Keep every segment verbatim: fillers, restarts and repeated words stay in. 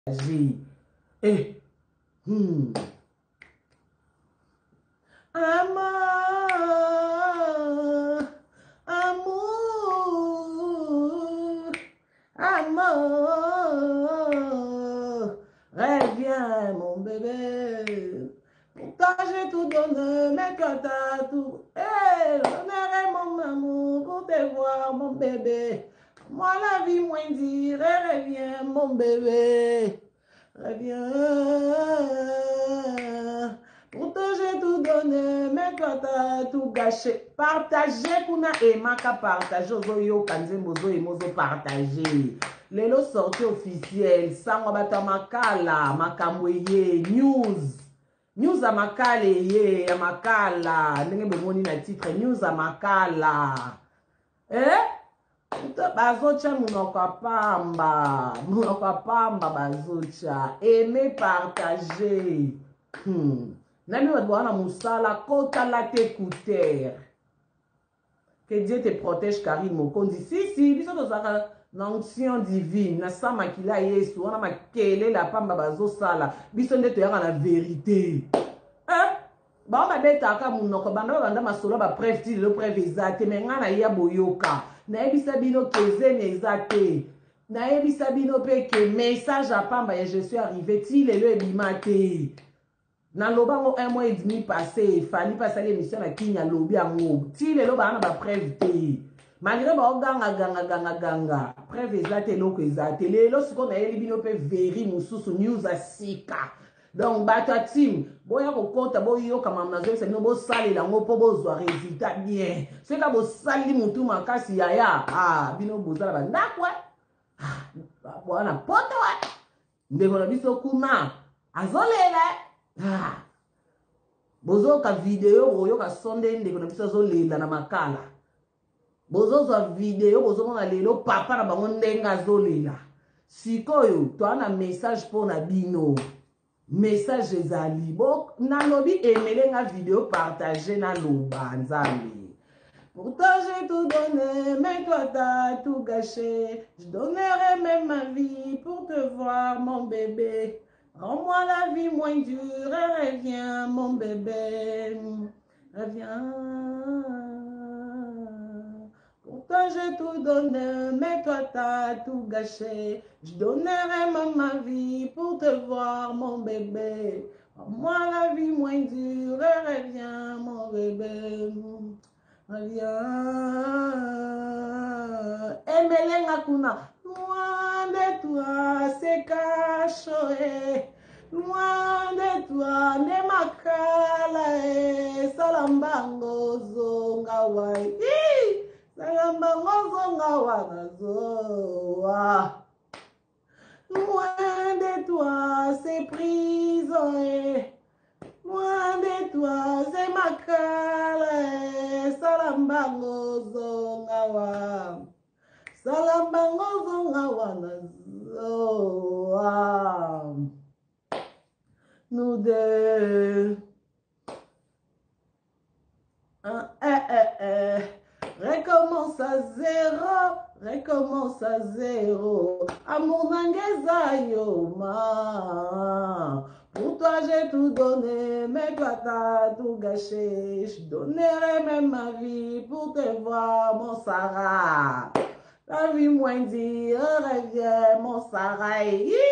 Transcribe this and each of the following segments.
Eh, hmm. Amour, amour, amour, reviens mon bébé. Pour toi j'ai tout donné, mais toi t'as tout. Eh, donnerai mon amour pour te voir mon bébé. Moi la vie moins dire, reviens mon bébé. Reviens. Pour toi j'ai tout donné, mais toi t'as tout gâché. Partagez kuna emaka partager ozoyo kanzembo zo emozo partager. Lelo sortie officielle, sango bata makala, makamweye news. News a makala ye, ya makala. Ndenge bemoni na titre news a makala. Eh? Bazocha munoko pamba, munoko pamba bazocha. Aimer partager. Hmm. Nami wadwana musala kota la t'écouter. Que Dieu te protège Karine Mokondi. Si si, biso tozaka l'onction divine na sama kila Yesu, wana makele la pamba bazo sala. Biso nde toyaka na vérité. Hein? Ba ma beta ka munoko banda banda masolo ba preuve ti le preuve ezate mais ngana ya boyoka. Na ebisa bino kezene ezate. Na ebisa bino pe ke message a pamba ya je suis arrivé ti le le bimate. Na lobango un mois et demi passé, fali passer l'émission na kinya lobi ango. Ti le loba na ba preuve te. Malgré ba ganga ganga ganga ganga. Preuve ezate loko ezate. Le lo siko na yeli bino pe veri mususu news asika. Donc bato team, boya ko kota boyo kama mnazo se no bo sali la ngo po bozwa résultat bien. C'est ka bo sali mutu makasi yaya. Ah, bino bozala ba ndakwa. Ah, bwana poto wa. Ndeko na biso kuma. Azolela. Ah. Bozo ka video oyo ka sonde ndeko na biso azolela na makala. Bozo za video bozo mona lelo papa na bango ndenga azolela. Sikoyo to ana message pour na bino. Message ezali bo na lobi emele nga vidéo partager na loba nzambe. Pour toi j'ai tout donné, mais toi t'as tout gâché. Je donnerai même ma vie pour te voir mon bébé. Rends-moi la vie moins dure et reviens mon bébé. Reviens. Pour toi j'ai tout donné, mais toi t'as tout gâché. Je donnerai même ma vie pour te voir mon bébé. Moi la vie moins dure, reviens mon bébé. Reviens. Emelenga kuna. Loin de toi c'est caché. Loin de toi ne makala e salambango zonga wai. Salambango zonga wanazoa. Loin de toi c'est prison. Loin de toi c'est makala e salambango zonga wa. Salambango zonga wanazoa. Nous deux. Un, eh, eh, eh. Recommence à zéro, recommence à zéro. Amour n'engeza yoma. Pour toi j'ai tout donné, mais toi t'as tout gâché. Je donnerai même ma vie pour te voir mon Sarah. La vie moins dit, reviens mon Sarah.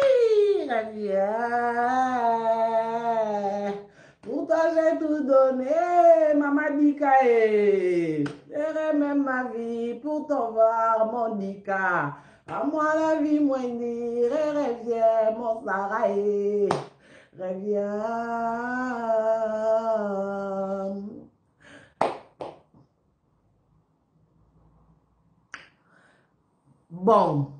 Reviens. Pour toi j'ai tout donné, maman Dikae. J'irai même ma vie pour te voir mon Dika. À moi la vie moins dire, reviens mon Sarah. Reviens. Bon.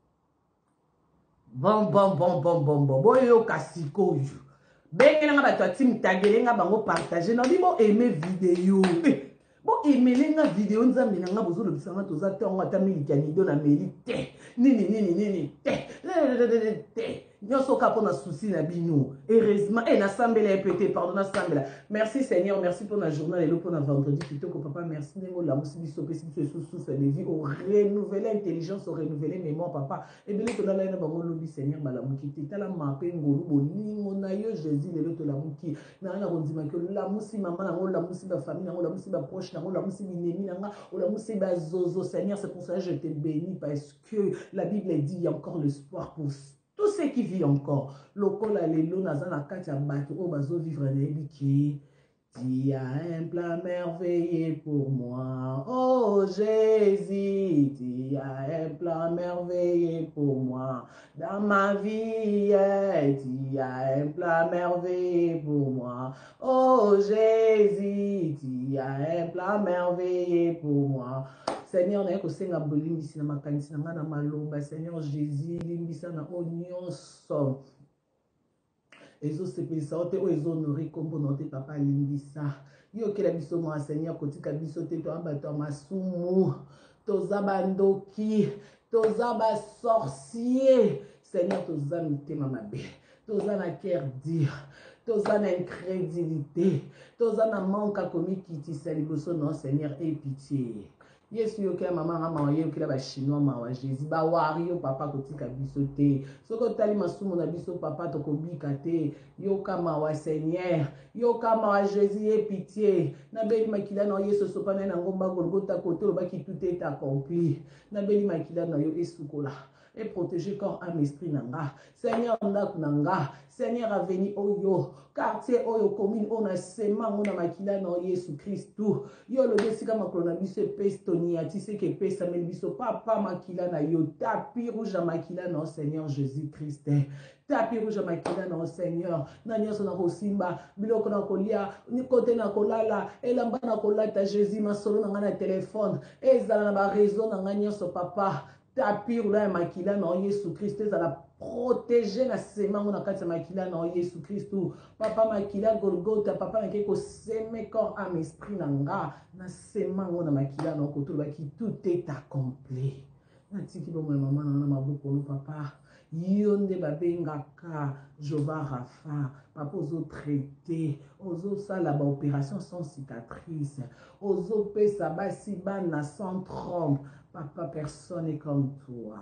Bon, bon, bon, bon, bon, bon. Bon, yo kasiko yo. Benge nga bato atim tagele nga bango partager. Non, di bo aimer vidéo. Bo aimer nga vidéo nzambe nga bozo lo bisanga toza tonga ta miliki anido na meli te. Nini, nini, nini, te. Te. Nyonso ka pona souci na bino. Heureusement, et na sambela pété, pardon, na sambela. Merci Seigneur, merci pour la journée et le pour la vendredi. Plutôt que papa, merci de la moussi biso, pesi biso, sous souffle de vie, au renouveler intelligence, au renouveler mémoire, papa. Et bien, que dans la bango lobi Seigneur, balamuki, tala mape, ngolu, bolingo, na yo, Jésus, le loto la mouki. Na na rondima que la moussi, maman, na la moussi, ba famille, na la moussi, ba proche, na la moussi, binemi, na la moussi, ba zozo, Seigneur, c'est pour ça que je te bénis, parce que la Bible dit, il y a encore l'espoir pour tous ceux qui vivent encore. Lokola lelo nazana katia bato o bazo vivre nebiki. Tu as un plan merveilleux pour moi, oh Jésus, tu as un plan merveilleux pour moi. Dans ma vie, tu as un plan merveilleux pour moi, oh Jésus, tu as un plan merveilleux pour moi. Seigneur, na ko senga bolimbisi na makanisi na ngana maloba, Seigneur Jésus, limbisa na onyonso. Ezo sepelisa ote o ezo honori kombo na te papa limbisa. Yo kela biso mo Seigneur kotika biso te to abato masumu, toza bandoki, toza ba sorcier. Seigneur toza mitema mabe, toza na cœur dur, toza na incrédulité, toza na manque à komikiti saliboso non Seigneur aie pitié. Yesu yoke mama mama yoke la ba chinois mawa Jésus ba wari yo papa kotika biso te soko tali masumu na biso papa to kobika te yoka mawa Seigneur yoka mawa Jésus aie pitié na beli makila na Yesu sopa na ngomba golgota koto ba ki tout est accompli na beli makila na yo esukola et protéger corps âme esprit nanga Seigneur ndaku nanga Seigneur aveni oyo quartier oyo commune on a sema on a makila na Yesu Christu yo le desika makolo na biso pestoni ati se ke pesa mel biso papa makila na yo tapis rouge makila na Seigneur Jésus Christ tapis rouge makila na Seigneur na nyonso na kosimba biloko na kolia ni kote na kolala elamba na kolata Jésus masolo na ngana téléphone ezala na ba raison na ngana nyonso papa tapis rouge makila na Yesu Christ ezala protéger la sémence on a quatre makila na Yesu Christu papa makila Golgotha papa makiko ko seme corps âme esprit nanga na sémence on a makila na koto ba ki tout est accompli na tiki bo maman na maboko no papa yonde babengaka Jova Rafa papa ozo traiter ozo sala ba opération sans cicatrice ozo pesa basi bana sans trompe papa personne n'est comme toi.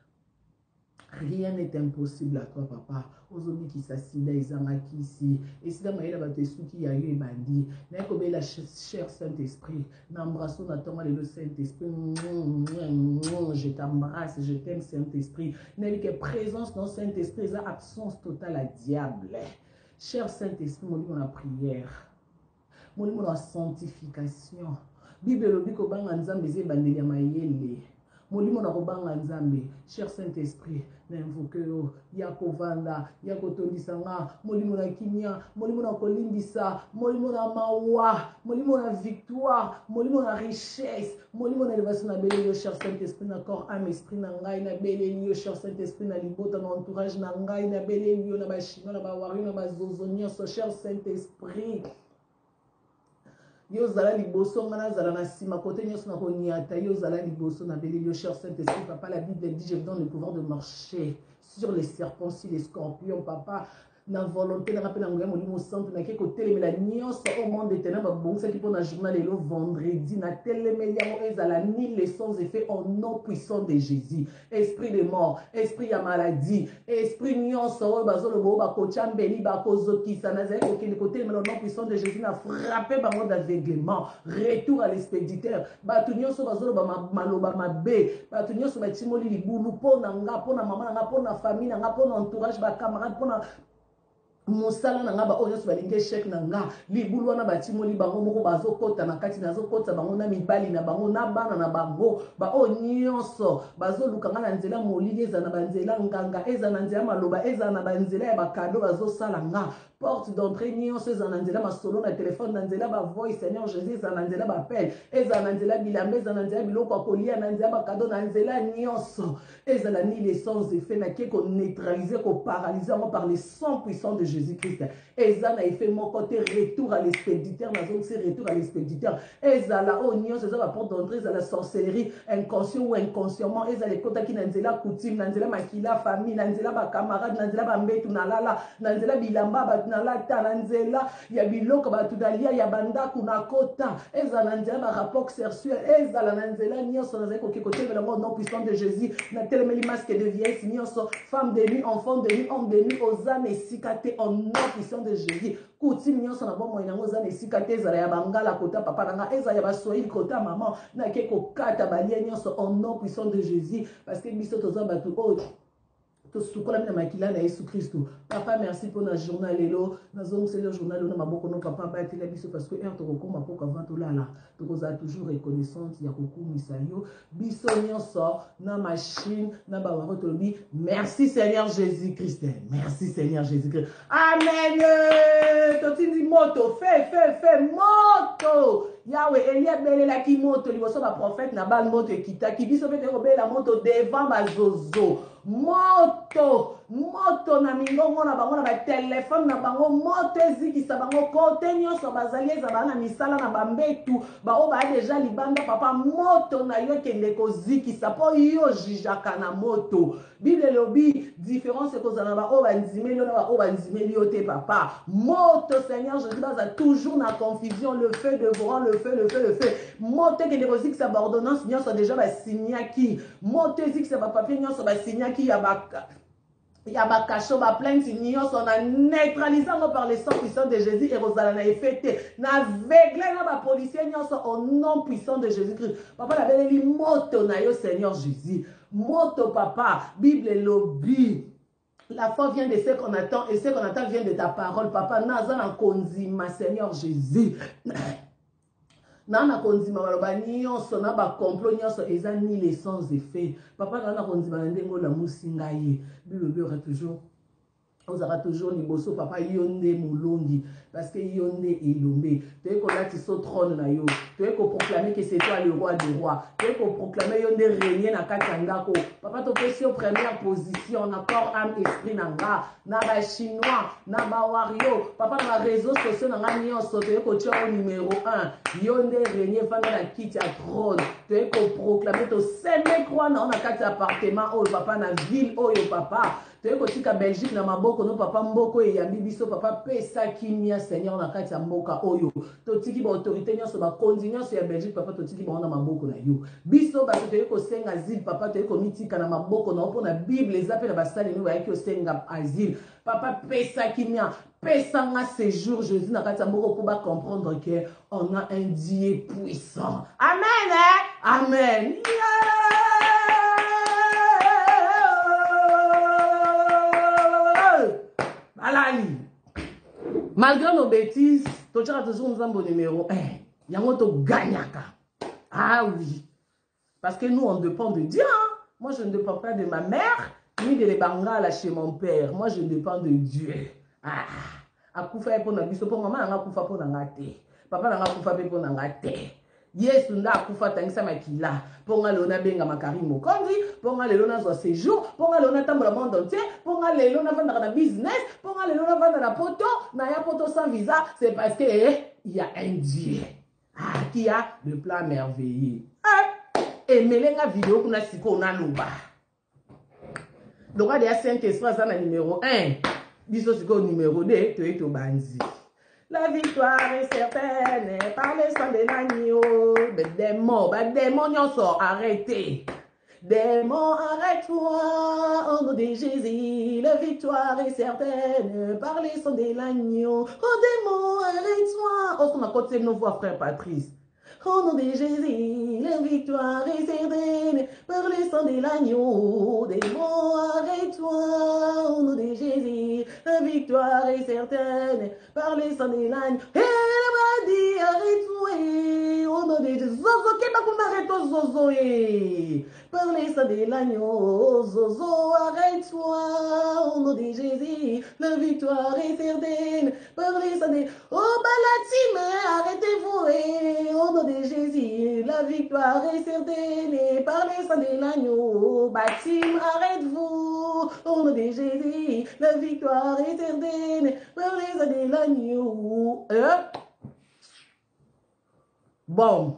Rien n'est impossible à toi, papa. Aujourd'hui, qui s'assida, ils en acquis ici. Et si la maïla va te souki, il y a eu un bandit. N'a qu'au la cher Saint-Esprit. N'embrassons notre le Saint-Esprit. Je t'embrasse, je t'aime, Saint-Esprit. N'a que présence dans Saint-Esprit, la absence totale à diable. Cher Saint-Esprit, mon livre la prière. Mon livre la sanctification. Bible le dit qu'au bang en Zambé, c'est bandit à maïele. Molimo na robanga nzambe cher Saint-Esprit na invoque yo ya kovanda ya kotondisa nga molimo na kimia molimo na kolimbisa molimo na mawa molimo na victoire molimo na richesse molimo na élévation na beleli yo cher Saint-Esprit na corps âme esprit na ngai na beleli yo cher Saint-Esprit na libota na entourage na ngai na beleli yo na ba chino na ba wari na ba zozonio so cher Saint-Esprit yo zala liboso ngana zala na sima côté nyonso na koniata yo zala liboso na beleli yo cher Saint-Esprit papa la Bible dit je vous donne le pouvoir de marcher sur les serpents sur les scorpions papa na volonté na rappel ngam molimo santo na ke ko telemela nyonso au monde de ténèbres bon ça qui pour na journal le vendredi na telemela mo ezala ni les sons effets au nom puissant de Jésus esprit de mort esprit ya maladie esprit nyonso bazo le bo ba ko chambeli ba ko zokisa na zeko ke ko telemela au nom puissant de Jésus na frapper ba mode d'aveuglement retour à l'expéditeur ba tu nyonso bazo le ba maloba mabe ba tu nyonso ba timoli libulu pona nga pona mama nga pona famille nga pona entourage ba camarade pona mosala na nga ba oyo so balinge chèque na nga libulu wana batimoli bango moko bazokota na kati nazokota bango na mibali na bango na bana na bango ba o nyonso bazoluka nga na nzela molili eza na banzela nganga eza na nzela maloba eza na banzela ya bakado bazosala nga porte d'entrée nyonso eza na nzela masolo na telefone na nzela ba voice Seigneur Jésus eza na nzela bapel eza na nzela bilamba eza na nzela biloko akolia na nzela bakado na nzela nyonso eza na ni les sons effets na ke ko neutraliser ko paralyser par les sons puissants de Jésus-Christ. Ezana, il fait mon côté retour à l'expéditeur. Nazon, c'est retour à l'expéditeur. Ezala, oh, nion, c'est ça, la porte d'entrée, c'est la sorcellerie, inconscient ou inconsciemment. Ezala, les kota qui n'anzela coutume, n'anzela makila famille, n'anzela ba camarade, n'anzela ba mbetu nalala, n'anzela bilamba, ba nalata, n'anzela, ya biloko, ba tudalia, ya banda, kuna kota. Ezala, n'anzela ba rapport sexuel. Ezala, n'anzela, nion, son azeko, qui côté, mais le nom puissant de Jésus, n'a tellement les masques de vieillesse, nion, femme de nuit, enfant de nuit, homme de nuit, aux âmes et sikate, en nom puissant de Jésus. Coutume nyonso na bomoi nango za nesikate ezala ya bangala kota papa nanga ezala ya basoyi kota maman na ke kokata balie nyonso au nom puissant de Jésus parce que biso toza batu oh tosukola mina makila na Yesu Christo. Papa merci pour la journée lelo nazo c'est le journal na maboko no papa batela biso parce que er to kokoma poko avant to lala to koza toujours reconnaissante ya kokumisa yo biso nyonso na machine na ba waro tolobi merci Seigneur Jésus Christ. Merci Seigneur Jésus Christ. Amen. Totindi moto fait fait fait moto Yahweh Elia belela ki moto liboso ba prophète na bal moto ekita ki biso pete obela moto devant ba zozo moto moto na mingongo na bango na ba téléphone na bango moto ezikisa bango kote nyonso bazali ezala na misala na bambetu ba o ba déjà libanda papa moto na yo kende kozikisa po yo jijaka na moto Bible lobi différence kozala ba o ba nzimeli na ba o ba nzimeli yo te papa moto Seigneur Jésus baza toujours na confusion le feu devant le feu le feu le feu moto kende kozikisa ba ordonnance nyonso déjà ba signaki moto ezikisa ba papier nyonso ba signaki ya ba il y a ba cacho ba plainte nyonso na neutralisant par le sang puissant de Jésus et rozala na effecté na vegle na ba policier nyonso au nom puissant de Jésus-Christ papa la belle moto na yo Seigneur Jésus moto papa Bible lobi la foi vient de ce qu'on attend et ce qu'on attend vient de ta parole papa naza na konzima Seigneur Jésus Nana konzima baloba nyonso na ba complot nyonso eza ni les sans effet papa nana konzima ndengo la musinga ye bible aura toujours on aura toujours liboso papa yonde mulongi parce que yonde elombe tu es qu'on a tiso trône na yo tu es qu'on proclamer que c'est toi le roi des rois tu es qu'on proclamer yonde régner na katangako papa to pesi en première position na corps âme esprit nanga na ba chinois na ba wario papa na réseaux sociaux nanga nyonso tu es qu'on tient au numéro un yonde régner fanda na kiti ya trône tu es qu'on proclamer to seme croix na na kati appartement oh papa na ville oh yo papa tu es côté ka Belgique na maboko no papa mboko e ya bibiso papa pesa kimia Seigneur na kati ya mboka oyo to tiki ba autorité nyonso ba continuance ya Belgique papa to tiki ba na maboko na yo biso ba to ko senga asile papa to ko mitika na maboko na opona Bible ezape na basali no ba ki senga asile papa pesa kimia pesa nga séjour Jésus na kati ya mboka pour ba comprendre que on a un Dieu puissant. Amen. Eh? Amen. Yeah! Alali. Malgré nos bêtises, tu as toujours un numéro un. Yango to gagnaka. Ah oui. Parce que nous, on dépend de Dieu. Hein? Moi, je ne dépends pas de ma mère, ni de les bangala chez mon père. Moi, je dépends de Dieu. Ah. Akufa pour na biso pour maman, akufa pour na ngate. Papa na akufa pour na ngate. Yesu nda akufa tangisa makila ponga lona benga makarimo kondi ponga lelo na zo séjour ponga lona tambola monde entier ponga lelo na vendre na business ponga lelo na vendre na poto na ya poto sans visa c'est parce que eh, il y a un Dieu ah qui a le plan merveilleux ah et melenga vidéo kuna siko na loba donc il y a cinq espaces na numéro un biso siko numéro deux to eto banzi. La victoire est certaine par le sang de l'agneau. Des démons, des démons, nyonso, arrêtez. Démons, arrête-toi, au nom de Jésus. La victoire est certaine par le sang de l'agneau. Oh démons, arrête-toi. Oh, on a côté nos voix, frère Patrice. Au nom de Jésus, la victoire est certaine par le sang de l'agneau. Démons, arrête-toi, au nom de Jésus, la victoire est certaine par le sang de l'agneau. Et elle m'a dit, arrête-toi, au nom de Jésus. Zozo, qui m'a qu'on arrête Zozo, par le sang de l'agneau. Zozo, arrête-toi, au nom de Jésus, la victoire est certaine. Parlez ça des... Oh, Balatime, arrêtez-vous, et au nom de Jésus, la victoire est certaine. Et parlez ça de l'agneau. Baptime, arrête-vous, au nom de Jésus, la victoire est certaine. Parlez ça de l'agneau. Euh? Bon.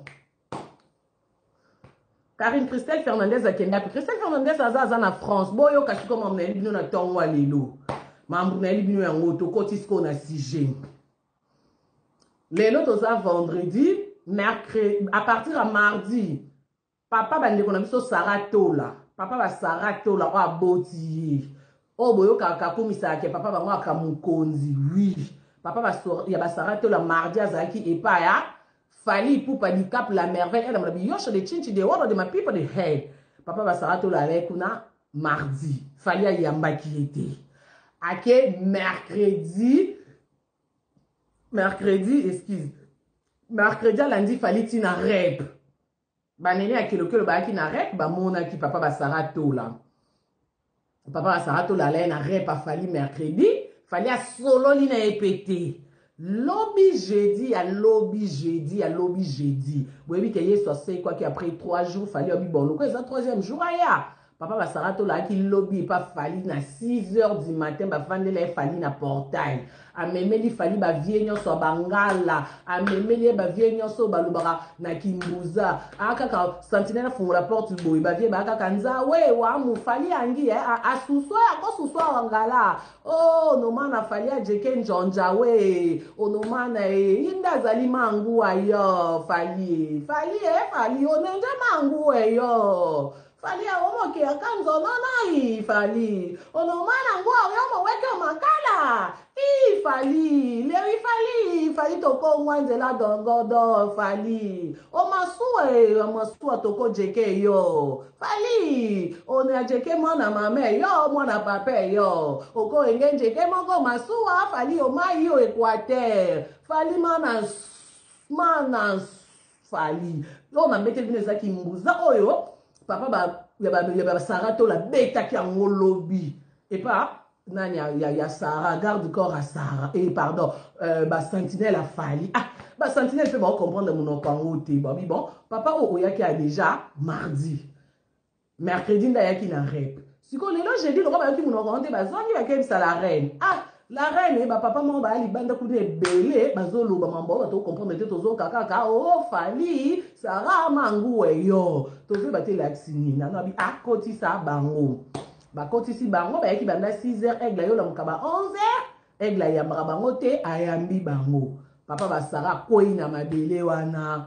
Karine Christelle Fernandez a Kenya. Christelle Fernandez a Zaza na France. Bon, yo kasi comme on a libino na tongwa lelo. Mambu na libino ya ngoto kotisko na sije. Lelo toza vendredi, mercredi, à partir de mardi. Papa bande kona biso Saratola. Papa ba Saratola o aboti. O boyo kaka komisa ke papa bango akamukonzi. Oui. Papa ba ya ba Saratola mardi azaki epa ya. Fali pour handicap la merveille. Elle m'a dit, yo, de chinchi de word de ma people de head. Papa va s'arrêter la lekuna mardi. Fali a yamba qui était. Ake mercredi. Mercredi, excuse. Mercredi à lundi, fali tina rep. Ba nene a kilo kilo ba ki na rep. Ba mona ki papa va s'arrêter là. Papa va s'arrêter là. Là, na rep a fali mercredi. Fali a solo li na epété. Lobby jeudi, à lobby jeudi, à lobby jeudi. Vous voyez que hier, c'est quoi qu'après trois jours, il fallait un bon. Pourquoi c'est le troisième jour? Papa va s'arrêter là, qui lobby, pas fallu, à six heures du matin, va vendre les fallu na portail. A même li fallu, va vieillir sur Bangala. A même li va vieillir sur Balubara, na Kimbuza. A kaka, sentinelle font la porte du boy, va vieillir, va kaka, nza, ouais, wa, mou, fallu, angi, a sous-soi, a quoi sous-soi, Wangala. Oh, no man a fallu, a jeken jonja, ouais. Oh, no man, eh, inda zali mangu, ayo, fallu. Fallu, eh, fallu, on n'a jamais mangu, ayo. Fali ya omo ke akanzo nana fali ono mana ngwa yomo weke makala i fali lewi fali fali toko ngwanzela dongodo fali o masuwe o masuwa toko jeke yo fali ona jeke mwana mame yo mwana pape yo oko enge jeke moko masuwa fali o mai yo Equateur fali mana mana fali yo na mete bineza ki mbuza oyo papa ba ya ba ya ba Saratola beta ki en lobby et pas nani ya ya Sarah garde corps à Sarah et pardon euh, ba sentinelle a fali ah ba sentinelle fait bon comprendre mon pangote bon bon papa o ya ki a déjà mardi mercredi nda ya ki na rep siko lelo jeudi le ba ki mon renté ba zongi ya ke la reine ah la reine ba papa mo ba li banda ku ne belé ba zolo ba mambo ba to comprendre te tozo kaka ka o fali Sarah mangu yo tozo ba te laxini na no bi akoti sa bango ba koti si bango ba yaki banda six heures aigle yo la mukaba onze heures aigle ya bango te ayambi bango papa ba Sarah koi na mabele wana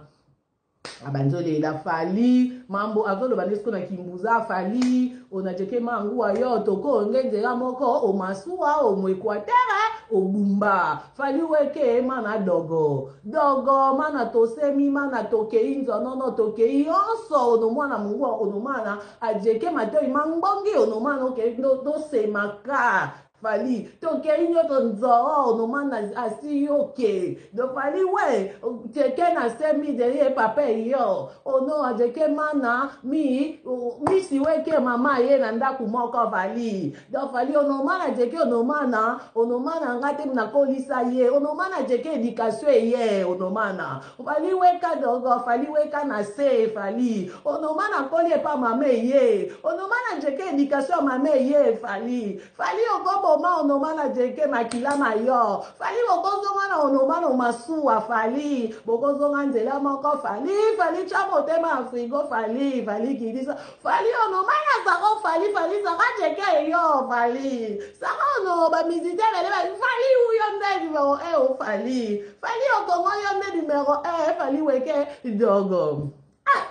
abanzole la fali mambo azolo banesko na kimbuza fali onajeke mangu ayo toko ngenzela moko o masuwa o mu Equateur o bumba fali weke mana dogo dogo mana tosemi mana tokei nzo nono tokei onso no mwana mungu ono mana ajeke matoi mangbongi ono mana oke do do semaka fali toke inyo to nzo no man asi oke do fali we teke na semi de papa yo ono ajeke mana mi mi si weke mama ye na ndaku moko fali do fali ono mana jeke ono mana ono mana ngate na kolisa ye ono mana jeke education ye ono mana fali weka dogo fali weka na se fali ono mana kolie pa mama ye ono mana jeke education mama ye fali fali ogobo ma onomana jeke makila mayo fali bokozonga na onomana masuwa fali bokozonga nzela moko fali fali chamo tema afrigo fali fali kidisa fali onomana zako fali fali zaka jeke yo fali saka ono ba militaire le fali uyo nde numero un o fali fali okongo yo nde numero un fali weke dogo ah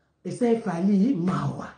ese fali mawa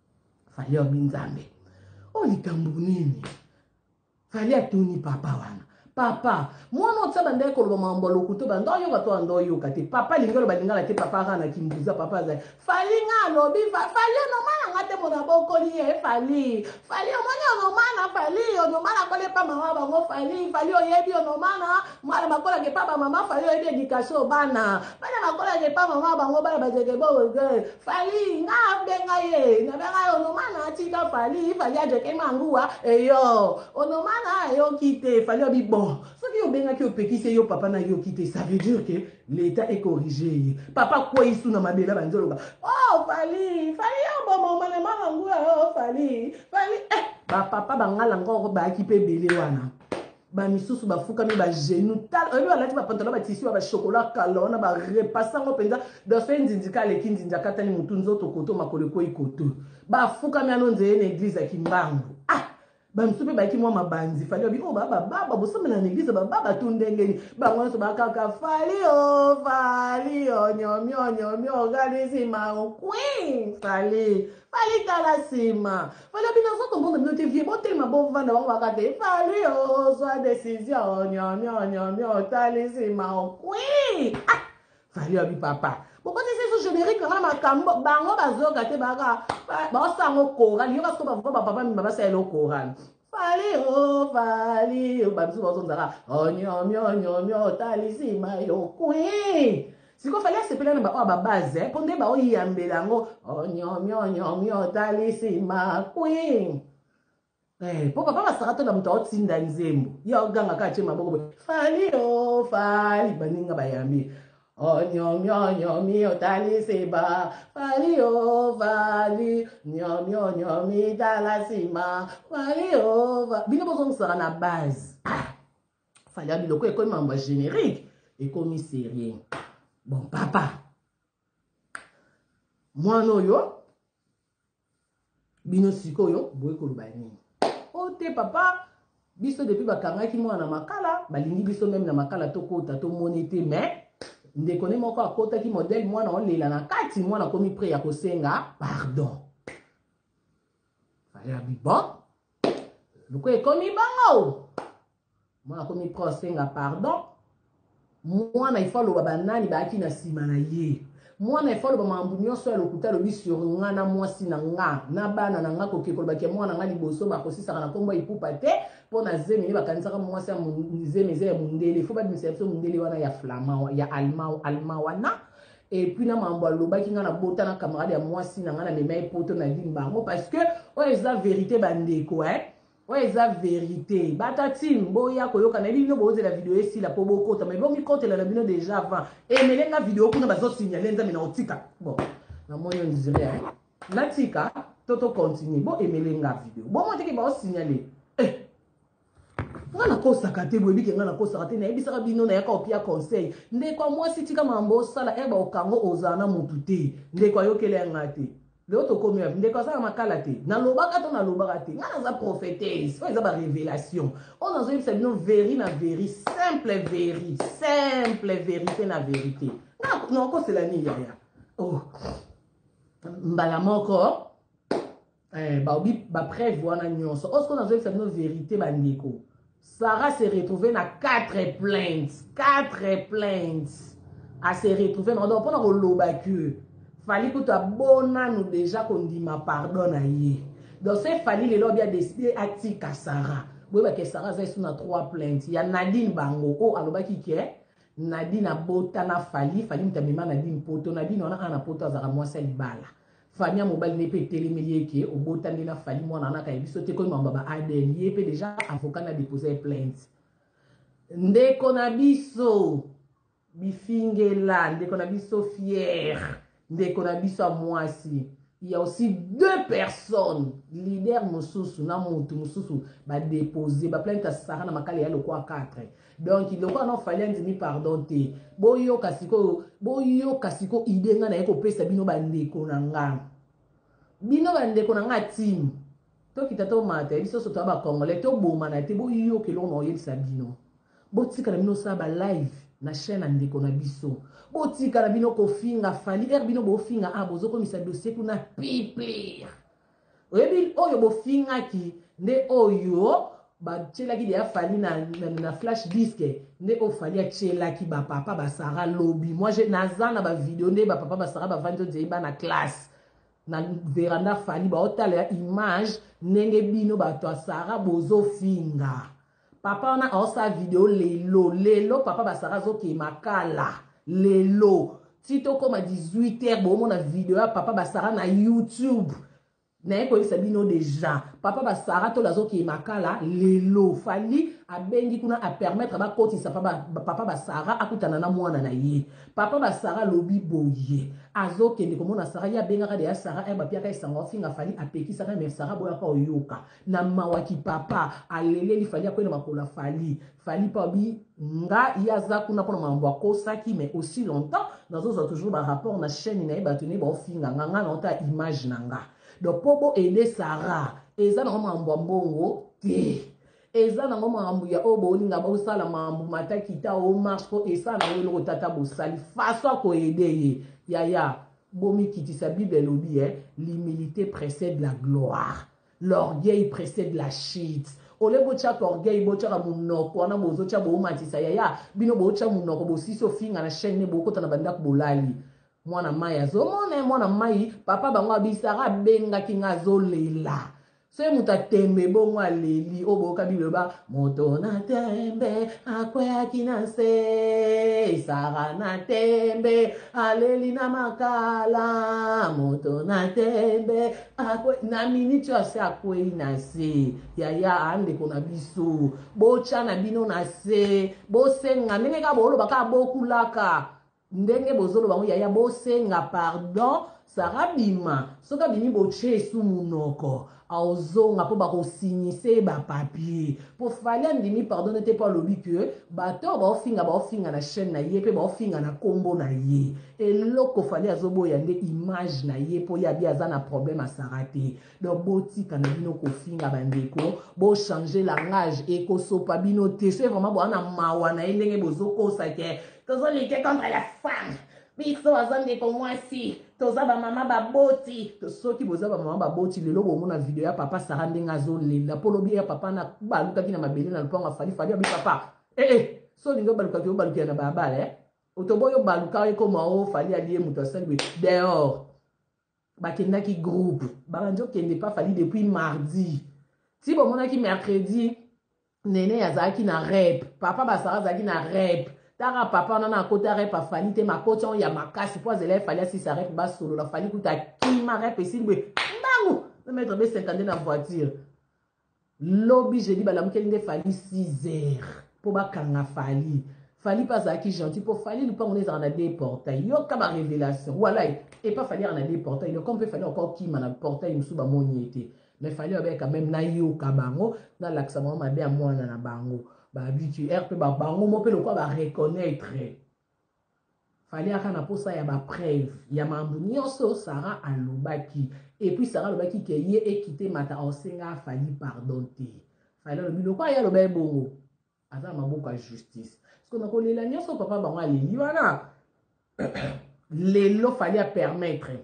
fali obinzambe o likambu nini fali atuni papa wana papa mwana otsa banda ekoloba mambo lokuto banda oyoka to ando yoka te papa lingelo balingala te papa kana kimbuza papa za fali nga lobi fali no mana ngate mona bokoli e fali fali omona no mana fali no mana kole pa mama bango fali fali oyebi no mana mwana makola ke papa mama fali oyebi education bana bana makola ke pa mama bango bana bazeke bo fali nga benga ye na benga no mana tika fali fali ajeke mangua eyo ono mana yo kite fali obi bon ce qui obenga ki opekise yo papa na yo kite ça veut dire que l'état est corrigé papa quoi isu na mabela banzologa oh fali fali yo bon mama na mangua oh fali fali eh ba papa bangala ngoko ba ki pe belé wana ba misusu ba fuka mi ba genou tal eux alati ba pantalon ba tissu ba chocolat kalona ba repassa ngo penza do fe ndindika le kindinja katani mutunzo to koto makole ko ikoto ba fuka mi anonze na église ya Kimbangu ah ba msupe ba ki mwa mabanzi fali obi oh baba baba bosome na église ba baba tundengeni ba ngwana so ba kaka fali o fali o nyomyo nyomyo galisi ma queen fali fali tala sima fali obi na so to monde no te vie bo te ma bo vanda ba wakate fali o so décision nyomyo nyomyo tali sima queen ah fali obi papa pourquoi c'est ce générique quand ma kambo bango bazoka te baka ba sango koral yo parce que ba papa mi baba sa elo koral fali o fali o ba biso bazo ndaka onyo myo nyo myo tali sima yo queen siko fali asepela na ba ba base ponde ba o yambela ngo onyo myo nyo myo tali sima queen eh po papa basaka to na mto otsinda nzembo yo ganga ka che maboko fali o fali baninga bayambi onyo myo nyo myo tali sima fali o fali nyo myo nyo mi tala sima fali o bino bozo sara na base fali abiloko ekomi mambo générique ekomi sérieux bon papa mwana oyo bino sikoyo boye koloba nini ote papa biso depuis bakangaki mwana makala balingi biso même na makala tokota tomoni te mais ndekone moko akotaki modèle mwana olela na kati mwana komi prêt ya kosenga pardon fali abi bon loko ekomi bango mwana komi prêt osenga pardon mwana ifo aloba banani baaki na nsima na ye mwana ifo aloba mambu nyonso ya lokuta alobi sur nga na mwasi na nga na bana na nga koke kolobaki mwana nga liboso bakosisaka na nkombo ya ipupa te mpo na zemi ne bakanisaka mwasi ya zemi eza ya mundele fo badimisa biso mundele wana ya flama ya alma wana epuis na mambo alobaki nga na bota na camarade ya mwasi na nga na mema epoto na dini bango parce que oyo eza vérité bandeko eh oyo eza vérité batatim boya koyoka na bino bozela video esila po bokota mais bongi kotela na bino déjà avant emelenga video kuna bazosignale nzambe na otika bon na moyo ndizire natika toto continue bo emelenga video bo moteki ba osignale eh nga na kosaka te boyebi ke nga na kosaka te nayebisaka bino nayaka opia conseil ndeko mwasi tika mambo osala eba okango ozala na mutu te ndeko ayokele yanga te leo tokomi ya ndeko asala makala te nalobaka to nalobaka te nga naza prophétesse oyo eza ba révélation oyo nazoyebisa bino veri na veri simple veri simple vérité na vérité nga nakosela nini yaya oh mbala moko eh baobi ba preuve wana nyonso osko nazoyebisa bino vérité bandeko Sarah s'est retrouvée dans quatre plaintes. Quatre plaintes. Elle s'est retrouvée dans le pendant que fallait que tu abonnes nous déjà qu'on dit ma pardon à y. Donc c'est fallait les lobbies a décidé à tika Sarah. Oui bah que Sarah c'est sur trois plaintes. Il y a Nadine Bango. Oh alors bah qui qui est? Nadine a botana fali fali mtamima Nadine poto Nadine on a un poto azara moi c'est bala. Famille mobile n'est pas télémélié qui au bout de la famille moi nana kai biso te ko mamba adel yé déjà avocat na déposer plainte ndeko na biso bifingela ndeko na biso fier ndeko na biso a mwasi il y a aussi deux personnes leader mususu na mutu mususu ba déposer ba plainte Sarah na makali ya lokwa quatre donc il lokwa na fallait ndimi pardon te boyo kasiko boyo kasiko idenga na yeko pesa bino ba ndeko na nga bino ba ndeko na nga team to kitato mate biso soto ba congolais to boma na te boyo ke lo no yebisa bino botika na bino sa ba live na chaîne ndeko na biso botika na bino ko finga fali er bino bo finga a bozoko misa dossier kuna pipi oyebi oyo bo finga ki nde oyo batielaki deya fali na, na, na flash disk nde ofali atielaki bapapa basara lobi. Moi naza na bavideo nde bapapa basara bavandi ozei bana classe na veranda fali baotala image ndenge bino bato asara bozofinga. Papa wana aosa video lelo lelo papa basara zoke makala lelo tito koma dix-huit heures bomona video ya papa basara na YouTube. Naye koyebisa bino deja papa basara to lazoki makala lelo fali abengi kuna a permettre ba kotisa papa papa basara akutana na mwana na ye. Papa basara lobi boye azokende komona sara ya bengaka de sara e ba piaka isango finga fali apekisa ka me sara boya ka oyoka na mawaki papa aleleli fali akwena makola fali fali pa bi nga yaza kuna pona mambo akosaki mais aussi longtemps dans autres toujours ba rapport na chaîne na e ba tenir ba finga nga nga na ta image na nga. Donc popo ede Sarah eza na mambo mbongo te eza na mambo ya obo olinga ba osala mambo matakita o marche ko esa na welo tata bosali faso ko ede ye ya ya bomi kitisa Bible lobi eh l'humilité précède la gloire, l'orgueil précède la chute. Ole bocha orgueil bocha ka munoko wana bozo cha bo matisa ya ya bino bocha munoko bosiso finga na chaîne boko tana banda ko bolali. Mwana mai azomona mwana mai papa bango abisaka benga kinga zolela so muta tembe bongo aleli oboka biloba moto na tembe akwea kinase sara na tembe aleli na makala moto na tembe akwe na minute ase akwei na se yaya ande kona biso bocha na bino na se bosenga ndenge ka bolo baka bokulaka ndenge bozolo bango yaya bosenga pardon sarabima soka bini boche su munoko aozonga po bako signise ba papier po fali ndimi pardon n'était pas lobi que bato ba ofinga ba ofinga na chaîne na ye pe ba ofinga na kombo na ye eloko fali azobo ya nde image na ye po ya bi azana problème a sarate donc botika na bino ko finga bandeko bo changer langage et ko sopa bino te c'est vraiment bo na mawa na ndenge bozoko sa ke tozo lutter contre la femme biso azande ko mwasi toza ba mama ba boti to soki boza ba mama ba boti lelo bomona video ya papa Sarah ndenge azolela po lobi ya papa na baluka kina mabele na lupango fali fali ya bi papa eh eh so lingo baluka ki baluka na babala eh otoboyo baluka ko ma o fali alié muto asali dehors bakenda ki groupe banjo kende pas fali depuis mardi si bomona ki mercredi nene yazaki na rep papa ba Sarah zaki na rep tara papa on a côté rep a fali te ma côté on ya makasi po zele fali si sa rep ba solo la fali kuta ki ma rep si be bangu na mettre be cinquante na voiture lobby je dis ba la mukende fali six heures po ba kanga fali fali pas aki gentil po fali nous pas on est en a des portails yo ka ba révélation voilà et pas fali en a des portails donc on peut faire encore qui man a portail musu ba moniete mais fali avec quand même na yo ka bango na l'accent ma bien moi na bango ba habituaire pe ba bango mo pe le quoi ba reconnaître fallait akana posa ya ba preuve ya mambu nyonso Sarah alobaki et puis Sarah alobaki ke ye ekité mata osenga fali pardon te fallait le bilo quoi ya lo ba bongo ata maboko ya justice parce que na kolela nyonso papa bango aleli wana lelo fallait permettre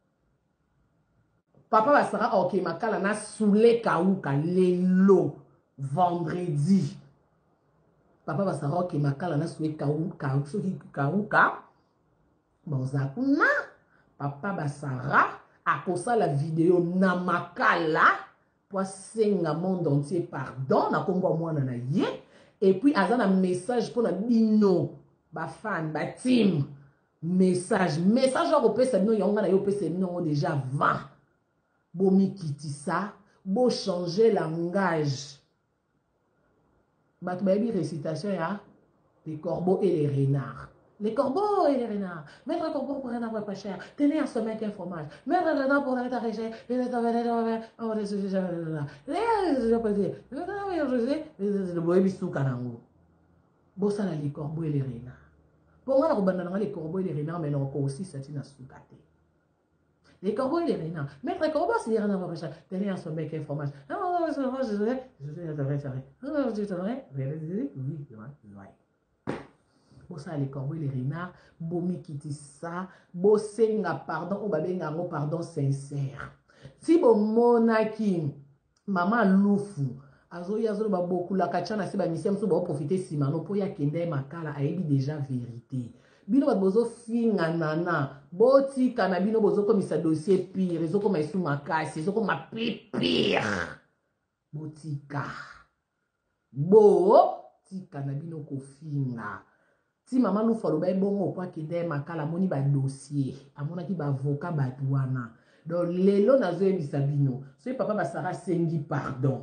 papa ba Sarah ok makala na soule kauka lelo vendredi papa basara ke makala na suwe kauka soki kauka boza kuna papa basara akosala vidéo na makala po senga monde entier pardon na kombo mwana na ye et puis azana message pour na bino ba fan ba team message message ko pesa bino yonga na yo pesa bino déjà vingt bomi kitisa bo changer langage. Batoubabi récitation ya les corbeaux et les renards. Les corbeaux et les renards. Mettre un corbeau pour un arbre pas cher. Tenez un sommet qu'un fromage. Mettre un renard pour un étagère. Et le temps venait de on va se dire je peux dire le boebi soukanango. Bossa les corbeaux et les renards. Pour moi la les corbeaux et les renards mais non aussi c'est une soukate. Les corbeaux et les renards. Mettre un corbeau, c'est les renards pour pas cher. Tenez un sommet qu'un fromage. Bossa les corbeaux et les renards, bomi kitisa, bosenga pardon, ou babenga pardon sincère. Si bon monaki, maman loufou, azoya azo ba beaucoup la kachana se ba mission so ba profiter simano po ya kende makala ayebi déjà vérité bino ba bozo finga nana boti kana bino bozo komisa dossier pire ezoko maisu makasi ezoko ma pire botika bo tika na bino kofinga ti mama lufa lo ba bongo kwa kende makala moni ba dossier amona ki ba avocat ba douana donc lelo nazo yebisa bino so papa ba Sarah sengi pardon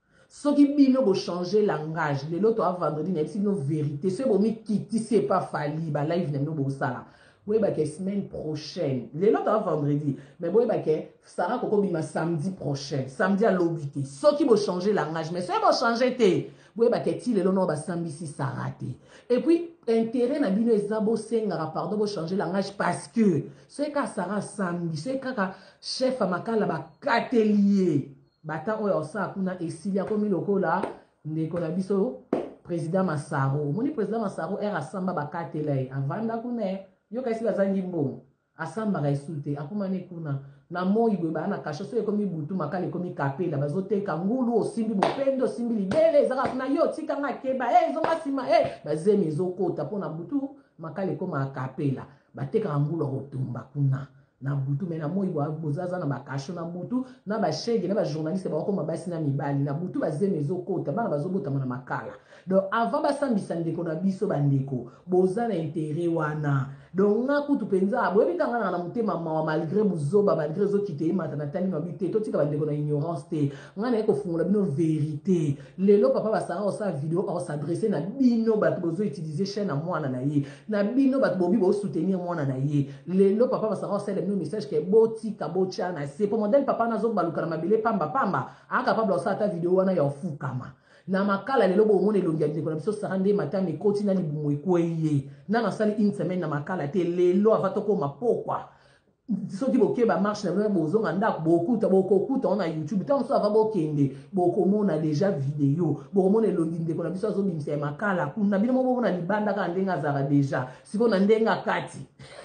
so ki bino bo changer langage lelo to a vendredi na bino vérité so bo mi kiti c'est pas fali ba live na bino bo sala oui ba que semaine prochaine lelo to a vendredi mais boy ba que Sarah koko bima samedi prochain samedi à l'obité so ki bo changer langage mais so bo changer te boy ba que ti lelo no ba sambisi Sarah te et puis intérêt na bino ezabo sengara pardon bo changer langage parce que c'est ka Sarah samedi c'est ka chef makala ba katelier bata oyo osa kuna esilia komi lokola ndeko na biso président Massaro moni président Massaro era samba ba katela avanda kuna yo kasi bazangi mbongo asamba ga esulte akomane kuna na moi bwe ba na kasho so ekomi butu makala ekomi kapela bazoteka ngulu osimbi bopendo simbi libele ezaka na yo tika ngakeba eh zonga sima eh bazemi ezokota pona butu makala ekoma kapela bateka ngulu otumba kuna na butu mena moi bozaza na bakasho na butu na ba shege na ba journaliste ba ko mabasi na mibali na butu bazemi ezokota bana bazobota na makala donc avant basambisa ndeko na biso bandeko boza na intérêt wana donc nga kutu penza boyebi kanga na mutema mawa malgré buzoba malgré zo kite mata na tali mabite to tika bandeko na ignorance te nga na eko fungula bino vérité lelo papa ba Sarah osa vidéo o s'adresser na bino bato bozo utiliser chaîne na mwana na ye na bino bato bobi bo soutenir mwana na ye lelo papa ba Sarah osa le message ke boti ka bocha na c'est pour modèle papa na zo baluka na mabele pamba pamba a capable osa ta vidéo wana ya ofukama na makala lelo bo mone longi ndeko na biso Sarah nde mata me koti na libumo ekweye na na sali une semaine na makala te lelo avatoko mapokwa soki boke ba marche na bozonga ndako bokuta bokokuta na YouTube tant so ava bokende bokomona déjà vidéo bokomona longi ndeko na biso azobimisa makala kuna bino mo bona libanda ka ndenga zara déjà siko na ndenga kati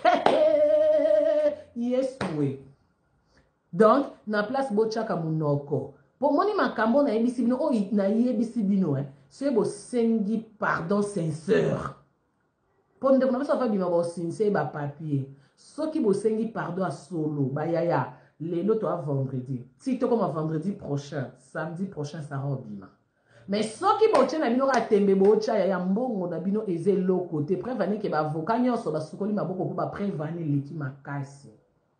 yes we donc na place bochaka munoko pour moni makambo na yebisi bino o na yebisi bino hein c'est bo sengi pardon sincère pour ndeko na biso fa bima bo sincère ba papier soki bo sengi pardon a solo ba yaya lelo to a vendredi si to comme vendredi prochain samedi prochain ça robima mais soki bo tena bino ka tembe bo cha ya mbongo na bino eze lo côté prévenir ke ba avocat nyonso ba sukoli maboko ko ba prévenir leki makasi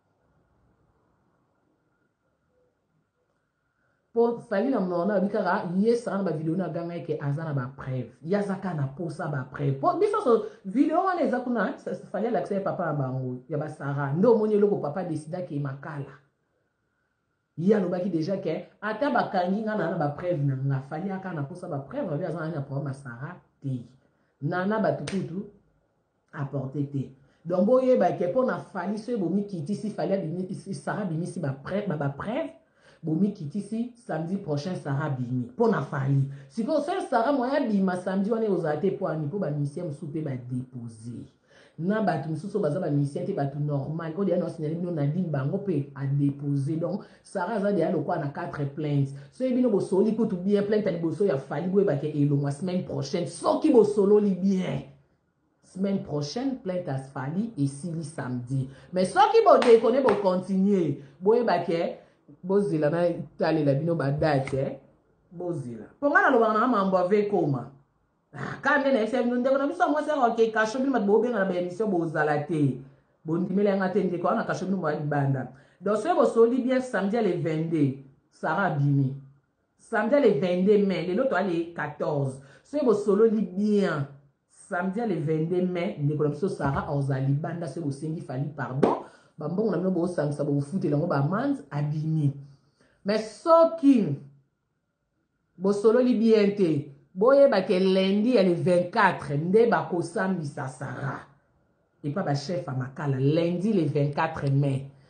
pour fali na mona bikara yesa na ba vidéo na ganga ke azana ba preuve yazaka na posa ba preuve pour biso so vidéo wana ezakuna fali l'accès papa bango ya ba Sarah ndo moni loko papa décida ke makala ya no baki déjà ke ata ba kangi ngana na ba preuve na nga fali aka na posa ba preuve ba azana na problème Sarah te nana ba tututu apporter te donc boye ba ke pour na fali so bo mi kiti si fali bi Sarah bi si ba preuve ba ba preuve bomi kitisi samedi prochain Sarah bimi pour na fali siko seul Sarah moya bima samedi wana ozate po ani po ba mission soupe ba déposer na batu msuso baza ba mission te batu normal o dia no signaler bino na din bango pe a déposer donc Sarah za dia lokwa na quatre plaintes so bino bo soli ko tout bien plainte ali boso ya fali boye ba ke elo la semaine prochaine so ki bo solo li bien semaine prochaine plainte à fali et sili samedi mais so ki bo déconner bo continuer boye ba ke bozila na tali la bino ba date bozila ponga na lobana na mambo avec koma kande na ese ndeko na biso mo se roke kasho bino matbo benga na ba émission bozala te bondimela nga te ndeko na kasho bino mo banda donc ce bo soli bien samedi le vingt-deux Sarah bimi samedi le vingt-deux mai le autre le quatorze ce bo solo li bien samedi le vingt-deux mai ndeko na biso Sarah ozali banda ce bo sengi fali pardon bambongo na bino bo sangisa bo fute lango ba mans abimi mais soki bo solo li bien te boye ba ke lundi le vingt-quatre nde ba ko sambisa Sarah et pas ba chef a makala lundi le vingt-quatre mai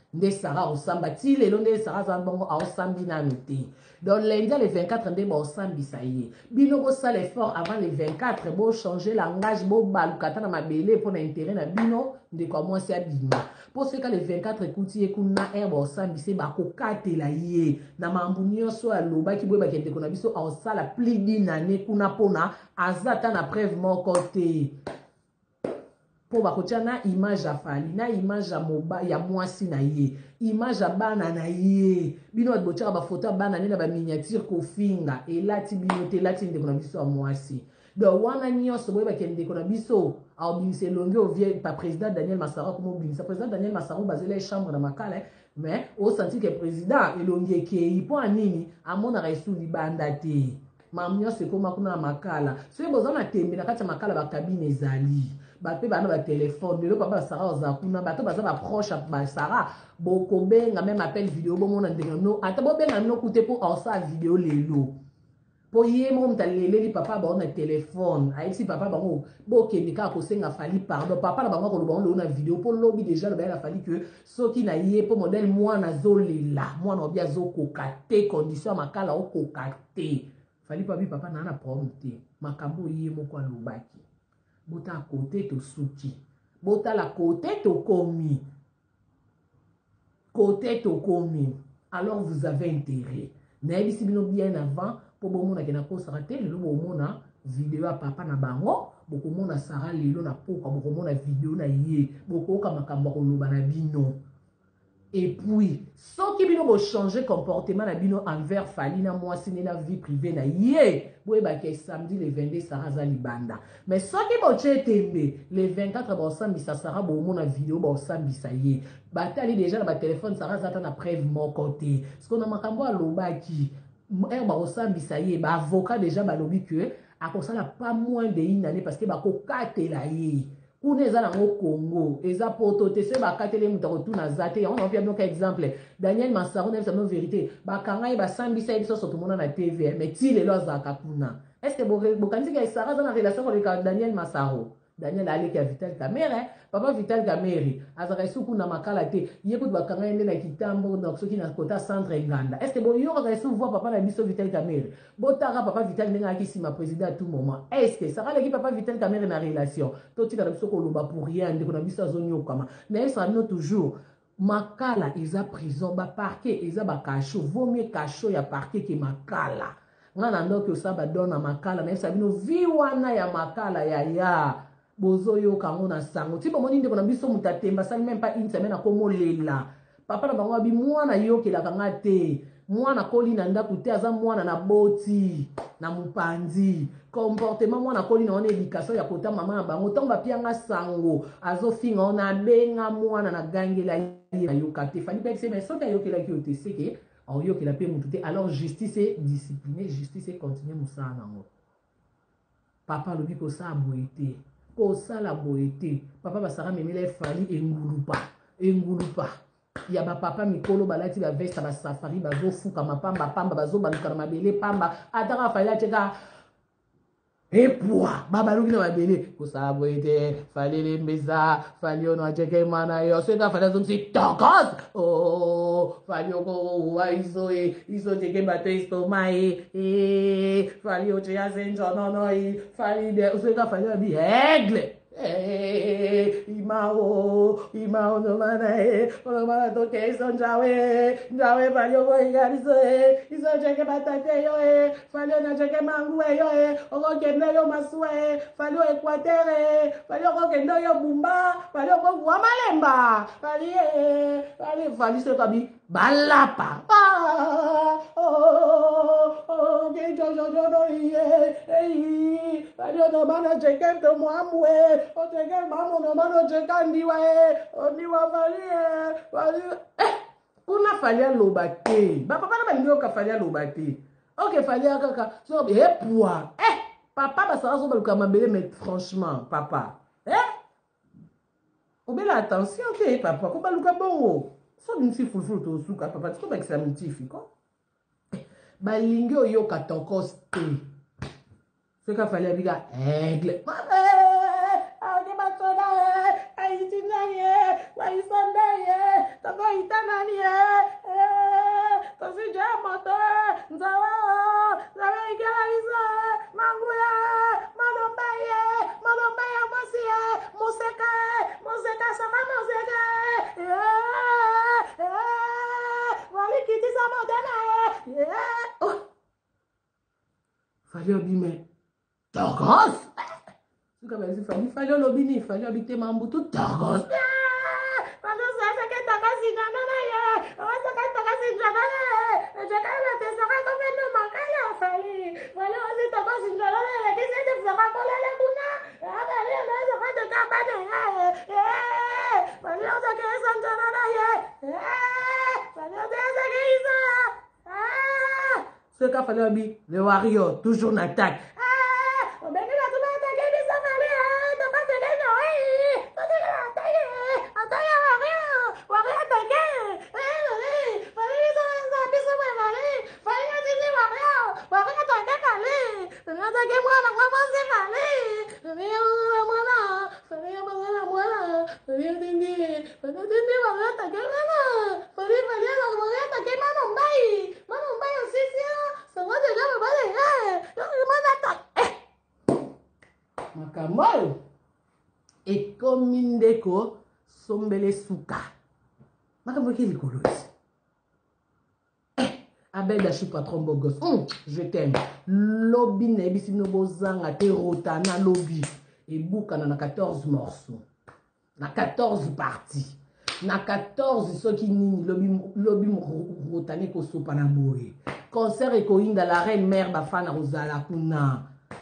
nde Sarah osamba ti lelo nde Sarah za bongo aosambi na noté. Donc lundi le vingt-quatre nde ba osambi ça y. Bino bo sala effort avant le vingt-quatre bo changer langage bo balukata na mabele pour na intérêt na bino nde kwa mwasi abima. Pour ce que le vingt-quatre ekuti ekuna er ba osambi se ba kokatela ye na mambu nyonso aloba ki boye ba kende kona biso osala plus d'une année kuna pona azata na preuve moko te. Po bakotia na image ya fali na image ya moba ya mwasi na ye image ya bana na ye bino botia ba photo bana na ba miniature kofinga elati bino te elati ndeko na biso ya mwasi. Donc wana nyonso boye bakende ko na biso aobimisa longi ovie pa président Daniel Massaro comme obimisa président Daniel Massaro bazela chambre na makala mais au senti que président elongi ekei po anini amona resu libanda te mam nyonso ekoma kuna na makala soki bozana tembe na kati ya makala bakabine ezali bape bana ba téléphone lelo papa Sarah ozakuna bato baza ba proche ba Sarah bokobenga même appel vidéo bomona ndenge no ata bobenga no kute po osa vidéo lelo po ye mo mtaleleli papa ba na téléphone aisi papa bango bokende ka kosenga fali pardon papa na bango ko lo na vidéo po lobi déjà le ba fali que soki na ye po modèle mwana zolela mwana obia zokokate condition makala okokate fali pa bi papa na na problème te makambo ye moko alobaki bota à côté to souki bota la côté to komi côté to komi alors vous avez intérêt na ebisi bino bien avant po bomona ke na kosaka te lelo bomona vidéo ya papa na bango bokomona Sarah lelo na poka bokomona vidéo na ye bokoka makambo koloba na bino. Et puis, ce qui bino bo changer comportement na bino envers fali na mwasi na vie privée na ye, boye ba ke samedi le vingt-deux Sarah za libanda. Mais ce qui bo chetembe le vingt-quatre ba osambisa Sarah bo mona vidéo ba osambisa ye. Batali déjà na ba téléphone Sarah za ta na preuve mon côté. Ce qu'on a makambo alobaki, er ba osambisa ye, ba avocat déjà ba lobi que a kosala pas moins de une année parce que ba ko katela ye. Kuna eza nango Congo eza poto te se bakatele muta kotuna zate on a bien exemple Daniel Massaro na no vérité bakanga ba sambisa biso soto mona na T V mais ti lelo azaka kuna est-ce que bokanisi que Sarah za na relation avec Daniel Massaro Daniel ale ki Vital Kamerhe papa Vital Kamerhe azaka suku na makala te yekuti bakanga ende na kitambo donc soki na kota centre Nganda est-ce que bo yo ka su voir papa na biso Vital Kamerhe botaka papa Vital ndenga ki sima président à tout moment est-ce que Sarah leki papa Vital Kamerhe na relation to tika na biso ko loba pour rien ndeko na biso azonyo kama na eso amino toujours makala eza prison ba parquet eza ba cacho vaut mieux cacho ya parquet que makala ngana ndoki osaba dona makala na eso bino vi wana ya makala ya ya bozo yo kango na sango ti bomoni ndeko na biso mutatemba sali même pas une semaine akomo lela papa na bango abi mwana yo kela kanga te mwana koli na ndaku te aza mwana na boti na mupanzi comportement mwana koli na ona éducation ya kota mama na bango tango bapianga sango azofinga ona benga mwana na gangela ye ayoka te fali pe se mais soki ayokela ki ote seke ayokela pe mutu te alors justice est disciplinée justice est continuer musala nango papa lobi ko sa boye te ko sala boye te papa basara memela fali engulupa engulupa ya ba papa mikolo balati ba veste ba safari bazo fuka mapamba pamba bazo baluka na mabele pamba ataka fali ateka epwa baba luki na mabele ko sala boye te fali lembeza fali ono ateke mana yo seka fali zo msi tokos oh fali oko wa iso e iso teke bato istoma e e fali oche ya senjo no no e fali de seka fali bi egle eh imao imao no mana e no mana to ke son jawe jawe fali oko igariso e iso teke batate yo e fali ona teke mangu e yo e oko kende yo masue fali o Equateur fali oko kende yo bumba fali oko wa malemba fali e fali fali se kabi balapa ah oh oh ke jo jo jo do ye ei fali ono mana teke to mwamwe o teke mamo no mana teke ndiwa e oniwa fali e fali eh kuna fali aloba te ba papa na balingo ka fali aloba te ok fali kaka so e poa eh papa basara so baluka mabele mais franchement papa eh obela attention ke papa ko baluka bongo so binti fulful to suka papa tiko ba examitifi ko balingi oyoka tokos te seka fali abiga aigle papa ake batona e aitinanye wa isondaye Tanga itanani eh tosi jamoto nzawa nzawa ikela isa manguya manombaye manombaye mosie museka museka saka museka eh eh wali kiti sa modana eh oh fallait obime Torgos suka basi fallait fallait lobini fallait obite mambutu Torgos ce qu'a fallu le warrior toujours en attaque. Makamol et comme Mindeko sombele suka makamol qui likolo eh Abel je suis patron beau gosse hum, je t'aime lobby na bisi no bozanga te rotana lobby et bouka na quatorze morceaux na quatorze parties na quatorze ceux qui nini lobby lobby rotane ko sopa na boye concert et koinda la reine mère bafana rozala kuna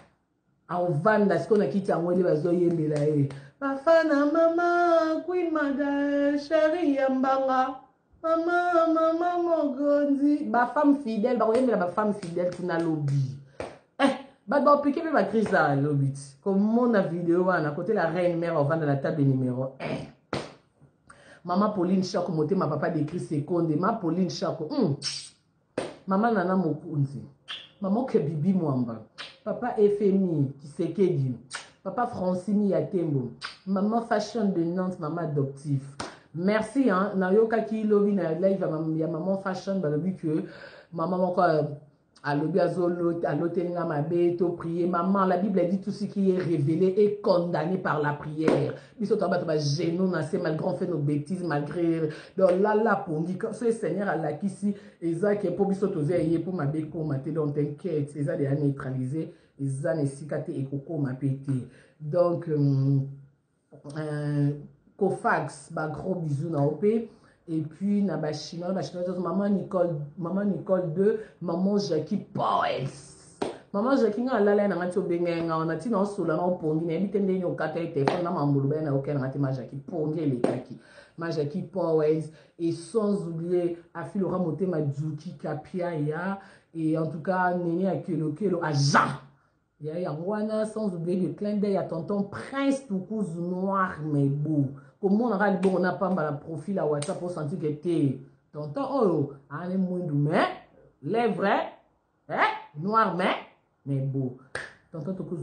en vanda ce qu'on a quitté en mode bazoye mbelae bafana mama queen mada chérie yambanga mama mama mogondi ba femme fidèle ba oyemela ba femme fidèle kuna lobby eh ba ba piquer ba crise à lobby comme mon vidéo à côté la reine mère en vanda la table numéro un maman Pauline Chako moté ma papa décrit seconde ma Pauline Chako hum. Maman Nana Mokunzi maman que Bibi Mwamba papa F M I Kisekedi, papa Francini Yatembo, maman Fashion de Nantes, maman adoptive. Merci, hein. Nayoka ki lobi na live ya maman Fashion, bah lobi que maman quoi à lobi azolo à l'hôtel na mabeto prier. Maman, la Bible dit tout ce qui est révélé est condamné par la prière. Biso taba taba genou na c'est malgré on fait nos bêtises malgré donc là là pour dire que ce Seigneur a la kisi ezaki pour biso tozer pour ma beko maté donc t'inquiète, c'est ça déjà neutralisé. Les années cicaté et coco m'a pété. Donc, euh, euh, Kofax, bah, gros bisous na O P. Et puis, na ba chinois, ba chinois, maman Nicole, maman Nicole deux, maman Jackie Powell. Maman Jackie nga lala na ngati obenga nga on a ti na sola na opongi na ebite ndeni okata téléphone na mambulu ba na okena ngati ma Jackie pongi le kaki. Ma Jackie Powell et sans oublier Afilora Motema Djuki Kapia ya et en tout cas Nene Akelo Kelo à Jean. Il y a Yangwana, sans oublier le clin d'œil à tonton Prince Toukouz noir mais beau. Comment on a le bon, on n'a pas mal de profil à WhatsApp pour sentir que t'es tonton oh, on est moins doux mais les vrais, hein, noir mais mais beau. Tonton Toukouz,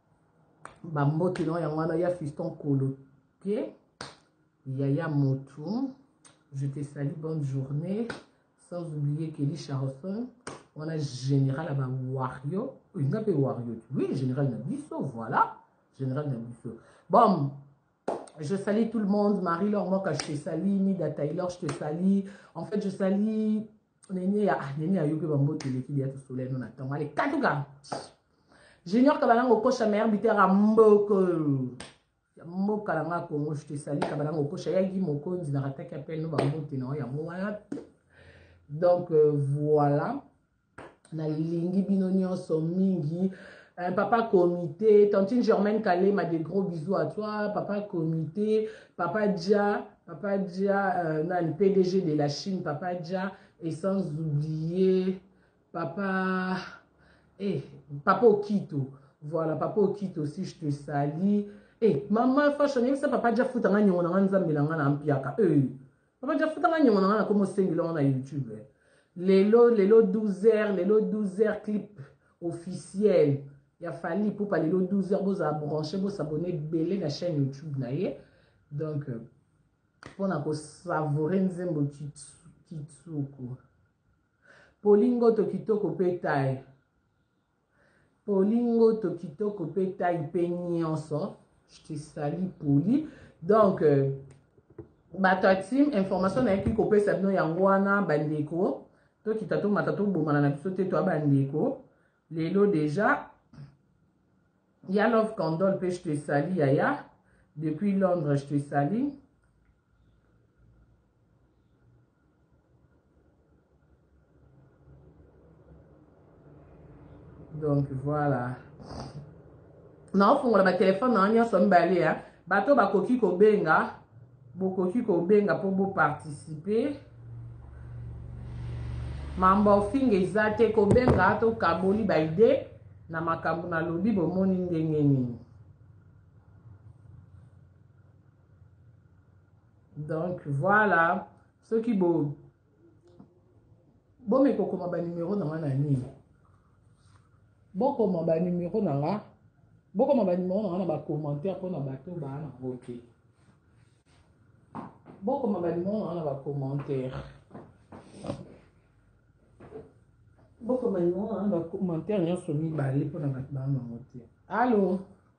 bambo tenon Yangwana, il y a fiston Kolo, ok? Yaya Motou, je te salue, bonne journée. Sans oublier Kelly Charlson, on a Général à Wario. Oui, il Wario. Oui, Général Nabisso, voilà. Général Nabisso. Bon, je salue tout le monde. Marie-Laure Moka, je te salue. Nida Taylor, je te salue. En fait, je salue. Néné, ah, Néné, Ayoke Bambo, Télé, qui est tout soleil, on attend. Allez, Katouga. Junior Kabalang au coach à mère, Bitera Mboko. Mboka langa Congo, je te salue. Kabalang au coach à Yagi Moko, Dinarata qui appelle nous Bambo, Ténor, Yambo, voilà. Donc euh, voilà, na lingi binonio somingi, euh, papa comité, tantine Germaine Calais m'a des gros bisous à toi, papa comité, papa Dia, papa Dia, euh, nan, P D G de la Chine, papa Dia, et sans oublier papa, eh, papa Okito, voilà, papa Okito aussi, je te salue, eh, maman fashion, ça papa Dia fout en agnon, on a un zambelanga na ampiaka, eh. Papa déjà foutu ngani on a comme cinq là on a YouTube. Les lots les lots douze heures, les lots douze heures clip officiel. Il a fallu pour pas les lots douze heures vous a branché vous s'abonner belé la chaîne YouTube là. Donc mpona kosavore nzembo kitsuku. Polingo to kitoko pe tai. Polingo to kitoko pe tai pe nyonso. Je te salue Poli. Donc, euh, bato team information na ki kopé sabino yango wana bandeko. To kitato matato bomana na biso te to bandeko. Lelo déjà. Ya Love Condol pe je te salue Yaya. Depuis Londres, je te salue. Donc voilà. Non, faut que le téléphone n'a rien son balé. Bato bakoki ko benga, bokoki ko benga pour vous participer. Mambo finge izate ko benga to kaboli ba ide na makambo na lobi bo moni ndenge nini. Donc voilà, ceux qui bo bo me ko koma ba numéro na wana nini. Boko ma ba numéro na nga. Boko ma ba numéro na ba commentaire pour na bato ba na voter. Boko ma ba numéro na ba commentaire. Boko ma numéro na ba commentaire nyo somi balé pour na bato ba na voter. Allô?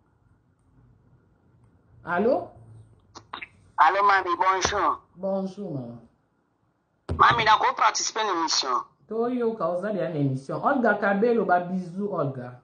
Allô? Allô mami, bonjour. Bonjour maman. Mami, na ko participer à l'émission. Toyo causa de une émission. Olga Kabelo ba bisou Olga.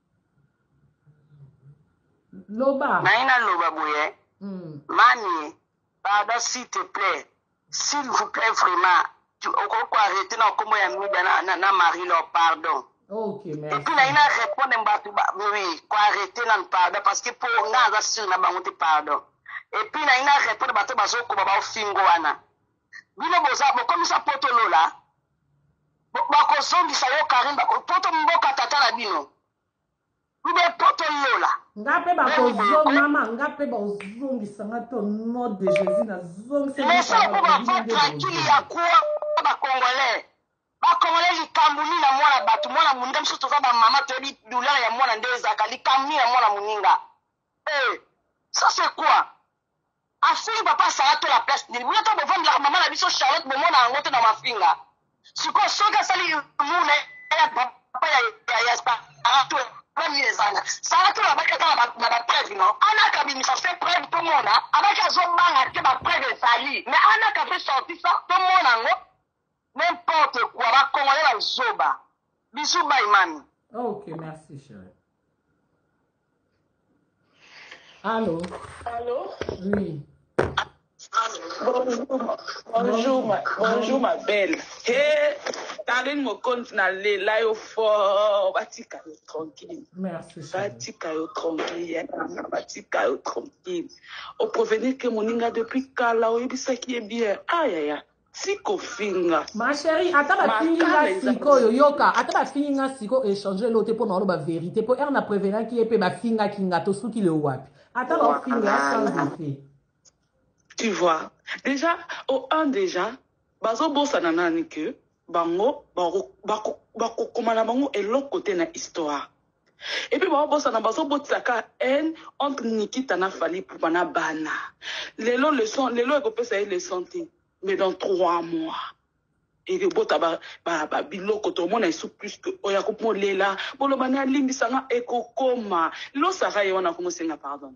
Loba. Naina loba boye. Mm. Mani, pardon s'il te plaît. S'il vous plaît vraiment, tu oko arrêter na komo ya mida na na, na Marie leur pardon. OK, merci. Et puis naina répondre mbatu ba oui, ko arrêter na pardon parce que pour nga za sur na bangote pardon. Et puis naina répondre bato bazoko baba ofingo wana. Bino boza bo comme ça poto lola. Bakosongisa yo karimba poto mboka tata na bino ube poto yola ngape bakozonga mama ngape bazongisa ngato nom de Jésus na zongisa mais ça pour ba tranquille ya kwa ba congolais ba congolais likambuni na mwana batu mwana muninga mso toza ba mama to bi douleur ya mwana ndeza kali kamni ya mwana muninga eh ça c'est quoi afili papa ça to la place ni mwana to bovanda la mama na biso Charlotte bo mwana ngote na mafinga. Siko soka sali mune ya papa ya ya spa ato premier zana sala to abaka ta na ba preuve no ana ka bi mi fait preuve to mona abaka zo banga ke ba preuve sali mais ana ka fait sortir ça to mona ngo n'importe quoi ba congolais la zoba bisou ba imani. OK, merci chérie. Allô? Allô? Oui. Bonjour, bonjour, ma, bonjour ma belle. Hé, Tarine me compte na le là au fort, batika yo tranquille. Merci. Batika yo tranquille, batika yo tranquille. Au provenir que mon inga depuis kala o yebisa qui est bien. Aïe aïe aïe. Siko finga. Ma chérie, ata ba finga siko yo yoka, ata ba finga siko échanger l'autre pour na ba vérité pour er na prévenir qui est pe ba finga kinga to suki le wapi. Ata ba finga sans effet. Tu vois, déjà, au un déjà, bazo bossa nanani que, bango, bako, bako, bako, komana bango et l'autre côté na histoire. Et puis, bazo bossa na bazo botsaka haine entre Nikita na Fali pour bana bana. Lelo le son, lelo e kopesa e le santé, mais dans trois mois. Et que bota ba, ba, ba, biloko to mona isu plus que, oya kopo lela, bolo bana limbi sanga eko koma. Lo sara yona komo senga pardon.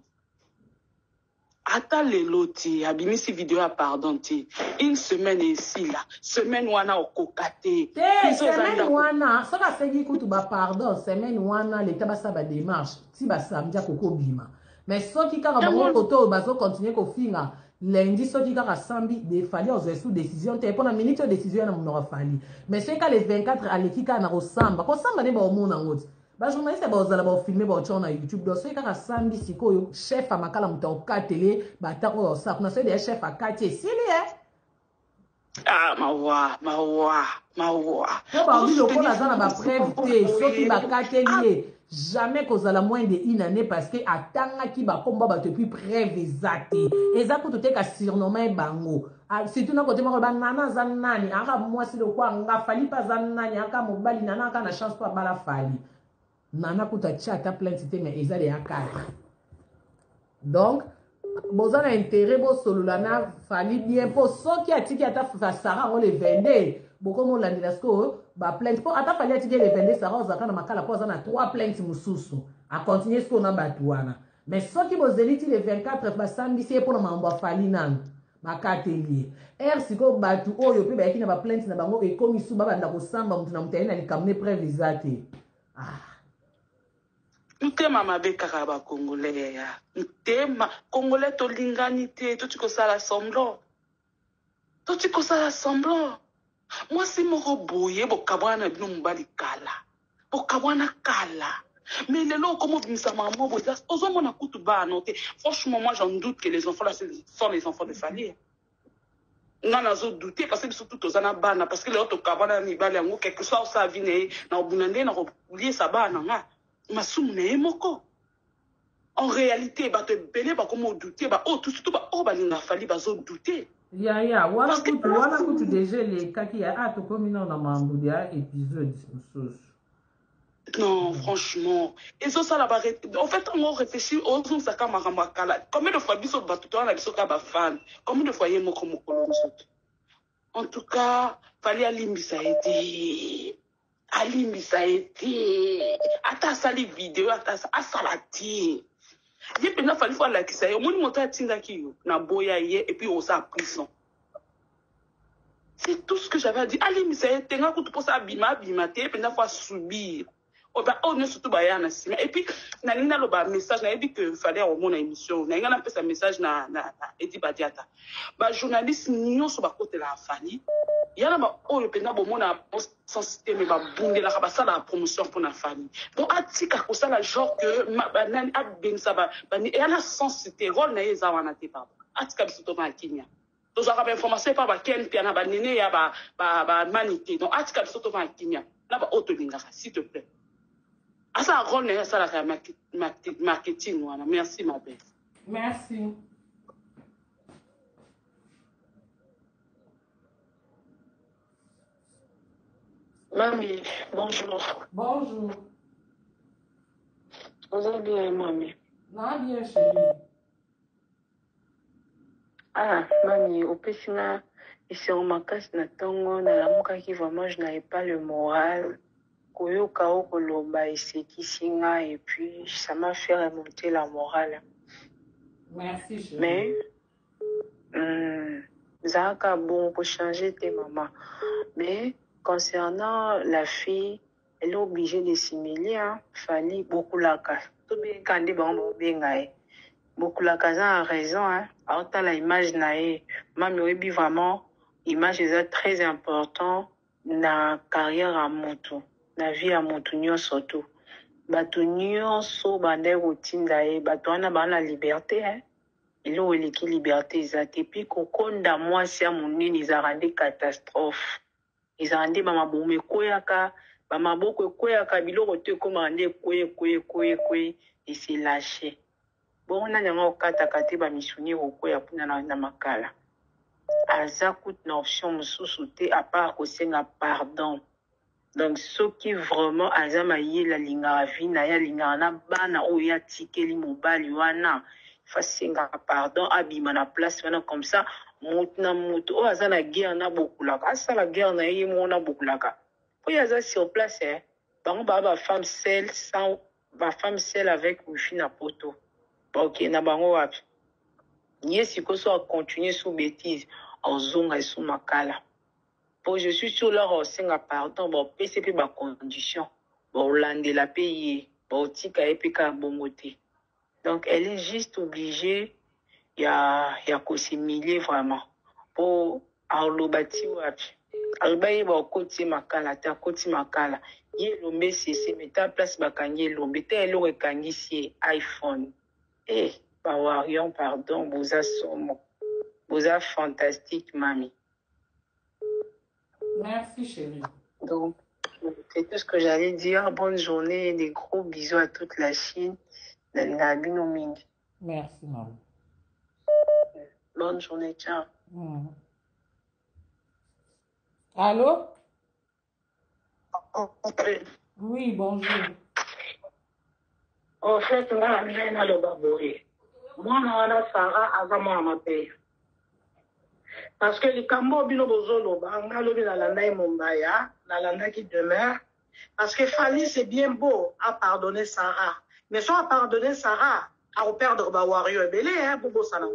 Ata le loti, abimisi vidéo à pardon ti. Une semaine ici là, semaine wana okokate. Te semaine wana, ça va faire kutu ba pardon, semaine wana l'état ba sa ba démarche, si ba samedi koko bima. Mais ceux qui kara bango koto bazo continuer ko finga. Lundi ceux qui kara sambi de fali aux sous décision te pour la minute de décision na monora fali. Mais ceux qui les vingt-quatre à l'équipe na rosamba, ko samba ne ba omona ngoti. Ba journaliste ba ozala ba filmer ba chona YouTube do so ikaka sambi sikoyo chef amakala mutoka télé ba ta ko sa kuna so de chef akati sili eh ah mawa mawa mawa ko ba bi loko na zana ba preuve te soki ba kateli jamais kozala moins de une année parce que atanga ki ba komba ba depuis preuve exacte ezako to te ka surnommer bango surtout na côté mako ba nana za nani aka mwasi lo kwa nga fali pa za nani aka mobali nana aka na chance to bala fali. Nana kuta tcha ta plainte te mais ezali ya quatre. Donc Boza na intérêt bo solola na fali bien po soki atiki ata Sarah on le vende boko mo landela sko ba plainte po ata fali atiki le vende Sarah ozaka na makala po na trois plaintes mususu a continuer sko na batuana mais soki bozeliti le vingt-quatre basambisi po na mambo fali nanu makateli er siko batu oyo pe bayaki na ba plainte na bango ekomi su babanda kosamba mutu na mutali na likamne preuve ezate ah ntema mabe kaka bakongolais ya ntema congolais tolingani te toti kosala semblant toti kosala semblant mwasi moko boye bokabwana na bino mobali kala bokabwana kala mais lelo okomobimisa mamo boye ozomona kutu bana te franchement moi j'en doute que les enfants là sont les enfants de Fali nga nazo douter parce que biso tout ozana bana parce que lelo tokabwana na mibali yango quelque soit osa vie na ye na obuna nde na koliesa bana nga masumu na ye moko en réalité bato ebele bakoma douter ba oh surtout ba oh balinga Fali bazo douter ya ya wana kutu wana kutu déjà elekaki ya ah tokomi na na mambo ya épisode mosusu non franchement ezosala ba en fait on réfléchit ozosaka makambo ya kala combien de fois biso bato towana biso ka bafan combien de fois ye moko mokolo mosusu en tout cas Fali alimbisa ye te alimbisa ye te ata asali video ata asala te ye mpenza Fali fo alakisa ye omoni moto atindaki yo na boya ye et puis oza prison c'est tout ce que j'avais à dire alimbisa ye te nga kutu mposa abima abima te ye mpenza fo asubir oba o nyonso tu baya na nsima et puis nalingi naloba message nayebi que Fali akomona émission nalingi napesa message na Edi Badiata bajournaliste nyonso bakotela ya Fali yana ba oyo mpenza bomona sensité me babundelaka basala promotion mpona Fali bon atika kosala genre que banani abengisa yana sensité role na ye eza wana te papa atika biso toma ya Kenya tozwaka bainformation epa bakene pia na banene ya bamani te donc atika biso toma ya Kenya na baoyo tolingaka s'il te plaît asa role na ye asalaka ya marketing wana merci ma belle merci. Mamie, bonjour. Bonjour. Vous allez bien, mamie? Non, bien, chérie. Ah, mamie, au Pessina, ici en Makas, Natongo, Nalamukaki, vraiment, je n'avais pas le moral. Koyo Kao Koloba et Sekisinga, et puis ça m'a fait remonter la morale. Merci, chérie. Mais, hum, Zaka, bon, pour changer tes mamans. Mais, concernant la fille, elle est obligée de s'humilier. Hein. Fali beaucoup la casse. Tout bien quand des bambous bien beaucoup la casse a raison. Hein. Alors t'as la image nae. Mami oui vraiment image est très important na carrière à moto, na vie à moto nyo surtout. Bato nyo so bande routine dae. Bato wana ba la liberté. Hein. Il a eu qui liberté zate. Puis kokonda moi si à mon nini ils a rendu catastrophe. Ils ont dit mama bome koyaka mama boko koyaka biloko te koma ande koye koye koye koye et c'est lâché bon na nyanga okata kate ba misuni koya puna na, na makala aza kut na option mususu te à part ko senga pardon donc ce qui vraiment aza mayela linga vi na ya linga na bana o ya tikeli mobali wana fasenga pardon abima na place wana comme ça mout na mout o aza na guerre na bokulaka asa la guerre na ye mona bokulaka po aza sur place hein bango ba ba femme seule sans ba femme seule avec wifi na poto OK na bango wapi nie siko so continuer sous bêtise en zonga sous makala po je suis sur leur osenga pardon bon P C P ba condition bon lande la payer bon tika epika bongote donc elle est juste obligée il y a il y a qu'on s'humilier vraiment pour alobati wapi albaye ba koti makala ta koti makala ye lombe cc meta place bakangi lombe te elo ekangisi iPhone eh ba warion pardon boza somo boza fantastique mami. Merci chérie. Donc c'est tout ce que j'allais dire. Bonne journée et des gros bisous à toute la Chine. Merci maman. Bonne journée, ciao. Mmh. Allô? Oui, bonjour. En fait, on a amené à le baboué. mwana wana Sarah aza mwana mabe. Parce que les Cambo bino bozolo banga lobi na landa Mombaya, na landa qui demeure. Parce que Fali c'est bien beau à pardonner Sarah, mais soit à pardonner Sarah à perdre ba wario belé hein bobo sana.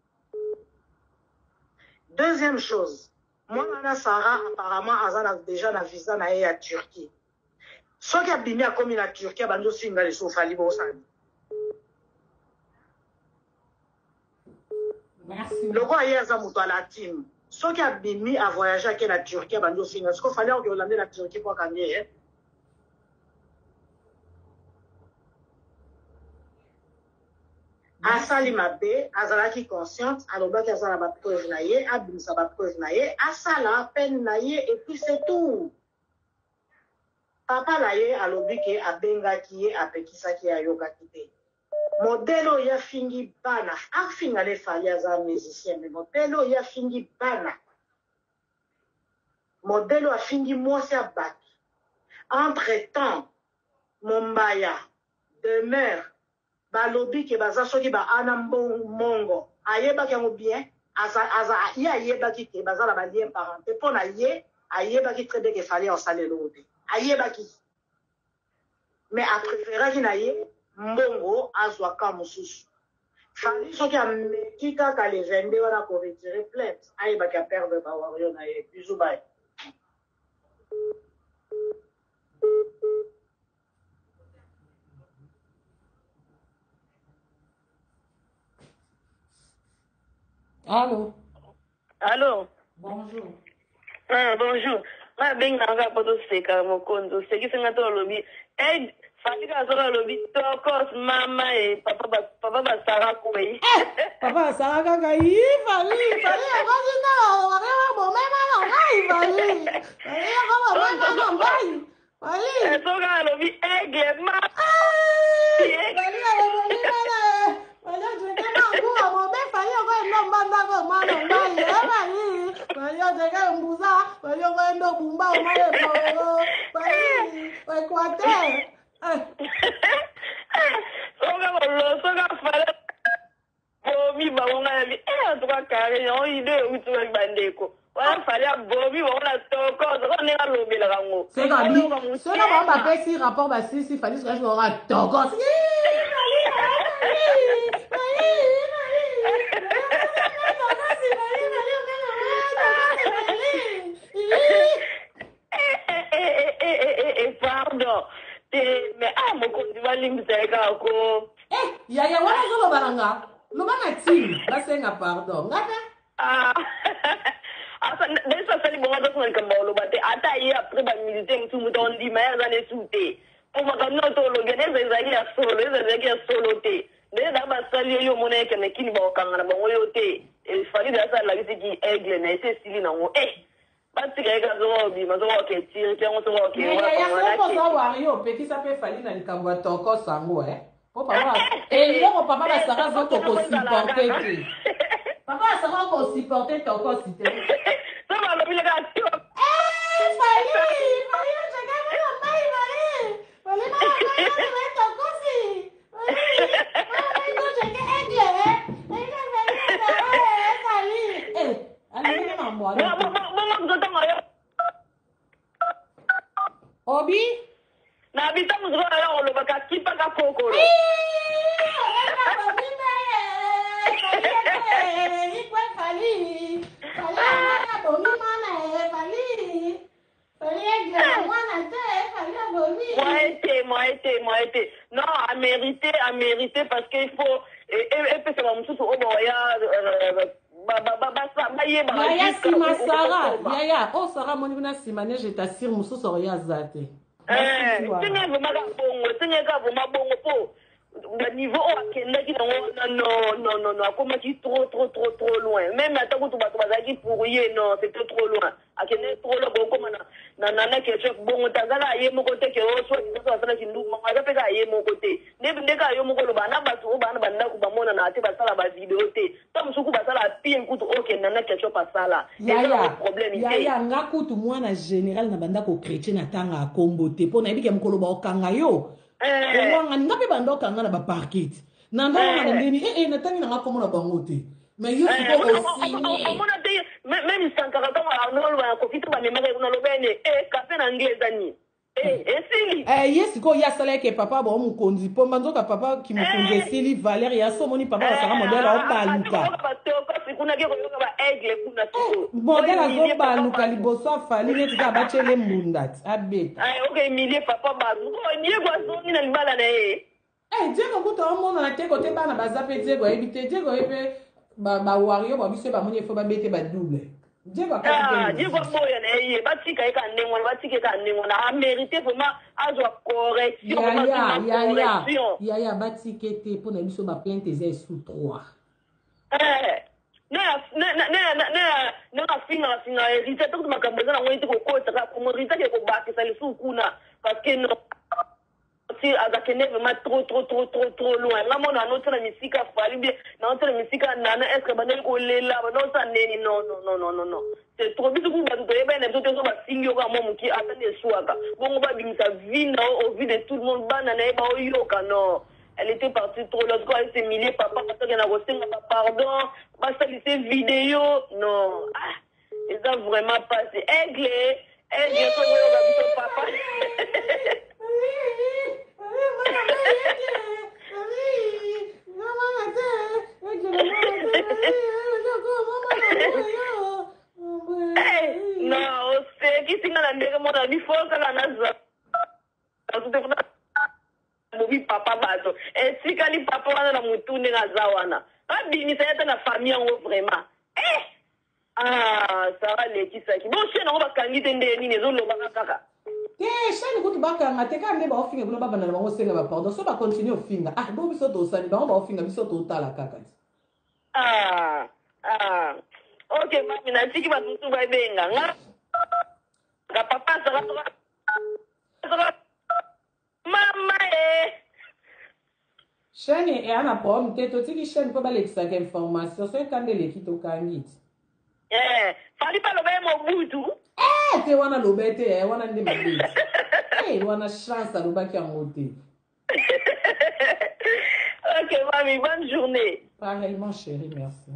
Deuxième chose, moi na Sarah apparemment azana déjà na visa na ya Turquie. Ce qui a bimi a commis la Turquie bando singa les so Fali bo sana. Merci. Le roi hier a monté à la team. Ce qui a bimi à voyager avec la Turquie, est-ce qu'il fallait que l'on ait la Turquie pour gagner? Asali Mabé, Azalaki consciente, Aloba Kazala Bapreuve Naye, Abimsa Bapreuve Naye, Asala, peine Naye, et puis c'est tout. Papa Naye, Alobi Ke, Abenga Kie, Apekisa Ki Ayoga Kite. Modelo ya fingi bana, afinga le fali aza musicien, mais modelo ya fingi bana. Modelo a fingi mwasi abaki. Entre temps, Mombaya demeure, balobi ke baza soki ba ana mongo, ayeba ki yango bien, aza aza ye ayeba ki ke baza la balien parenté, pona ye, ayeba ki très bien ke fali en salé l'autre. Ayeba ki. Mais a préféré ki na ye, mbongo azwaka mususu. Fali soki ameki kaka le vingt-deux wana ko retirer plainte, ayeba ki a perdre ba wario na ye, bisou bye. Allô? Allô? Bonjour. Ah, bonjour. Ma benga nga poto seka mokondo. Seki senga to lobi. Eh, Fali ka soka lobi. Tokos mama e papa ba papa ba Sarah koi. Papa Sarah kaka yi Fali. Fali ya kwa jina wa kwa bo mema na ngai Fali. Fali ya kwa bo mema na ngai. Fali. Eh, soka lobi ege ma. Fali ya kwa mema na. Fali ya jeka na nguwa bo me Fali ya kwa ndo mbanda kwa mano ngai. Fali. Fali ya jeka mbuza. Fali ya kwa ndo bumba o male po. Fali. Wa kwate. Soka lo soka fala. Bomi ba wona bi eh to ka kare yo ide utu ba bandeko. Wala fala bomi wona toko so ne ga lobi la ngo. C'est quand même c'est quand même pas si rapport ba si si Fali je aura toko. Pardon. Mais ah mon compte va limiter ko. Eh, ya ya wana zo lo balanga. Lo bana team, ba senga pardon. Ngata? Ah. Asa desa sali bonga do son kamba lo bate ata yi après ba militer mutu mutu on di mais za ne souté. Pour ma no to lo gene za za ya solo, za za ya solo te. De da ba sali yo mona ke ne kini ba kanga na bongo yo te. E fali da sa la biti ki aigle na ese sili na ngo. Eh. Bati ka ka zo bi ma zo ke tire ke ngo zo ke Mais ya ya ko zo wario pe ki sa pe Fali na likambo ya toko sango eh. Po papa. Eh, yo ko papa ba sara zo to ko supporter te. Papa sara ko supporter toko site. Ça va le bilan tio. Eh, Fali, Fali na chaka na mai Fali. Fali na mai na toko si. Fali. Fali no chaka aigle eh. Ai na Fali na Fali. Eh, ali na mo. Obi? Na bita muzgo ala olo baka kipa ka poko. Moi été, moi été, moi été. Non, à mériter, à mériter parce qu'il faut et et puis ça va me soucier au boya ba ba ba ba ça ba yeba. Yaya sima Sarah, yaya, oh Sarah moni bina simane je t'assure musu soria zate. Eh, tinga vuma ka bongo, tinga ka vuma bongo po. Le niveau akenda ki na non non non non akoma ki trop trop trop trop loin. Même ata ko to ba to ba ki pour ye non, c'est trop loin. Akenda trop loin ko na na na ke chef bongo tangala ye mo kote ke o so ni so asala ki ndu mo ga pe ka ye mo kote. Ne binde ka yo mo ko lo ba na ba so ba na banda ku ba mona na ate ba sala ba video te. To musuku ba sala pin kutu okay na na ke chef pasala. Yaya yaya nga kutu mwana général na banda ko chrétien na tanga akombo te pona ebike mkolo ba okanga yo. Eh nga pe banda okanga na ba parquet. Nanda wana ndeni eh eh natangi nanga komo na bango te. Mais yo faut signer. Même Sankara quand on a profité ba memere kuna lobene eh café na ngeza ni. Eh esili. Eh yes ko ya sala ke papa ba mu konzi po manzoka papa ki mu konzi esili Valérie ya so moni papa sala modèle o baluka. Modèle azo baluka liboso afali neti ka bachele mbundat abeta. Ah OK Emilie papa ba ko ni kwa so ni na libala na eh. Eh Diego kuto omona na te kote bana bazape Diego ebite Diego ebe ba ba wario ba biso ba moni fo ba bete ba double. Diego ka ah Diego boya na eh batika ka ndengwa batika ka ndengwa na a mérité vraiment azwa correction ya ya ya ya ya batike te pour na biso ba plainte ze sous trois. Eh na na na na na na finga finga hérité tout makambo na ngwete ko kota ka ko hérité ke ko bakisa le sous kuna parce que non si azakene vraiment trop trop trop trop trop loin la mona no tsana misika fali bien na tsana misika nana est ce que banel ko lela ba no sa neni non non non non non non c'est trop bisu ku ba to eba na to to ba singyo ka mo muki atane suaka bongo ba bimisa vina au vu de tout le monde bana na eba o yoka non elle était partie trop l'autre fois elle s'est milier papa parce qu'elle a reçu pardon ba salissé vidéo non ah et ça vraiment passé aigle elle vient sur le papa non c'est qui singa na ndenge mona bifoka na naza bobi papa bato esika ni papa wana na mutune ngaza wana abimisa yata na famille yango vraiment eh ah ça va lekisaki bon chez nango bakangi te nde nini ezoloba kaka te shani kuti bakanga te kambe ba ofinga bulo baba na bango senga ba pardon so ba continue ofinga ah bo biso to sani bango ba ofinga biso to tala kaka ah ah OK mami na tiki ba tutu ba benga nga ga papa sara sara mama eh shani e ana prom te to tiki shani ko ba lekisa ke information so kandele kito kangit eh fali pa lo be mo butu eh te wana lo bete eh wana ndi mabiti eh wana chance lo ba ki angote. OK mami bonne journée. Pareillement chérie, merci.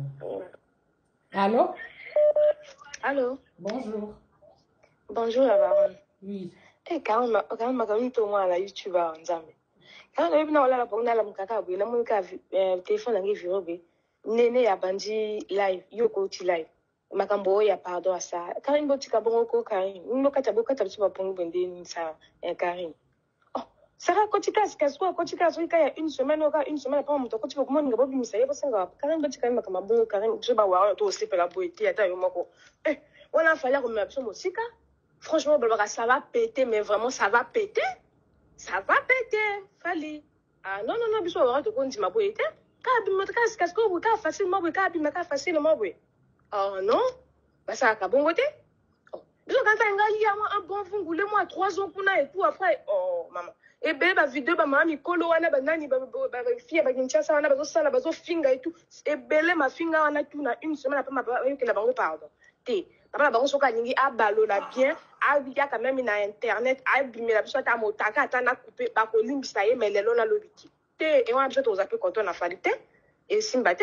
Allô? Allô? Bonjour. Bonjour la baronne. Oui. Eh quand ma quand ma quand to moi la YouTuber nzambe. Quand on na la bonga la mkaka bo la mo ka téléphone na ngi virobe. Nene ya bandi live yoko ti live. Makambo ya pardon à ça. Quand une botika bongo ko Karim. Ngo kata bo kata biso ba pongo bende ni sa Karim. Oh, Sarah kotika sikaswa kotika so il y a une semaine ou une semaine après mon kotika comment ngo bobi misaye bo senga. Karim botika makamba bongo Karim je ba wa to se pela boiti ata yo moko. Eh, on a fallu comme biso mosika. Franchement ça va péter mais vraiment ça va péter. Ça va péter. Fallait. Ah non non non biso wa to ko ndima boiti. Ka bi mo ka sikaswa bo ka facilement bo ka bi ma ka facilement bo. Oh non, bah ça a bon côté. Oh, bisous quand t'as un gars un bon fungule moi trois ans pour na et tout après. Oh maman. Et ben ma vidéo ba mama mikolo wana ba nani ba ba fille ba kinchasa wana ba zo sala ba zo finga et tout. Et belé ma finga wana tout na une semaine après ma ba que la bango pardon. Té. Papa la bango soka ningi a balo la bien. A biga quand même na internet a bimé la biso ta motaka ta na couper ba ko limbisa ye mais lelo na lobiki. Té et on a biso to zape quand on a fallu té. Et simbate.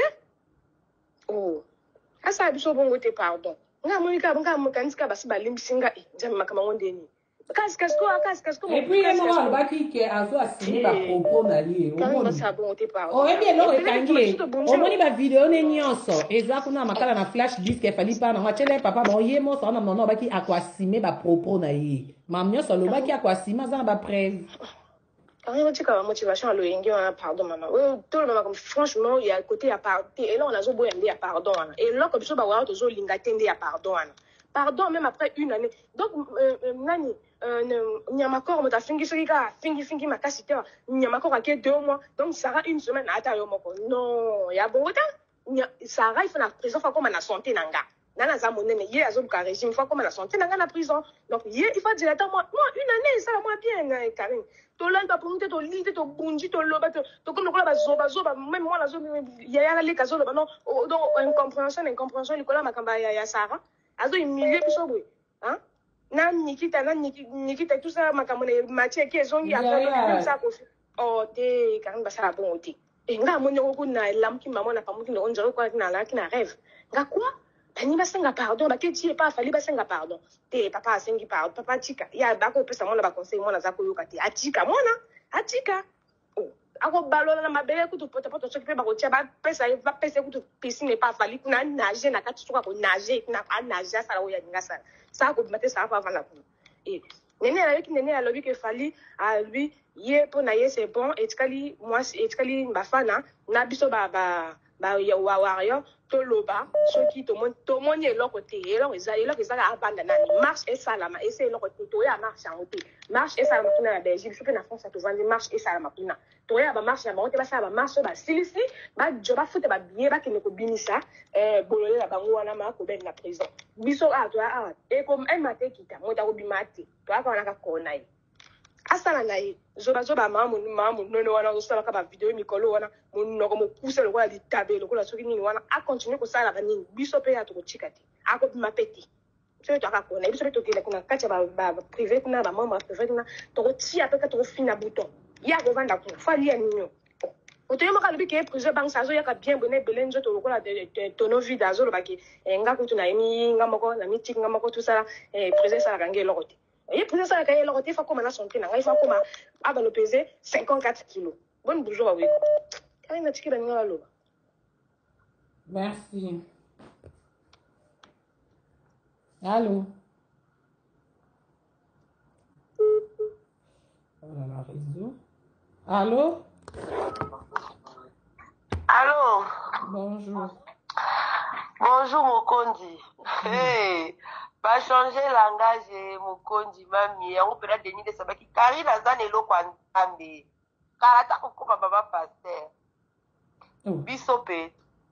Oh. Asa biso bongo te pardon. Nga monika nga mokanisika basi balimbisinga e njami makama ngondeni. Kasi kasi ko kasi kasi ko. Et puis le moment ba ki ke azo assigner ba propos na lié. Quand on sa bongo te pardon. Oh et bien lo ekangi. O moni ba vidéo ne nyonso. Eza kuna makala na flash disk e fali pa na ngachele papa bon ye mo so na nono ba ki akwasime ba propos na ye. Mam nyonso lo ba ki akwasima za ba presse. Quand on dit que la motivation à l'oyengi, on a pardon, maman. Oui, tout le monde, franchement, il y a le côté à pardon. Et là, on a zo boyende à pardon. Et là, comme ça, bah, on a zo lingatende à pardon. Pardon, même après une année. Donc, nani, nyamakor, on t'a fingi soriga, fingi fingi ma cassité, nyamakor a que deux mois. Donc, ça sera une semaine à ta yomoko. Non, il y a bon temps. Sarah, il faut la prison, faut comme la santé nanga. Nana za monnaie, mais hier, il régime, faut comme la santé nanga la prison. Donc, hier, il faut dire, attends, moi, moi, une année, ça va moi bien, Karine. To lan ba ponte to lite to bunji to loba to to comme le ba zoba zoba même moi la zoba ya ya le kazo loba non donc incompréhension incompréhension likola makamba ya ya Sarah azo humilier biso boy hein na Nikita na Nikita tout ça makamone matière qui ezongi après même ça ko oh te quand ba ça bon oti Et nga moni ko na lam ki maman na pamuki no onjoro ko na la ki na rêve. Nga quoi? Bani basenga pardon, ba keti pas fali basenga pardon. Te papa asengi pardon, papa tika. Ya ba ko pesa mona ba conseil mona za ko yoka te. Atika mona, atika. Oh, ako balola na mabele kutu pota pota soki pe ba ko tia ba pesa ba pesa kutu piscine pas fali kuna nager na kati soka ko nager na pa nager sala o ya dinga sala. Ça ko mate ça pa vana kuna. Et nene la ki nene la lobi ke fali a lui ye po na ye c'est bon etkali moi etkali bafana na biso ba ba ba ya wa wa yo to loba soki to mon to moni eloko te eloko eza eloko eza ka abanda nani marche et salama et c'est eloko te to ya marche en te marche et salama kuna na Belgique soki na France to vandi marche et salama kuna to ya ba marche ya ba te ba sala ba marche ba silisi ba joba fute ba bien ba kene ko binisa eh bolole la bango wana ma ko ben na prison biso a to a e ko e mate kita mo ta ko bimate to aka wana ka kona yi asala na ye zoba zoba mamu mamu nono wana osala ka ba video mikolo wana munno ko mokusa lo kwa ditabe lo kwa soki nini wana a continue ko sala kanini biso pe ya to ko chikati a ko mapeti so to aka kona biso pe to kile kuna kacha ba ba privé kuna ba mama privé kuna to ko tia pe ka to fina bouton ya ko vanda ko fali ya ninyo oto yema ka lobi ke privé bank sa zo ya ka bien bone belenjo to ko la tono vida zo lo ba ki nga ko tuna emi nga moko na miti nga moko tout ça eh privé sala kange lo kote. Et puis ça, il a été fait comme un santé, il faut comme à le peser cinquante-quatre kilos. Bonne bourgeois, oui. Merci. Allô? Voilà, réseau. Allô? Allô? Bonjour. Bonjour, Mokondi. Hey! Ba changer langage Mokondi mami on peut la denir de sabaki Karina zanelo kwa ntambe karata kokoma baba pasteur bisope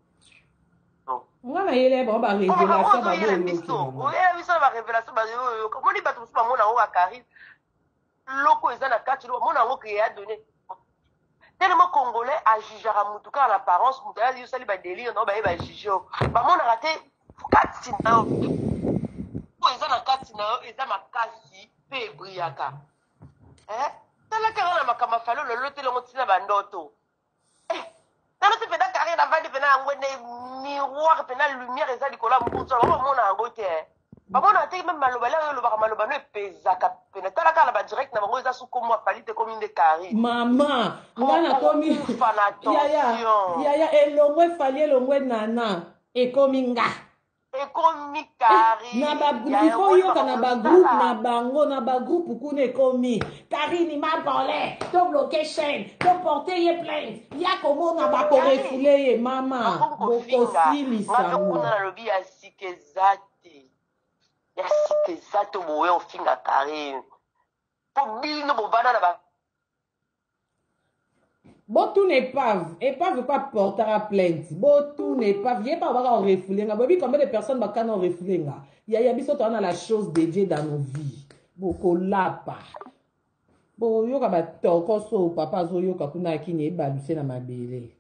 ngana yele ba ba révélation ba bo biso oye biso ba révélation ba yo comment dit bato ba mona o Karina loko ezana kati lo mona ngo ke ya donner tellement congolais a jugera mutuka en apparence mutuka yo sali ba délire non ba ba juger ba mona raté kati na eza na kati na yo eza makasi mpe ebriyaka talaka ngo na makambo afali ololo telongo ntina bandoto nano te mpena carrière navandi mpena yango ene miroir mpena lumière eza likolo ya mbuso bango bamona yango te bamona te meme maloba le oyo olobaka maloba no epezaka pene talaka na badirect na bango eza sukomo afali te komi nde carrière mama nga nakomi yaya elongo efali elongo enana ekomi nga ekomi Karine na ba ifo yoka na ba groupe na bango na ba groupe kuna ekomi Karine ma parlé to bloquer chaîne to porter ye plainte ya komo na ba ko refoule ye mama boko silisa ngo na lobi ya sikezate ya sikezate bowe ofinga Karine po bino bobana na ba Botou n'est pas, épave pas porter à plainte. Botou n'est pas, viens pas avoir un refoulé. Bobi combien de personnes bakana en refoulé nga. Ya ya biso to na la chose dédiée dans nos vies. Boko lapa. Bo yo ka ba toko so papa zo yo ka kuna kini ba luse na mabele.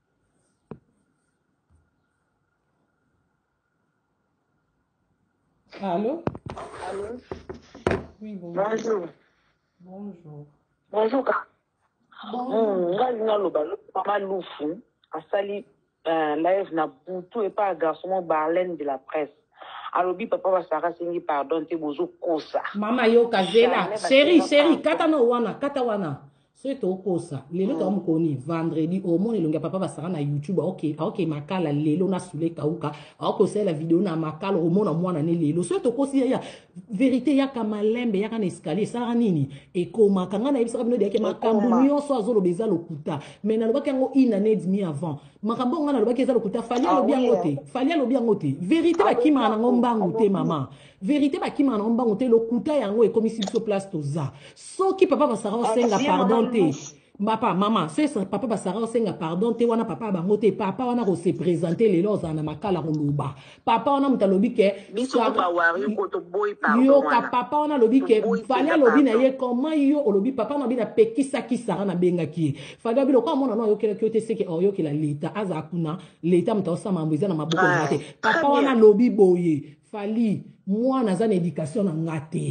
Allô? Allô? Oui, bonjour. Bonjour. Bonjour. Bonjour. Bonjour. Nga loba mama lufu asali live na butu et pas garçon Barlène de la presse. Alobi papa wa Sarah sengi pardon te bozo kosa. Mama yo kazela. Chérie, chérie, kata no wana, kata wana. C'est au kosa. Lelo to mkoni vendredi au monde longa papa ba Sarah na YouTube. OK, OK makala lelo na sule kauka. OK c'est la vidéo na makala au monde mwana ne lelo. C'est au kosi ya vérité ya kamalembe ya kan escalier Sarah nini. E koma kanga na ebisa bino de ke makambu nyonso azolo beza lokuta. Mais na lobaki ngo une année et demie avant. Makambo nga na lobaki eza lokuta fali alobi yango te. Fali alobi yango te. Vérité ba kima na ngombangu te mama. Vérité ba kima na ngombangu te lokuta yango e komisi biso place toza. Soki papa ba Sarah senga pardon te. Papa, maman, c'est ça, papa Basara senga pardon te wana papa bangote papa wana ko se présenter les lois na makala ngoluba. Papa wana mutalobi ke biso ba wari ko to boy pardon. Yo ka papa wana lobi ke fanya lobi na ye comment yo olobi papa na bi na pekisa kisara na benga ki. Fanya bi lo kwa mona no yo kele kyote seke o yo kila leta aza kuna leta mtaosa mambo na maboko ngate. Papa wana lobi boye fali mwana za na éducation na ngate.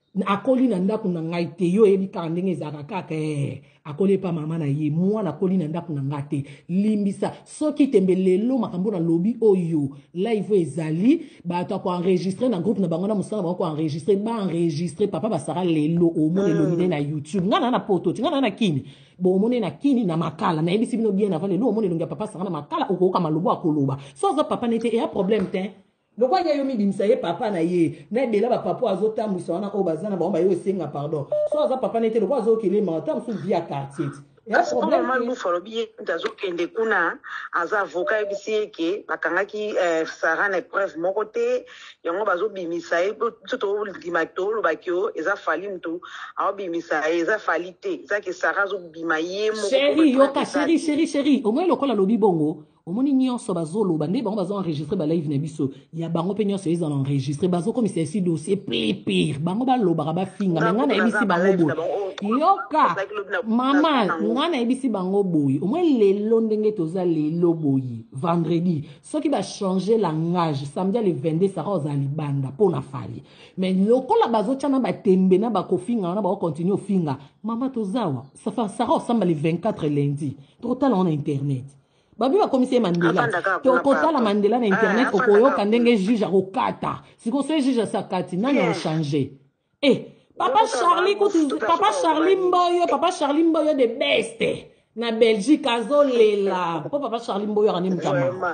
akoli na ndako na ngai te yo yebi kaka ndenge ezalaka kaka eh akoli pa mama na ye mwana akoli na ndako na ngai te limbisa soki tembe lelo makambo na lobi oyo live ezali bato ko enregistrer na groupe na bango na musala bango ko enregistrer ba enregistrer papa basara lelo omone lobine na YouTube ngana na poto ngana na kini bo omone na kini na makala na yebisi bino bien avant lelo omone longa papa sara na makala okoka malobo akoloba so za papa nete e a problème te donc il y a eu bimisa ye papa na ye na bela ba papa azota musana o bazana ba ba yo senga pardon so za papa nete lokwa zo kele matam su via quartier et un problème normal bu forobi ndazo kende kuna aza avocat bisi ke bakangaki Sarah na preuve moko te yango bazo bimisa ye to dimato lo bakio eza fali mtu awo bimisa eza fali te eza ke Sarah zo bimaye moko chérie yoka chérie chérie chérie au moins lokola lobi bongo omoni nyonso bazoloba nde bango bazo enregistrer ba live na biso ya bango pe nyonso ils ont enregistré bazo comme c'est si dossier pire bango balobaka bafinga mais ngana ebisi bango boye yoka mama ngana ebisi bango boye au moins lelo ndenge toza lelo boye vendredi soki ba changer langage samedi le vingt-deux ça roza libanda pona fali mais lokola bazo tchana ba tembe na ba kofinga na ba continuer ofinga mama tozawa ça fa ça ressemble le vingt-quatre lundi total en internet babi ba commissaire Mandela to kotala Mandela na internet okoyoka ndenge juge akokata siko so juge sakati nani a changé eh papa Charlie kuti papa Charlie Mboyo papa Charlie Mboyo de best na Belgique azolela papa Charlie Mboyo ani mtama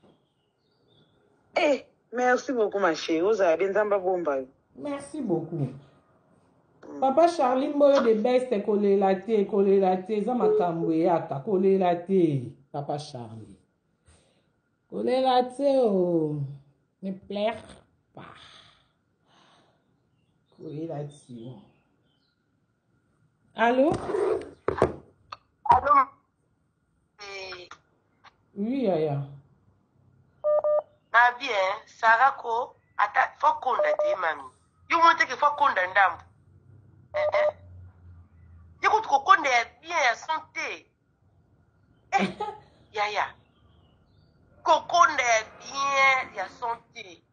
eh merci beaucoup ma chérie oza benzamba bomba merci beaucoup papa Charlie Mboyo de best kolela te kolela te za makambo yaka kolela te papa Charlie. Colélatio ne plaire pas. Colélatio. Allô? Allô? Oui, Yaya. Na bien, Sarah ko ata fo konda te mami. You want to fo konda ndambo. Eh eh. Yiko ko konda bien ya santé. Eh, Yaya. Kokonde bien ya santé.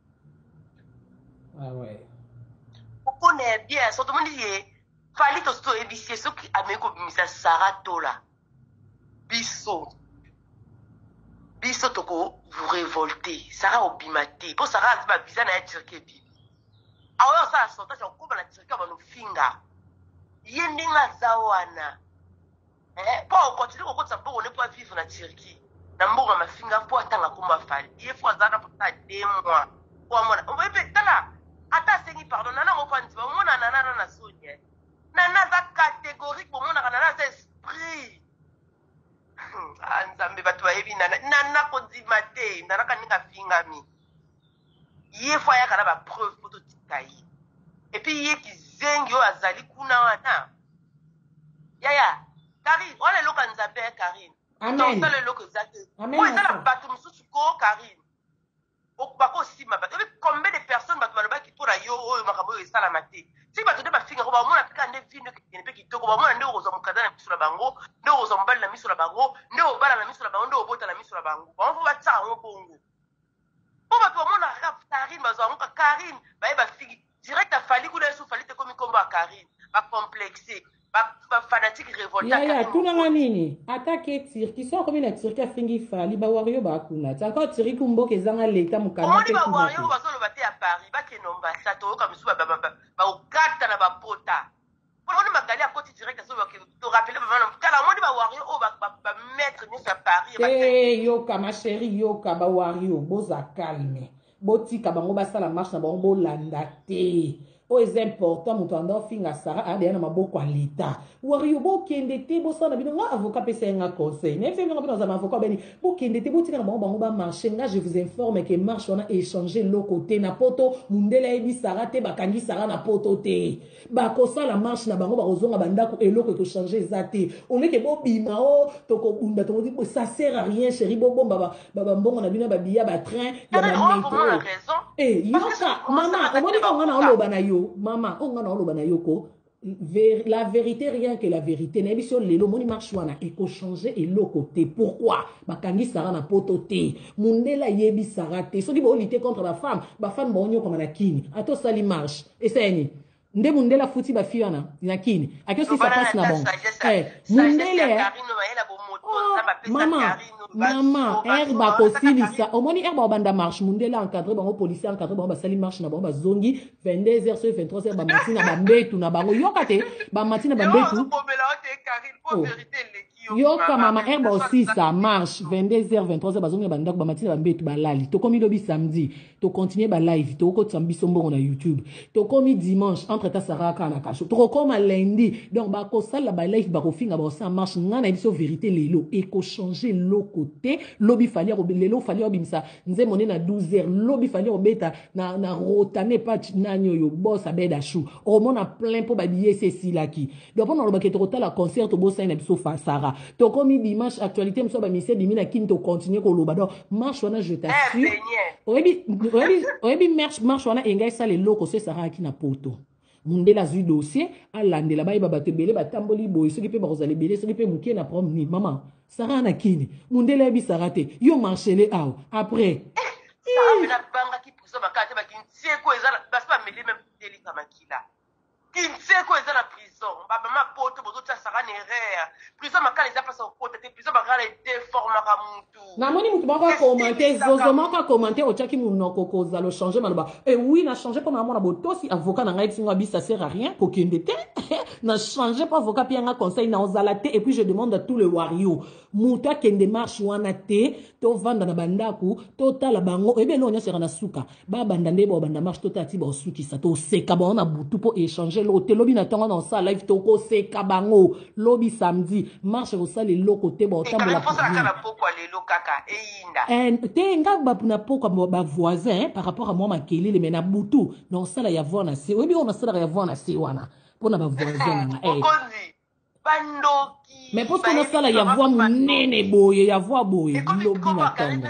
Ah ouais. Kokonde bien, so to moni ye fali to sto ebisi so ki ameko bimisa Sarah tola. Biso. Biso toko vous révolter. Sarah obimate. Po Sarah ba bizana ya tirke bibi. Awo sa sota so ko bana tirke ba no finga. Yende nga zawana. Eh, pour continuer au côté pour on ne pas vivre na Turquie. Na mbonga mafinga pour atanga kuma fali. Il faut azana pour ça deux mois. Pour moi, on va peut tala. Ata sengi pardon, nana mo fanti ba mo nana nana na sonya. Nana za catégorique pour mo nana nana za esprit. Anzambe batu ba ebi nana nana ko di mate, nana ka ninga finga mi. Ye fois ya kana ba preuve pour tout tikai. Et puis ye ki zengi o azali kuna wana. Yaya Karine, on est là quand nous appelle Karine. Amen. On est là que ça. Amen. On est là bateau nous sous ko Karine. Au bako si ma bateau. Combien de personnes bateau là qui pour la yo o makabo e salamate. Si bateau de ba finga ko ba mona pika nde vino ki ne pe ki toko ba mona nde ozo mukada na miso la bango, nde ozo mbala na miso la bango, nde obala na miso la bango, nde obota na miso la bango. Ba on va tsa ngo bongo. Po bateau mona rap Karine bazo ngo Karine, ba e ba figi direct a fali kula sou fali te komi komba Karine. Ba complexé. Ba fanatique révolté. Yaya, tout na nini? Attaque tir qui sont comme une tir qui a fingi fali ba wario ba kuna. C'est encore tiri kumbo ke zanga leta mukana. On dit ba wario ba zo lo bate à Paris, ba ke nomba sa to comme sou ba ba ba ba o kata na ba pota. Pour on magali à côté direct so ba ke to rappeler ba non. Kala on dit ba wario o ba ba mettre ni sur Paris. Eh yoka ma chérie yoka ba wario boza calme. Botika bango ba sala marche na bango bolanda te. Oh, c'est important, mon tendon finga Sarah a bien ma beaucoup à l'état. Ou ariyo bo kende te bo sana bino nga avocat pese nga conseil. Ne fait nga bino za avocat beni bo kende te bo tika na bango bango ba marcher nga je vous informe que marche on a échangé le côté na poto mundela ebi Sarah te bakangi Sarah na poto te. Ba ko la marche na bango ba ozonga bandako eloko ko changer zate. On est que bo bima o toko bunda to dit ça sert à rien chérie bo bomba ba ba mbongo na bino ba biya ba train ya ba métro. Eh yoka mama o moni ko na oloba na yo. Maman, on a oloba na yoko. La vérité, rien que la vérité. N'ébisson lelo moni marche wana eko changer et le côté. Pourquoi? Bakangi Sarah na potote. Mundela yebi Sarah te. So di bo lité contre la femme. Ba femme bonyo comme la kini. Ato sali marche. Et c'est ni. nde mundele afuti bafi wana na kini ake osi sa passe na bongo mundele mama mama r bakosilisa omoni r baobanda marche mundele encadre bango policier encadre bango basali marche na bango bazongi vingt-deux heures sur vingt-trois heures bamati na bambetu na bango yoka te bamati na bambetu yoka mama r baosisa marche vingt-deux heures vingt-trois heures bazongi na bandako bamati na bambetu balali tokomi lobi samedi tocontinue balive tokokotisa biso mbongo na youtube tokomi dimanche entre ta saraka na kasho tokokoma lundi donc bakosala balive bakofinga bakosala marche nga na biso vérité lelo ekochange lokote lobi fali lelo fali obimisa nze mone na douze heures lobi fali obeta na na rotane patch nani oyo boss abeda chou omona plein po babiye sesilaki donc pona lobake tokotala concert bossa na biso fa sara tokomi dimanche actualité mso ba mise dimina kin to continuer ko loba donc marche wana je t'assure oyebi oyebi oyebi marche marche wana engai sala loko se sara ki na poto mundela zui dossier alandela bayi babato ebele batamboli boye soki mpe bakozala ebele soki mpe mokie na problème ni mama sara na kini mundela yebi sara te yo marchele awa après kinseko eza na prison babama poto bozotya saka na erreur prison makala eza mpasa okota te prison makala edeformaka mutu namoni mutu moko akomante zozo moko akomante otyaki monoko kozala ochange maloba e oui na change mpo na mona botosi avocat na ngai bisingo abi ça sert à rien kokende te na change mpo avocat mpe yanga conseil na ozala te et puis je demande à tout le wario mutu akende marche wana te tovanda na bandako totala bango oyebi elo nyonso yaka na suka babanda nde baobanda marche totala ti baosukisa toseka bango na butu mpo échange te lobi na ntongo na osala live tokoseka bango lobi samedi marche kosala eloko te baotambola te nga na pokwa bavoisin par rapport à moi makelele me na butu na osala ya voir na se oyebi oyo nasalaka ya voir na se wana mpona bavoisin nanga mais mpo so nasala ya voir monene boye ya voir boye lobi na ntongo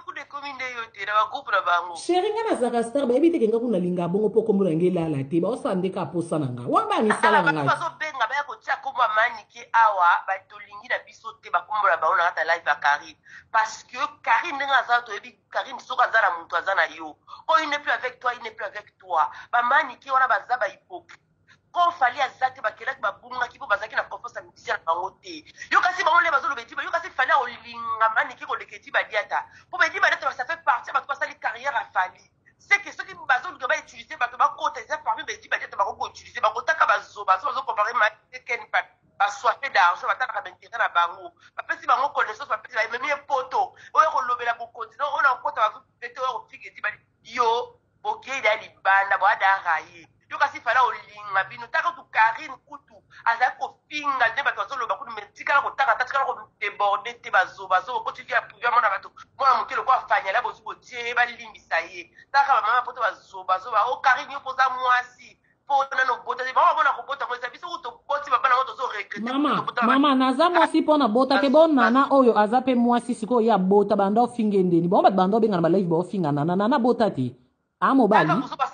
sheri nga nazaka star bayebi teke nga kuna linga bongo mpo kombo na nge elala te baosala ndeka aposa na nga wana banisalaka ngai bazobenga baya kotia kombo ya manike awa batolingi na biso te bakombola bango na kata live ya Karine parce que Karine ndenge aza toyebi Karine soki aza na moto aza na yo oyo il n'est plus avec toi il n'est plus avec toi bamanike wana baza bahypocrite ko fali aza te bakelaki babungaki mpo bazalaki na confiance ya musicien na bango te yo kasi bango nde bazoloba eti yo kasi fali aolinga manike koleka eti badiata mpo baedi badiata ça fait partie bato basali carrière ya fali c'est que soki bazoluka bautilize bato bakota eza parmi baedi badiata bakokoutilize bakotaka bazoba so bazocompare makeni basoife d'argent batalaka baintérêt na bango bapesi bango connaissance bapesi bamemi epoto oyo kolobela bokontina oyo nakota bazopete oyo kofika eti bali yo bokeida ya libanda boadaraye yo kasi fala olinga bino taka tu Karine kutu aza kofinga nde bato bazoloba kutu me tikala kotaka ta tikala kodeborde te bazoba zo ko tivia privé mona bato mona mokelo ko afanyala bozu botie balimbisa ye taka bamama poto bazoba zoba o Karine yo poza mwasi pona no bota te baba bona kobota ko eza biso kuto boti baba na moto zo regrette mama mama naza mwasi pona bota te bonana oyo aza pe mwasi siko ya bota banda ofinga ndeni bon bato banda obenga na ba live ba ofinga nana nana bota te amobali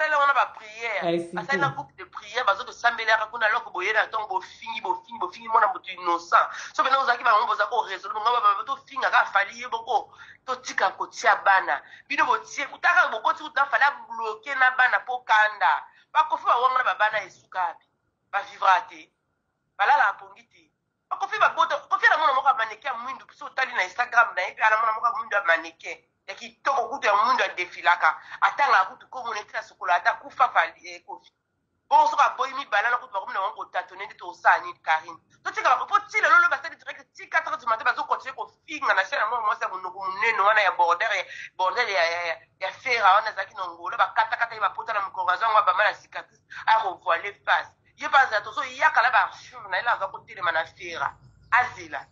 basala groupe de prière bazo tosambelaka kuna loko boyena ntongo bofingi bofingi bofingi mwana moto innocent so bena ozalaki bango boza koresole bongo tofinga ka fali ye boko totika kotia bana bino botie kutaka bokoti kuta fali abloke na bana po kanda bakofi bawanga na babana esukabi bavivra te balala apongi te bakofi babota kofi na mwana moko ya maneke ya mwindu so otali na Instagram na ye pe ala mwana moko ya mwindu ya maneke ya kitoko kutu ya mwindu adefilaka atanga kutu komona eti na sokola ata kufa fali kofi bon soka boyi mibala kutu bakomi na wango kotatone nde tosala nini Karine totika bako po tila lolo basali direct ti quatre heures du matin bazokontinue kofinga na chaîne ya mwana mwasi ya monoko monene wana ya border border ya fera wana ezalaki na ngolo bakatakata ye bapota na mikorazo yango bama na cicatrice akovoile face ye bazala tozoyakala baarchive na ye la aza kotelema na fera azela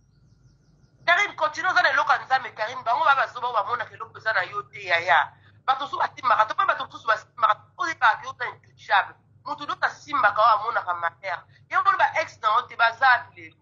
Karine continue oza na eloko ya nzambe Karine bango babazoba oyo bamonaka eloko eza na yo te yaya bato so basimbaka to mpe bato mosusu basimbaka oyebaka yo oza intouchable motu nde otasimbaka oyo amonaka malere yango ba ex na yo te baza lelo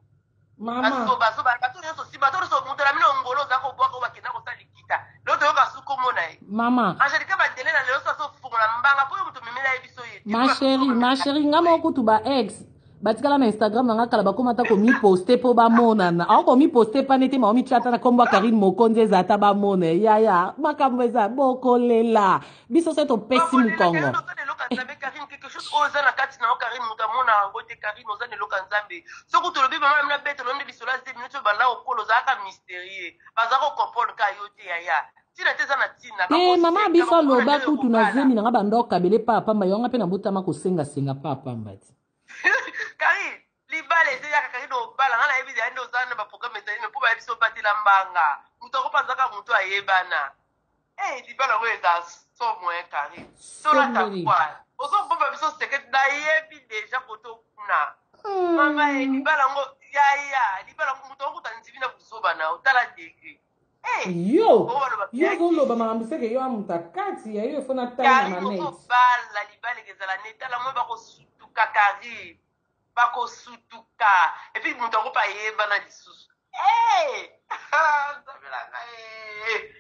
bato nyonso simba to nyonso moto na mino ngolo oza kobwaka oyo bakenda kosala likita lelo toyoka su komona ye angelika badele na lelo so azofungola mbanga mpo oyo moto memela ye biso ye masheri masheri nga moko kutu ba ex batikala na Instagram na ngakala bakomata komi poste po bamonana ako komi poste pa nete maomi chata na kombo Karine Mokonzi ezata bamone yaya makambo eza bokolela biso se topesi mukongo eloka nzambe Karine quelque chose oza na kati na Karine mutamona ngo te Karine oza eloka nzambe soko to lobi mama na bête londe bisola zé minutes bala okolo za ka mystérieux baza ko comprendre ka yote yaya tina teza na tina eh mama biso loba kutu na zemi na bandoka bele papa mba yonga pe na botama ko senga senga papa mbati Karine libale ese ya Karine obala ngana ebi ya ndo zana ba programme tani po ba biso batela mbanga mutako pazaka mutu ayebana eh libala weza somo eh Karine sola takwa ozo bomba biso secret na yebi deja koto kuna mama eh libala ngo ya ya libala ngo mutako tanzivina kuzoba na utala degree yo yo goloba mamambiseke yo amutakati ya yo fona tayi na net bala libale kezala netala mo bako sutuka Karine bako sutuka et puis mutako pa yeba na lisusu eh zabela eh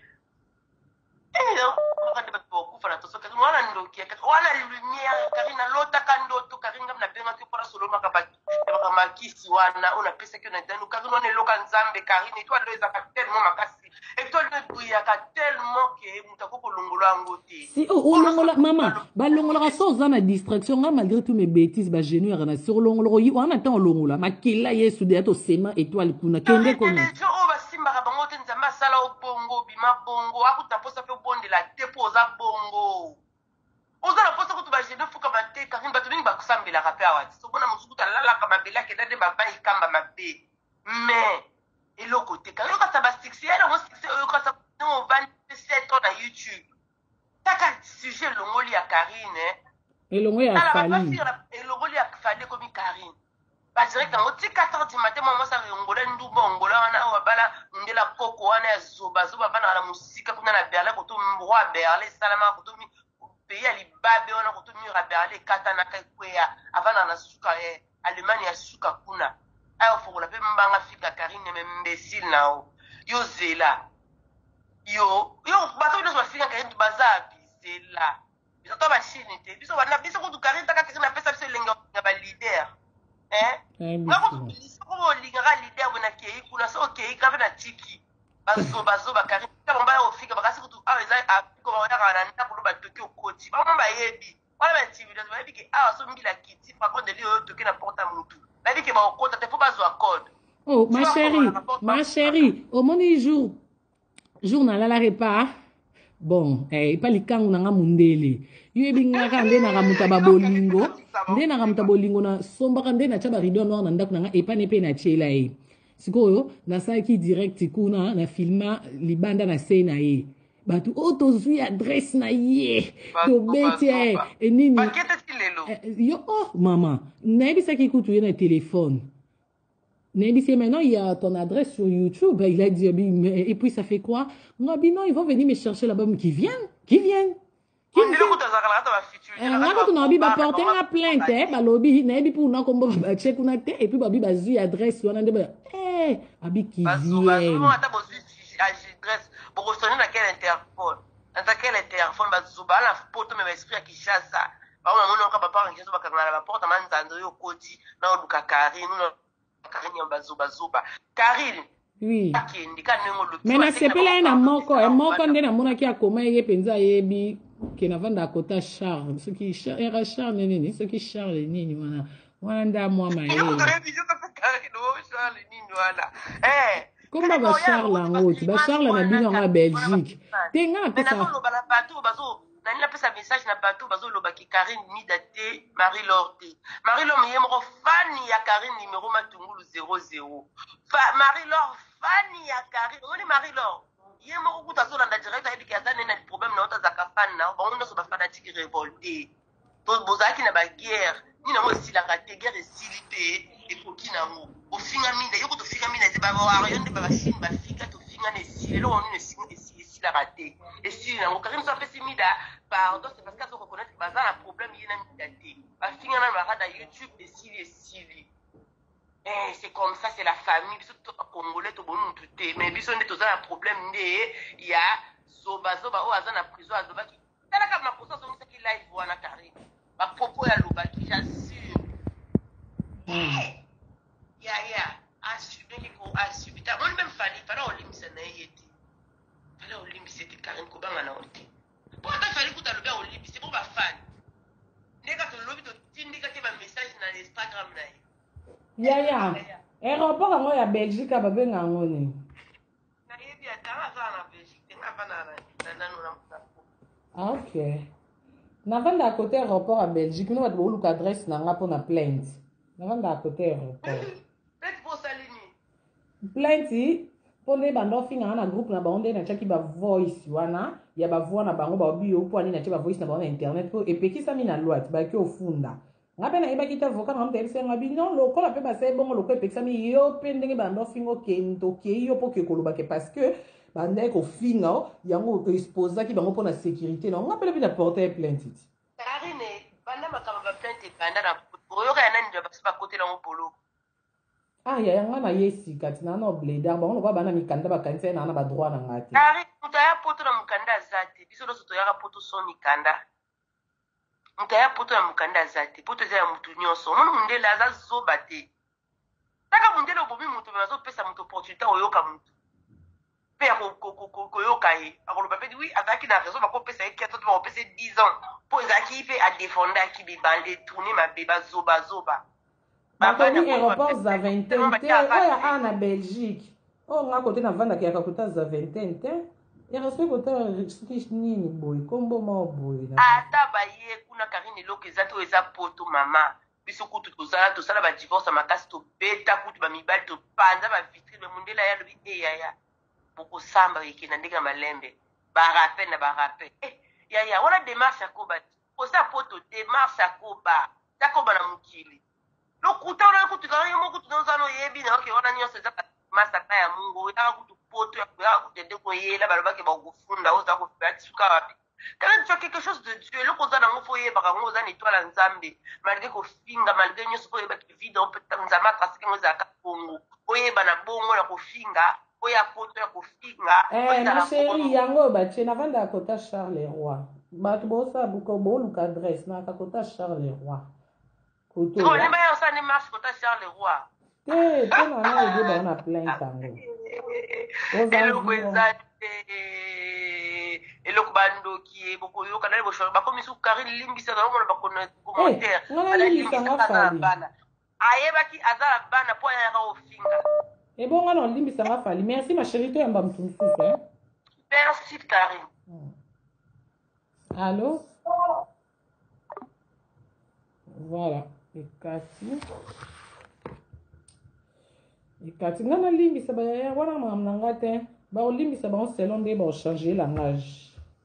eh on va beaucoup faire attention Karine wana ndoki wana lumière Karine lota kandoto Karine ngam na benga kwa solo makabaki makiisi wana ona pesa que na dano Karine wana loka nzambe Karine toi leza ka tellement makasi et toi le bouya ka tellement que mutako ko longola ngote si oh longola mama ba longola ka soza na distraction nga malgré tous mes bêtises ba genou na sur longola yi wana tan longola makila yesu de to sema étoile kuna kende kono o ba simba ka bango te nzamba sala o bongo bima bongo akuta posa pe bonde la deposa bongo oza na posa kutu ba genou fuka ba te Karine ba tuningi ba kusambela ka pe awati so bona musukuta lala ka mabela ke dade ba ba ikamba mabe mais eloko te Karine ka saba sixty era mo sixty oyo ka saba no vingt-sept ans na YouTube taka sujet longoli ya Karine elongo ya fali elongoli ya fali komi Karine ba direct en oti quatre heures du matin mo sa ngolo ndubo ngolo wana wa bala ndela koko wana ya zoba zoba bana la musika kuna na Berlin ko to roi Berlin salama ko to mi pays ya libabe wana ko to mi ra Berlin katana ka kwea avana na suka eh Allemagne ya suka kuna ayo fokola pe mbanga fika Karine me imbécile nao yo zela yo yo bato ndo bafika Karine baza bizela biso to ba chine te biso wana biso ko Karine taka Karine na pesa biso lenga ba leader eh ngako biso ko linga leader bona ke kuna so ke ka na tiki bazo bazo ba Karine ka bomba yo fika bakasi ko awe za ko ba wana na ndako ba toki okoti ba bomba yebi wala ba T V ndo ba biki awa so mbila kiti pa ko de yo toki na porta mutu. Oh, ma chérie, ma chérie, au moins du jour, journal à la repas, bon, eh, pas les kangs n'a mundele. Yue binga kande na ramuta babolingo, nde na ramuta bolingo na somba kande na chaba rido noir na ndak na epa nepe na chela e. Sikoyo, na sa ki direct kuna na filma libanda na sena e. Batu oto zui adresse na ye to bete e nini yo oh maman n'abi ça qui écoute na téléphone n'abi c'est maintenant il y a ton adresse sur YouTube il a dit et puis ça fait quoi ngabi non ils vont venir me chercher là-bas qui viennent qui viennent qui viennent nga ko nabi ba porter la plainte eh ba lobby n'abi pour na kombo ba check na te et puis ba bi ba zui adresse wana de ba eh abi qui viennent pour sonner dans quel interphone dans quel interphone ba zuba la poto me esprit ya Kishasa ba mona mona ka papa ngizo ba kana la porta manzando yo koti na oduka Karine no Karine ba zuba zuba Karine oui akindi kanengo lo mais na sepela na moko e moko nde na mona ki akoma ye penza yebi ke na vanda kota Charles ce qui era Charles nini ce qui Charles nini wana wana nda mwa ma ye eh Comment va Charles en route? Ba Charles na bino en Belgique. Tenga na pesa. Na ba la bateau bazo na ni na pesa message na bateau bazo lo ba ki Karine ni daté Marie Lorte. Marie Lorte yemo fan ya Karine numéro matungulu zéro zéro. Fa Marie Lorte fan ya Karine. On est Marie Lorte. Yemo ko tazo na direct avec ya zane na problème na ota zaka fan na. Ba on no so ba fanatique révolté. To bozaki na ba guerre. Ni na mo si la raté guerre silité et koki na mo. Ofinga minda yoko to finga minda te baba wa yonde baba simba fika to finga ne si le on ne singa si si la raté et si na ngo Karine so pesi mida pardon c'est parce qu'à se reconnaître que baza un problème yena mida te ba finga na marada YouTube et si et si eh c'est comme ça c'est la famille biso to congolais to bonu tout mais biso nde to za un problème ndé ya zoba zoba o aza na prison azoba ki tala ka makosa so misa ki live wana Karine ba popo ya loba ki j'assure ya ya assumer ko asubita on même fali para olimbisa na yeti para olimbisa te Karine ko banga na ote po ta fali kuta loba olimbisa po ba fan Ya ya. Aéroport yango ya Belgique babenga yango nini? nayebi ata aza na Belgique te nga bana na nano na mutako. Ah, ok. Navanda à côté aéroport à Belgique, nous avons une adresse nanga pour na plainte. Navanda à côté aéroport. Peut-être pour salini. Plainte pour les bandos finga na groupe na bango na chaki ba voice wana, ya ba voix na bango ba bio pour aller na chaki ba voice na bango na internet pour et puis ça mi na loi ba ki ofunda. Ngabe na eba kita avocat na mteli se ngabi non loko la pe ba se bongo loko e puis ça mi yo pendenge bando fingo kendo ke yo pour que koloba ke parce que bandai ko finga yango exposa ki bango pour la sécurité non ngabe le porter plainte. Karine banda makama ba plainte banda na oyoka ya nani ba ba côté la ngopolo. Ah ya yanga na yesi kati na no bleder bango ko bana mikanda ba kanisa na na ba droit na ngati. Kari mutaya poto na mukanda zate biso do soto yaka poto so mikanda. Mutaya poto na mukanda zate poto za mutu nyonso munu mundela za zoba te. Taka mundela obobi mutu bazo pesa mutu opportunité oyoka mutu. Pe ya ko yoka ye akoloba pe oui azaki na raison ba ko pesa ye quatre ba ko pesa dix ans po ezaki pe a défendre ki be bande tourner ma beba zoba zoba. Bakoni aéroport za vingtaine te oya a na Belgique. Oh nga kote na vanda kia kakuta za vingtaine te. Ya reso kote riche nini boy kombo ma boy na. Ata ba ye kuna Karine loke za to eza poto mama. Biso kutu tozala tosala ba divorce makasi to beta kutu ba mibali to panza ba vitrine mundela ya lobi e ya ya. Boko samba yeke na ndenge malembe. Ba rappel na ba rappel. Eh ya ya wana démarche akoba. Osa poto démarche akoba. Takoba na mukili. Lokuta wana kutukana yomo kutunza no yebi na okay wana nyose za masaka ya Mungu ya kutupoto ya kutende ko yela balobaki ba kufunda oza ko batsuka wapi. Quand tu as quelque chose de Dieu, le koza na ngofo ye baka ngoza ni toile nzambe. Malgré ko finga malgré nyoso ko yeba ki vide on peut nzama parce que ngoza ka Kongo. Oyeba na bongo na ko finga, oya poto ya ko finga. Eh ma chérie yango ba tche na vanda kota Charleroi. Ba bosa buko bolu ka adresse na kota Charleroi. Koto. Ko ni ba yo sa ni marche kota Charleroi. Eh, tena na ide ba na plainte yango. Elo kwezate eloko bandoki boko yoka na boshora bakomi su Karine limbisa na ngona bakona commentaire ala limbisa nga bana ayebaki azala bana po ya ka ofinga e bonga no limbisa nga fali merci ma chérie to yamba mtu msusu hein merci Karine allô voilà ekati ekati nga na limbisa ba ya wana mama nanga te ba olimbisa ba on selon de ba changer langage.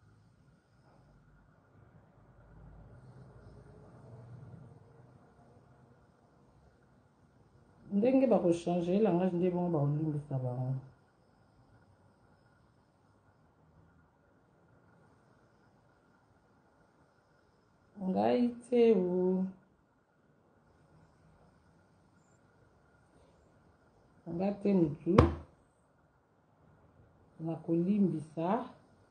Ndenge ba ko changer langage nde bon ba olimbisa ba. Ngai te o ngai te mutu na kolimbisa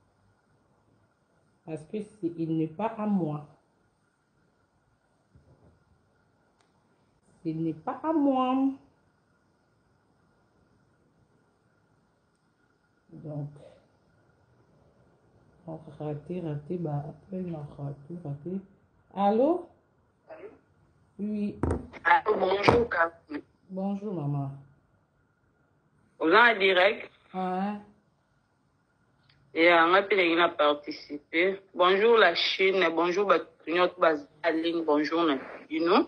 parce que il n'est pas à moi. Il n'est pas à moi. Donc, on raté, raté, bah après on a raté, raté. Allô? Allô? Oui. Allô, bonjour, Cathy. Bonjour, maman. Vous êtes en direct? Ouais. Et on a pu participer. Bonjour la Chine, bonjour Batunyot Bazaline, bonjour Napino.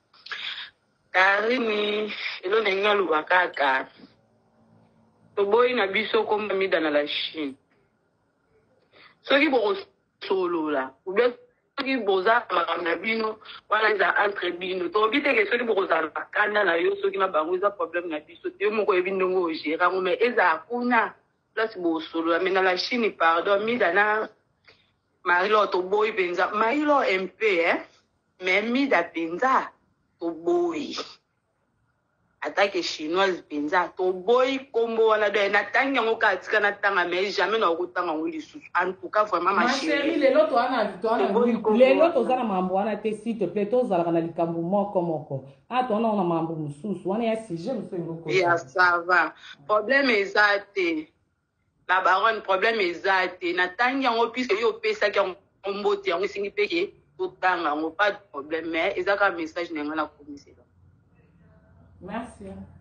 Karine, elo nenga lubakaka. Toboyi na biso comme mida na la Chine. Soki bo solo la, ou bien soki boza na bino, wana za entre bino. To bite ke soki bo za kana na yo soki na bango za problème na biso. Te moko ebindongo gérant mais eza akuna place bo solo mais na la Chine pardon mida na Marilo toboyi penza. Marilo M P hein, mais mida penza toboyi. Attaque chinoise penza toboyi kombo wana de na tanga ngoka tika na tanga mais jamais na okutanga ngoli susu en tout cas vraiment ma chérie lelo to ana to ana lelo to zana mambo wana te s'il te plaît to zala na likambo moko moko ah to na mambo mususu wana ya sujet mususu ngoko ya ça va problème ezate la baronne problème ezate na tanga ngo puisque yo pesa ki ngombote ngo singi peke to tanga ngo pas de problème mais ezaka message nenga na commissaire. Merci.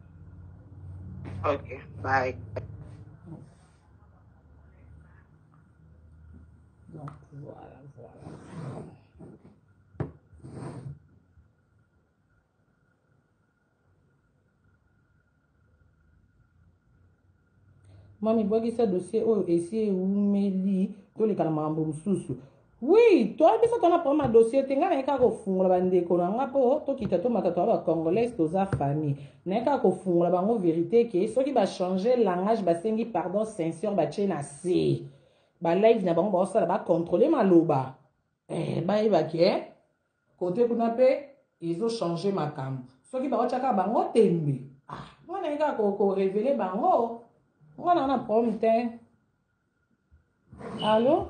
Ok, bye. Donc, voilà, voilà. Mami, bwakisa dossier oyo esi eumeli toleka na makambo mosusu. Oui, toi biso tona problème dossier te nga na kaka kofungola bandeko na nga po tokita tomata to ba congolais toza famille. Na kaka kofungola bango vérité ke soki ba changer langage basengi pardon sincère ba tche na se. Ba live na bango ba sala ba contrôler maloba. Eh ba yeba ke côté kuna pe izo changer makambo. Soki ba chaka bango tembe. Ah, moi na kaka ko ko révéler bango. On a un problème. Allô?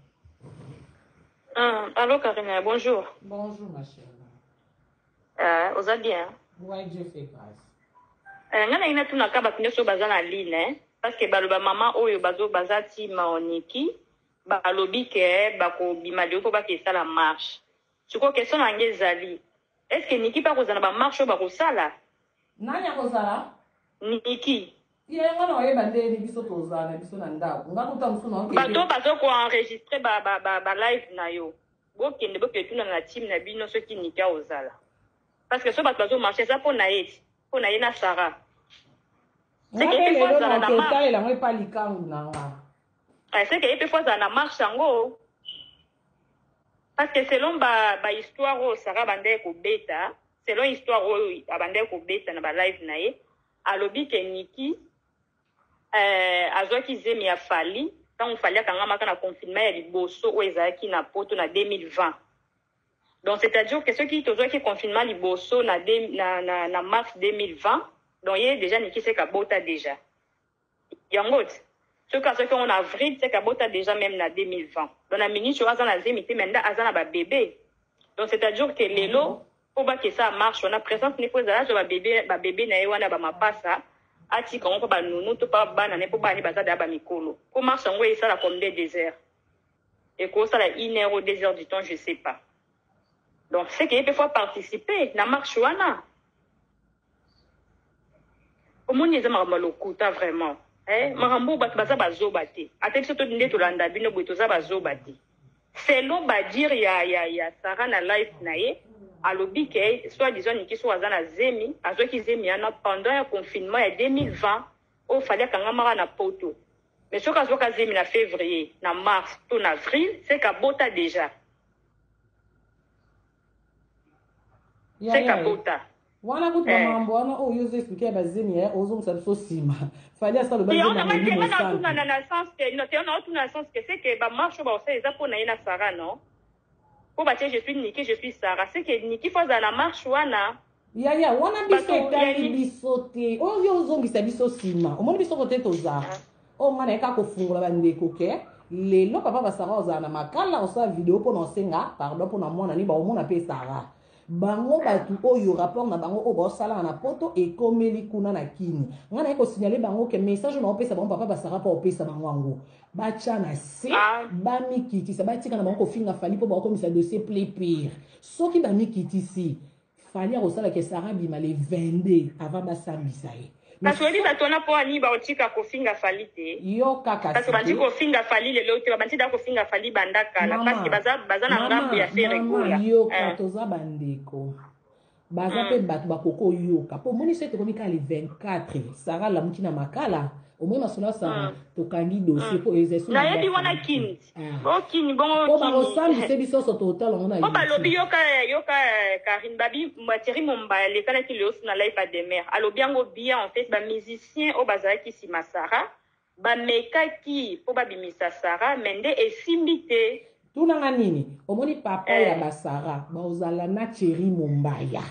Ah, allô, Karina, bonjour. Bonjour, ma chérie. Euh, vous allez bien? Oui, Dieu fait grâce. Euh, nga na ina tuna ka bakine so baza na ligne, parce que baloba mama oyo bazo baza ti maoniki, balobi ke bako bimali ko ba ke sala marche. Siko question na ngezali. Est-ce que Niki pa kozana ba marche ba sala? Nani akozala? Niki. Ye ngwana oyeba nde biso tozana biso na ndako. Ngakuta musu na okeke. Bato bazo ko enregistrer ba ba ba, ba live na yo. Bokende boketuna na team na bino soki Niki ozala. Parce que so bato bazo marcher ça pour na yeti. Pour na yena Sarah. C'est que il faut ça na marche. Il a pas likangu nanga. Ah, c'est que il faut ça na marche ngo. Parce que selon ba ba histoire o Sarah bande ko beta, selon histoire o abande ko beta na ba live na ye, alobi ke Niki euh azoki zemi ya fali, tant fali kanga maka na confinement ya liboso o ezaki na poto na deux mille vingt. Donc c'est-à-dire que ceux qui tozoki confinement liboso na na na, na mars deux mille vingt, donc il y a déjà Niki c'est kabota déjà. Yangot. Ce cas c'est qu'en avril c'est kabota déjà même na deux mille vingt. Donc la ministre aza na zemi te menda aza na ba bébé. Donc c'est-à-dire que lelo pour ba que ça marche, on a présence ni pour ça ba bébé ba bébé na yewana ba mapasa. Ati quand on pas nous tout pas bana ne pour ba ni baza da ba mikolo. Pour marche ngo ça la comme des déserts. Et quoi ça la une heure ou deux heures du temps, je sais pas. Donc c'est qu'il peut fois participer na marche wana. Au monde ils aiment malokuta vraiment. Eh marambo bat baza bazo bate. Ate surtout ndé to landa bino boto za bazo bate. Selon ba dire ya ya ya Sarah na live na ye. Alobi ke soit disons Niki soit azana zemi azoki zemi ana pendant le confinement ya deux mille vingt au fallait kanga mara na poto mais ce kazo ka zemi na février na mars to na avril c'est kabota déjà yeah, c'est yeah, kabota wana kutu eh. Mambo wana o yuzo expliquer ba zemi ya ozo msabiso sima fallait ça le ba zemi na meli mo sana on a na sens que non on a tout na sens que c'est que ba marche ba ça eza pona ina Sarah non. Pour bâtir, je suis Niki, je suis Sarah. C'est que Niki faut dans la marche wana. Ya ya wana biso etali biso te. O yo zongisa biso sima. O moni biso kote toza. O mwana eka kofungola bandeko ke. Lelo papa ba Sarah ozana makala osa vidéo pour nosenga, pardon pour na mwana ni ba o mona pe Sarah. Bango batu oyo rapport na bango o ba sala na poto e komeli kuna na kini. Ngana eko signaler bango ke message na opesa bango papa ba Sarah pa opesa bango ngo. Bacha na se ba mikiti sa batika na bango finga fali po ba komisa dossier play pire. Soki ba mikiti si fali a osala ke Sarah bima le vingt-deux avant ba sambisa ye. Parce que bato na po ani ba otika ko finga fali te. Yo kaka. Parce que ba ko finga fali le lote ba ntida ko finga fali bandaka la parce que baza baza na ngambo ya faire kola. Yo katoza bandeko. Baza pe bato bakoko yoka. Po moni se te komika le vingt-quatre. Sarah la mukina makala. Au moins masula Sarah to kangi dossier po exercice. Na yebi wana kin. Bon kin bon kin. Po ba ressemble se biso so total on a. Po ba lobi yoka yoka Karine Babi materi momba le kala ki le osuna life à demer. Alobi ngo bien en fait ba musicien o bazala ki sima Sarah. Ba meka ki po ba bimisa Sarah mende esimbite. Tunanga nini? Omoni papa ya ba Sarah ba ozala na Thierry Mombaya.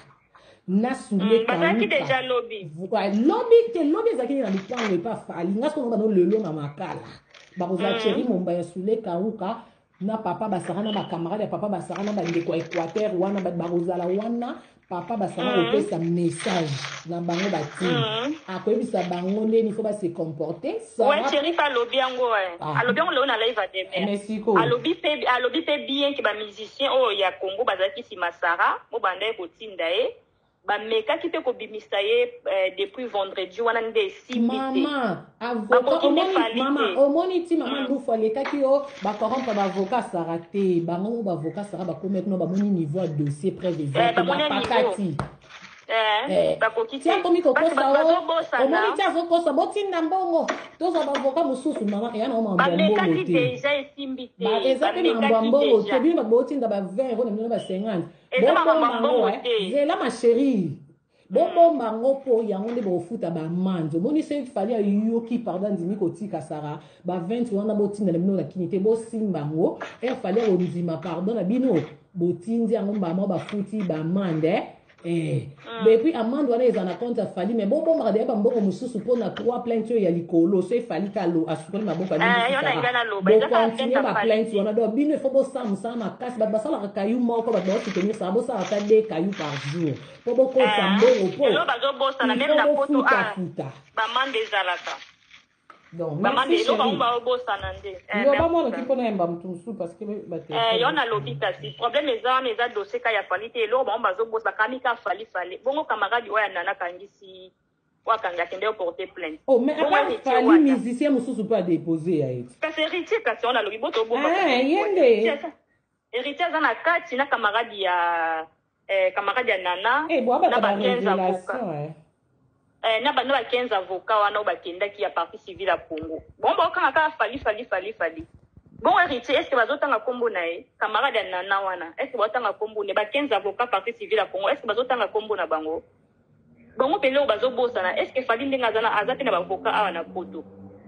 Nasule bazaki déjà lobby lobby te lobby ezaki na bitango e pa fali ngaso ngo bano lelo na makala ba koza Thierry Mombaya sule kauka na papa ba Sarah na ba camarade ya papa ba Sarah na ba ndeko Équateur wana ba kozala wana papa ba Sarah opesa message na bango ba ti akoyebisa bango ndeni faut ba se comporter ça ouais Thierry fa lobby yango ouais alobi yango na live à demain alobi pe alobi pe bien que ba musicien oh ya Congo bazaki si Sarah mo banda ko tinda e bamekaki mpe kobimisa ye eh, depuis vendredi wana nde esimbi te mama avocat bakoki nde omoni fali mama te omoni ti mama ndufu alekaki yo bakorompa baavocat sara te bango baavocat sara bakomi kuna bamoni niveau ya dossier preuve eza Eh, te bamoni ya bapakati Eh, Eh, bakoki ti akomi te parce kokosa bato o bazobosana omoni ti azokosa botinda mbongo tozwa bavocat mosusu mama eya nango mambo ya mbongo bamekaki te deja esimbi te Ba- eza mpe mambo ya bamekaki mbongo te deja bino bato botinda ba vingt euro na bino ba cinquante eza makambo ya bobomba ngo mbongo eh. te zela ma chérie bobomba ngo mpo yango nde bokofuta bamande omoni se fali ayoki pardon ndimi kotika sara ba vingt wana botinda na bino lakini te bosimba ngo e fali akondima pardon na bino botindi yango mbama bafuti bamande eh depuis amande wana eza na compte afali mais bobombaka deya bambongo mosusu mpo na trois plainte oyo ya likolo so efali kalo asukoli maboko bokontinue baplainte wana donc bino ifo bosala mosala makasi bato basalaka kayu moko bato baosoutenir sara bosalaka de kayu par jour mpo bokosa mbongo mpo ifo bofutafuta bamande ezalaka donc bamande merci eloko bango chérie baobosana nde loba monaki mpona yemba motu mosusu parce que yo nalobi kasi problème eza wana eza dossier ka ya fali te eloko bango bazobosa kami ka fali fali bongo camarade oyo nana akangisi wakanga akende oporte plainte oh mais apart fali musicien mosusu mpe adepose ya ete kasi héritier kasi wana alobi botobomba yende héritier aza na kati na camarade ya camarade ya nana na baquinze avocat Eh, na bana ba quinze avocats wana bakendaki ya partie civile ya Congo. Bon ba okanga ka fali fali fali fali. Bon héritier est-ce que bazotanga kombo na ye camarade ya nana wana est-ce que bazotanga kombo ne ba quinze avocats partie civile ya Congo est-ce que bazotanga kombo na bango? Bango pele bazobosana est-ce que fali ndenga zana azate na ba avocat awa na poto.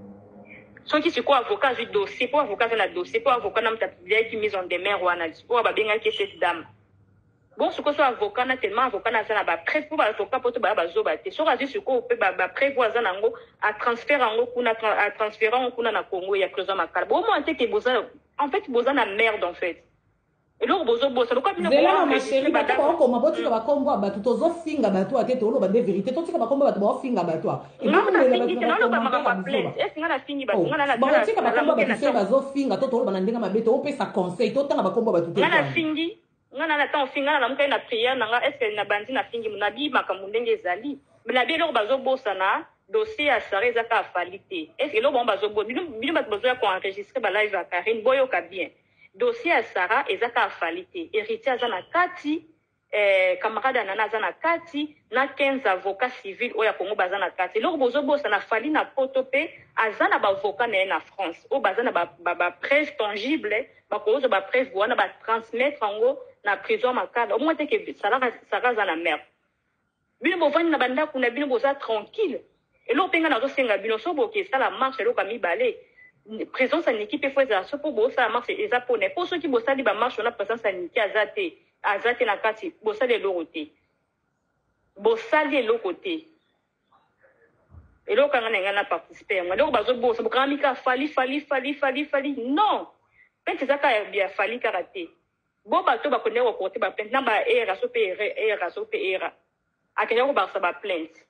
Soki siko avocat zi dossier pour avocat na dossier pour avocat na mtapilia qui mise en demeure wana pour ba benga ki cette dame. Bon, ce que soit avocat, na tellement avocat na zana ba preuve pour avocat pour te ba bazoba te. So razi ce ko pe ba preuve zana ngo a transfert ngo kuna a transférer ngo kuna na Congo ya prison makala. Bon moi te ke boza en fait boza na merde en fait. Et donc bozo boza le quoi bino zela ma chérie ba ko ko maboti ka ba kombo ba tuto zo finga ba to ate to lo ba de vérité to tika ba kombo ba to ba finga ba to. Et donc na fingi te no ba ma ba plainte. Est-ce que na fingi ba ngana na ba tika ba kombo ba to ba zo finga to to lo ba na ndenga mabeto o pesa conseil to tanga ba kombo ba tuto. Ngana fingi ngana na temps finga na muka na prière nanga est-ce que na bandi na fingi munabi makambo ndenge ezali na bi eloko bazobosana dossier ya sare ezaka afalité est-ce que eloko bango bazobo bino bato bazoya koenregistre ba live ya Karine boyoka bien dossier ya sara ezaka afalité héritier aza na kati eh, camarade ya nana aza na kati na quinze avocats civils oyo ya Congo baza na kati eloko bozobosana fali na poto pe aza na bavocat na ye na France oyo baza na bapreuve tangible bakoyoza bapreuve wana batransmettre yango na prison makala au moins te ke sara za na merde bino bovandi na bandako na bino boza tranquille eloko mpenga nazosenga bino so boke esala marche eloko ya mibale présence ya niki mpe fo ezala so mpo bosala marche eza pone mpo soki bosali bamarche na présence ya niki aza te aza te na kati bosali eloko te bosali eloko te eloko kanga na ngai na participe yango eloko bazobosa bokanga mika fali fali fali fali fali non pente ezaka ya fali kaka te bo bato bakonde kokote ba plainte na ba era so pe era so pe era akende ko baksa ba plainte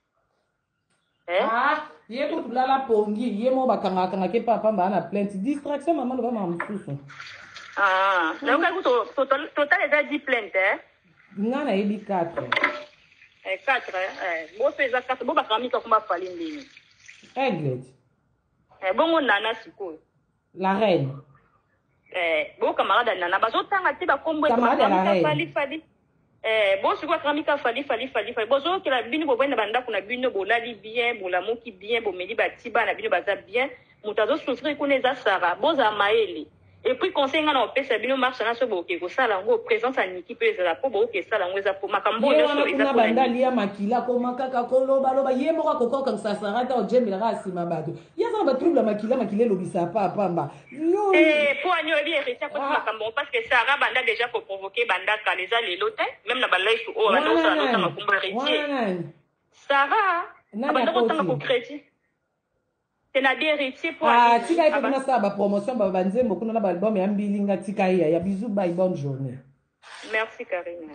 eh ah ye ko tulala pongi ye mo bakanga kanga ke papa ba na plainte distraction mama lo ba ma msusu ah na ko ko total total eza dix plainte eh ngana ebi quatre eh quatre eh bo feza quatre bo bakanga ka kuma fali ndini Eglet eh bongo nana siko la reine eh bo camarade nana bazotanga te bakombo camarade fali fali eh bo siko kamika fali fali fali fali bozo ke la bino bo benda banda kuna bino bolali bien bolamuki bien bomeli batiba na bino baza bien mutazo souffrir kuneza sara boza maele et puis conseil ngana opesa bino marche na so boke ko sala ngo présence à niki pe za po boke sala ngo za po makambo nyoso eza ko banda lia makila ko makaka ko loba loba ye mo ko ko kan sasara ta ojembe la sima bato yaza ba trouble makila makile lobisa pa pamba yo eh po anyo bi héritier ko makambo parce que Sarah banda déjà ko provoquer banda ka les aller lote même na ba life o banda so na makambo héritier Sarah banda ko tanga ko crédit c'est na héritier pour ah tika ipo kuna sa ba promotion ba banzembo kuna na ba album ya mbilinga tika ya ya bisous bye bonne journée merci Karine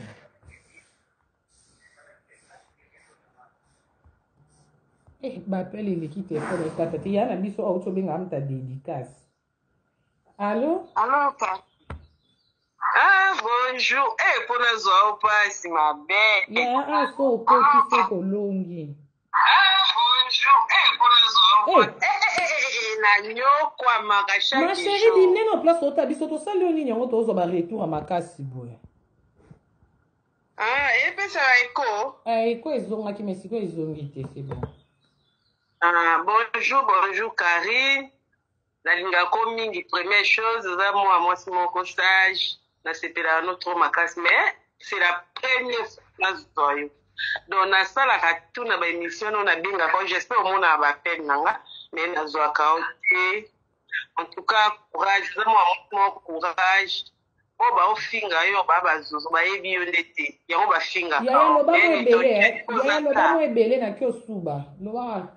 eh ba pele le ki téléphone e tapete ya na biso auto benga amta dédicace allô allô pa Ah, bonjour. Eh, pour nous autres, pas si ma belle. Ya a so koti so kolongi. Ah, bonjour. Eh, pour nous autres. Eh, eh, eh, eh, na nyokwa makasha. Ma chérie, bimne no place ota biso to sali oni nyango to zo ba retour à makasi boy. Ah, et puis ça va écho. Eh, écho ezonga ki mesiko ezongi te, c'est bon. Ah, bonjour, bonjour Karine. Nalinga ko mingi première chose, za moi moi c'est mon stage. Na c'était la notre makasi mais c'est la première place doyo. Donc na sala ka tout na ba émission na binga ko j'espère au mona ba peine nanga mais na zo ka oté. En tout cas, courage, za moi mon courage. Oh bah au finga yo ba ba zozo ba yebi yo ndete. Ya ba finga. Ya ya lo ba mo ebele, ya lo ba mo ebele na kyo suba. Lo ba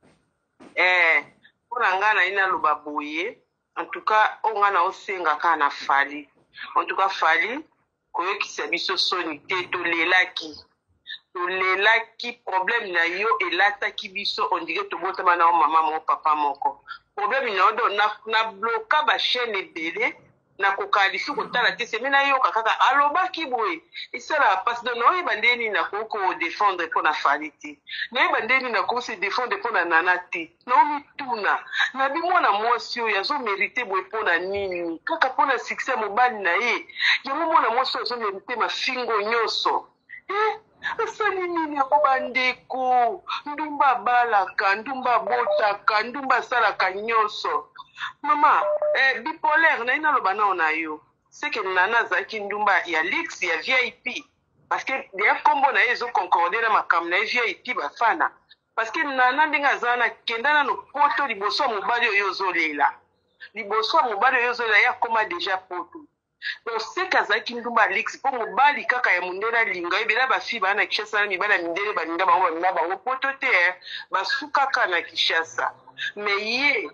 Eh, pour ngana ina loba boye. En tout cas, on ngana osenga kana fali. En tout cas, fali koyo kisabiso soni te to lelaki. To lelaki problème na yo elata kibiso on dirait to bota mana o mama mo papa moko. Problème na do na na bloka ba chaîne ebele na kokalisi kotala te semena yo kaka aloba kiboye. Isala passe de no ebandeni na koko défendre pour na faliti. Na ebandeni na ko se défendre pour na nanati. No mituna. Na bi mwana mwasi yo yazo mériter boye pour na nini. Kaka pour na succès mobali na ye. Ya mwana mwasi yazo mériter mafingo nyoso. Eh asali nini ako bandeko ndumba balaka ndumba botaka ndumba salaka nyoso mama eh, bipolaire na ina loba nao na yo c'est que nana zaki ndumba ya lix ya V I P parce que ya kombo na ezo concorder na makam na V I P bafana parce que nana ndinga zana kendana no poto liboso mobali oyo zolela liboso mobali oyo zolela ya koma déjà poto. Donc c'est kazaki ndumba lix pour mobali kaka ya mundela linga ebela ba fi bana Kishasa na mibala mindele baninga bango bana bango poto te ba sukaka na Kishasa mais ye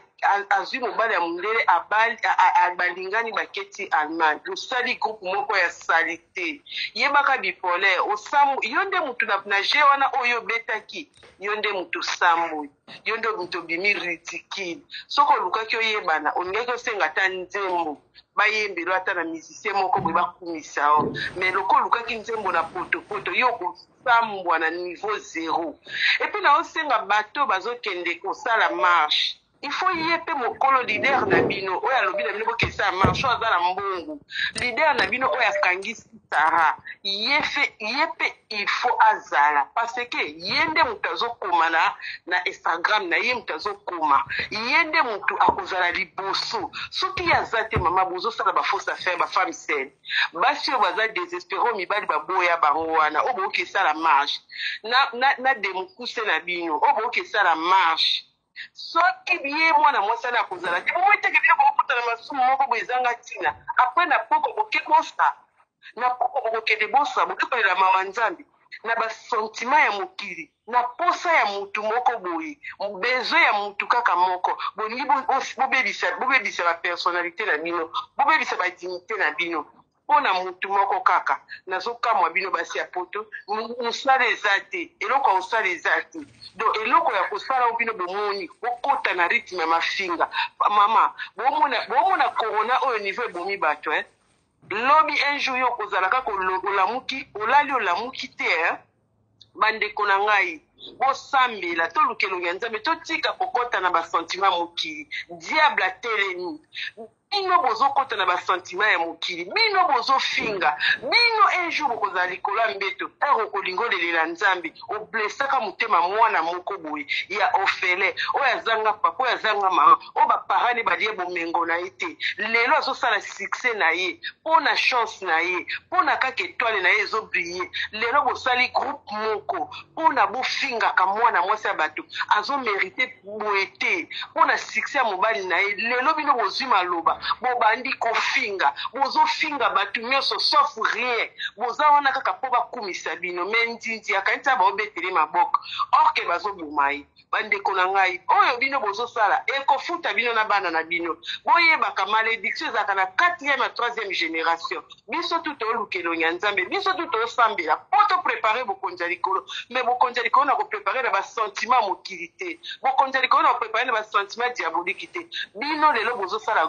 azui mobali ya mundele abali balingani baketi Allemagne osali groupe moko ya salite ye baka bipolaire osamu yonde mutu na na je wana oyo betaki yonde mutu sambu yonde mutu bimi ridicule soko lukaki oyebana onengaki osenga ta nzembo bayembelo ata na musicien moko boye bakumisa o mais loko olukaki nzembo na potopoto yo kosambwa na niveau zéro epuis na osenga bato bazokende kosala marche il faut y ait mokolo leader na bino oyo alobi na bino bokesa marche aza na mbongo leader na bino oyo akangisi sara ye fe ye pe il faut azala parce que ye nde mutu azokoma na na Instagram na ye mutu azokoma ye nde mutu akozala liboso soki aza te mama bozosala bafausse affaire bafemme saine basi oyo baza désespéré mibali baboya bango wana oyo bokesala marche na, na, na demokuse na bino oyo bokesala marche soki biye mwana mwasi na kozala te bomweteke bino bokutana masumu moko boye ezanga ntina apres na poko bokebosa na poko bokokende bosa bokepalela mawa nzambe na basentiment ya mokili na posa ya mutu moko boye besoin ya mutu kaka moko bolingi bobebisa bobebisa bapersonnalité na bino bobebisa badignité na bino mpona mutu moko kaka nazokamwa bino basi ya poto mosala eza te eloko ya kosala eza te donc eloko ya kosala o bino bomoni okota na rythme ya mafinga mama bomona corona oyo niveau ebomi bato eh? Lobi un jour yo kozala kaka olamuki olali olamuki te bandeko na ngai bosambela tolukelo ya nzambe totika kokota na basentiment mokili diable atelemi bino bozokota na basentiment ya mokili bino bozofinga bino un jour bokozala likolo ya mbeto ero kolingo lelela nzambe oblesaka motema mwana moko boye ya orphelin oyo azanga papa oyo azanga mama oyo baparane balie bomengo na ye te lelo azosala succès na ye mpo na chance na ye mpo na kaka étoile na ye ezobrille lelo bosali groupe moko mpo na bofingaka mwana mwasi ya bato azomérite boye te mpo na succès ya mobali na ye lelo bino bozwi maloba bobandi kofinga bozofinga bato nyonso sauf rien boza wana kaka mpo bakumisa bino me ndindi akanisi ya baobetele maboko orke bazoboma ye bandeko na ngai oyo bino bozosala ekofuta bino na bana na bino boyebaka malédiction ezalaka na quatrième à troisième génération biso tu toolukelo ya nzambe biso tu toosambela mpo toprépare bokonzi ya likolo me bokonzi ya likolo na koprépare na basentiment mokili te bokonzi ya likolo na koprépare na basentiment diabolike te bino lelo bozosala groupe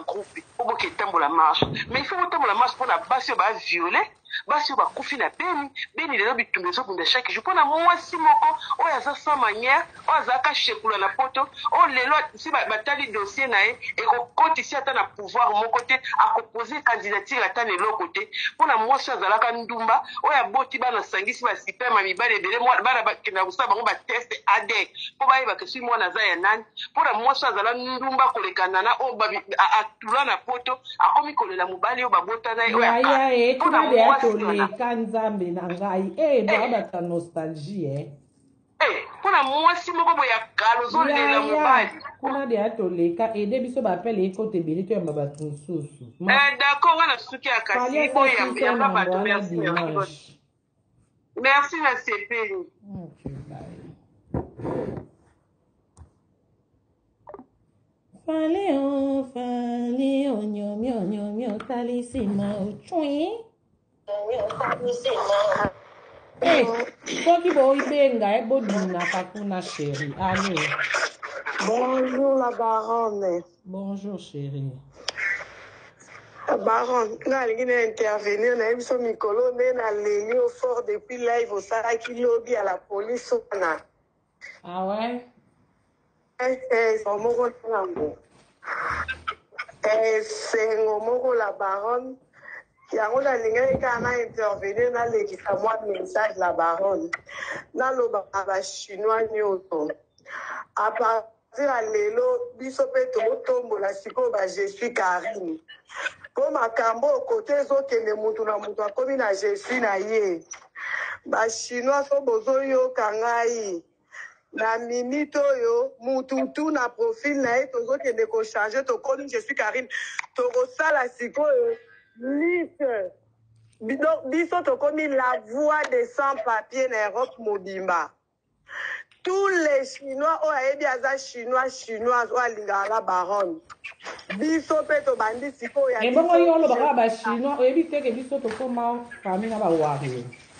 pour que tambo la marche mais il faut que tambo la marche pour la base va violer basi oyo bakufi na beni beni lelo bitumba ezobunda chaque jour mpona mwasi moko oyo aza sans manière oyo azalaka shekula na poto oyo lelo si batali dossier na ye ekokotisi ata na pouvoir moko te akopose candidature ata na eloko te mpona mwasi oyo azalaka ndumba oyo aboti bana asangisi basipema mibale ebele bana bakenda kosala bango bateste adek mpo bayebaka soki mwana aza ya nani mpona mwasi oyo azala ndumba kolekana na oyo atula na poto akomi kolela mobali oyo babota na ye oyo mpona mwasi toleka nzambe na ngai e babata nostalgie eh eh mpona mwasi moko boye ya kala ozolela mobali kuna de atoleka ede biso bapele ekote ebele toyamba bato mosusu d'accord nga na suki ya kasi boyamba bato merci merci na sepeli fale o fale o nyomyo nyomyo talisima ochwi Eh, soki boyibenga ebodinaka kuna chérie. Allez. Bonjour la baronne. Bonjour chérie. La baronne, nalingi na intervenir na biso mikolo nde na leli au fort depuis live osalaki lobi à la police wana. Ah ouais? Eh, eh, moko nango. Eh, sengo moko la baronne. yango nalingaki kaka na intervenir nalekisa mwa message la baronne nalobaka bachinois nyonso apartir ya lelo biso mpe tokotombola sikoyo ba je suis Karine mpo makambo okote ezokende mutu na mutu akomi na je suis na ye bachinois so bozoyoka ngai na minute oyo mutu tu na profil na ye tozokende kochange tokomi je suis Karine tokosala sikoyo liste biso tokomi la voix des sans-papiers na Europe mobimba tous les chinois oyo ayebi aza chinois chinoise oyo alingaka la baronne biso mpe tobandi sikoyo ebongo yo olobaka bachinois oyebi teke biso tokoma fami na bawari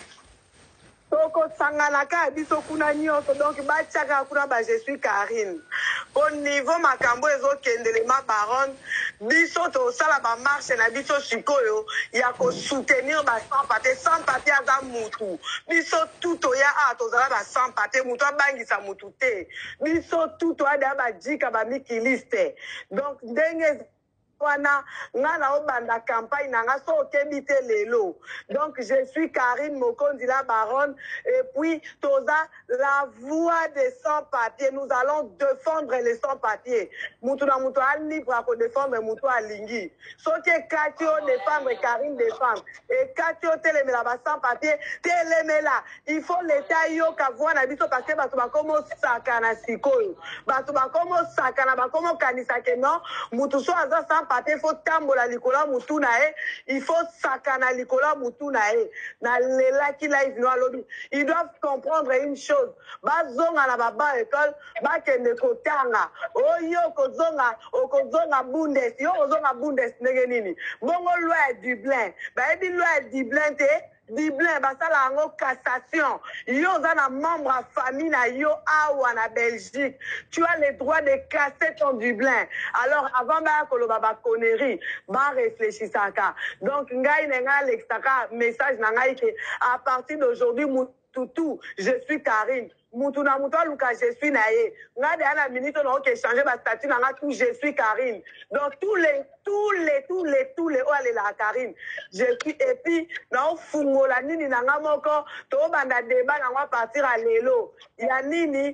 tokosangana kaka biso kuna nyonso donc batiaka kuna ba je suis Karine au niveau makambo ezokendelema baronne biso tosala bamarshe na biso sikoyo ya kosoutenir basan pate sans pate aza mutu biso tu toya a tozala basan pate mutu abangisa mutu te biso tu toya deya bajika bamikiliste donc ndenge wana nga na obanda campagne nanga so okebi te lelo donc je suis Karine Mokonzi la baronne et puis toza la voix des sans-papiers nous allons défendre les sans-papiers mutu na mutu a libre à défendre mutu alingi soki ekati o défendre Karine défendre ekati o telemela ba sans-papiers telemela il faut l'état yoka voix na biso parce que bato bakomo sakana sikoyo bato bakomo sakana bakomo kanisa ke non mutu so aza sans il faut tambola likola mutu na e il faut sakana likola mutu na e na lela ki live no alobi ils doivent comprendre une chose bazonga na baba école bakende kotanga oyo kozonga okozonga bundes yo kozonga bundes ndenge nini bongo loi Dublin bayebi loi Dublin te Dublin basala yango cassation yo oza na membre à famille na yo awa na Belgique tu as le droit de casser ton Dublin alors avant baya koloba ba connerie ba réfléchissaka donc ngai nenga l'extaka message na ngai ke à partir d'aujourd'hui mututu je suis Karine mutu na mutu aluka je suis na ye nga deya na minute na oke changer ba statut na nga tout je suis Karine donc tous les tous les tous les tous les oyo alela Karine je suis et puis na ofungola nini na nga moko tobanda débat nango a partir à lelo ya nini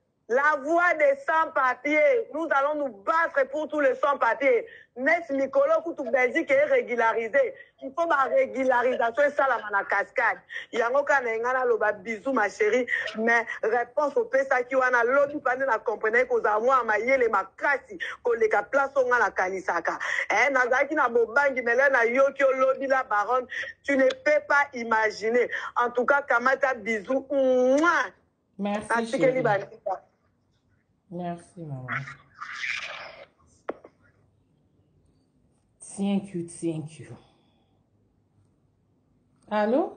la voix des sans-papiers nous allons nous battre pour tous les sans-papiers net Nicolo Koutou Belgique est régularisé il faut ma régularisation et ça la mana cascade yango kana ngana loba bisou ma chérie mais réponse au pesa ki wana lobi pande na comprendre ko za moi mayele makasi ko leka place on na kanisaka eh nazaki na bobangi mele na yoki lobi la baronne tu ne peux pas imaginer en tout cas kamata bisou mouah merci chérie. Merci maman. Thank you, thank you. Allô?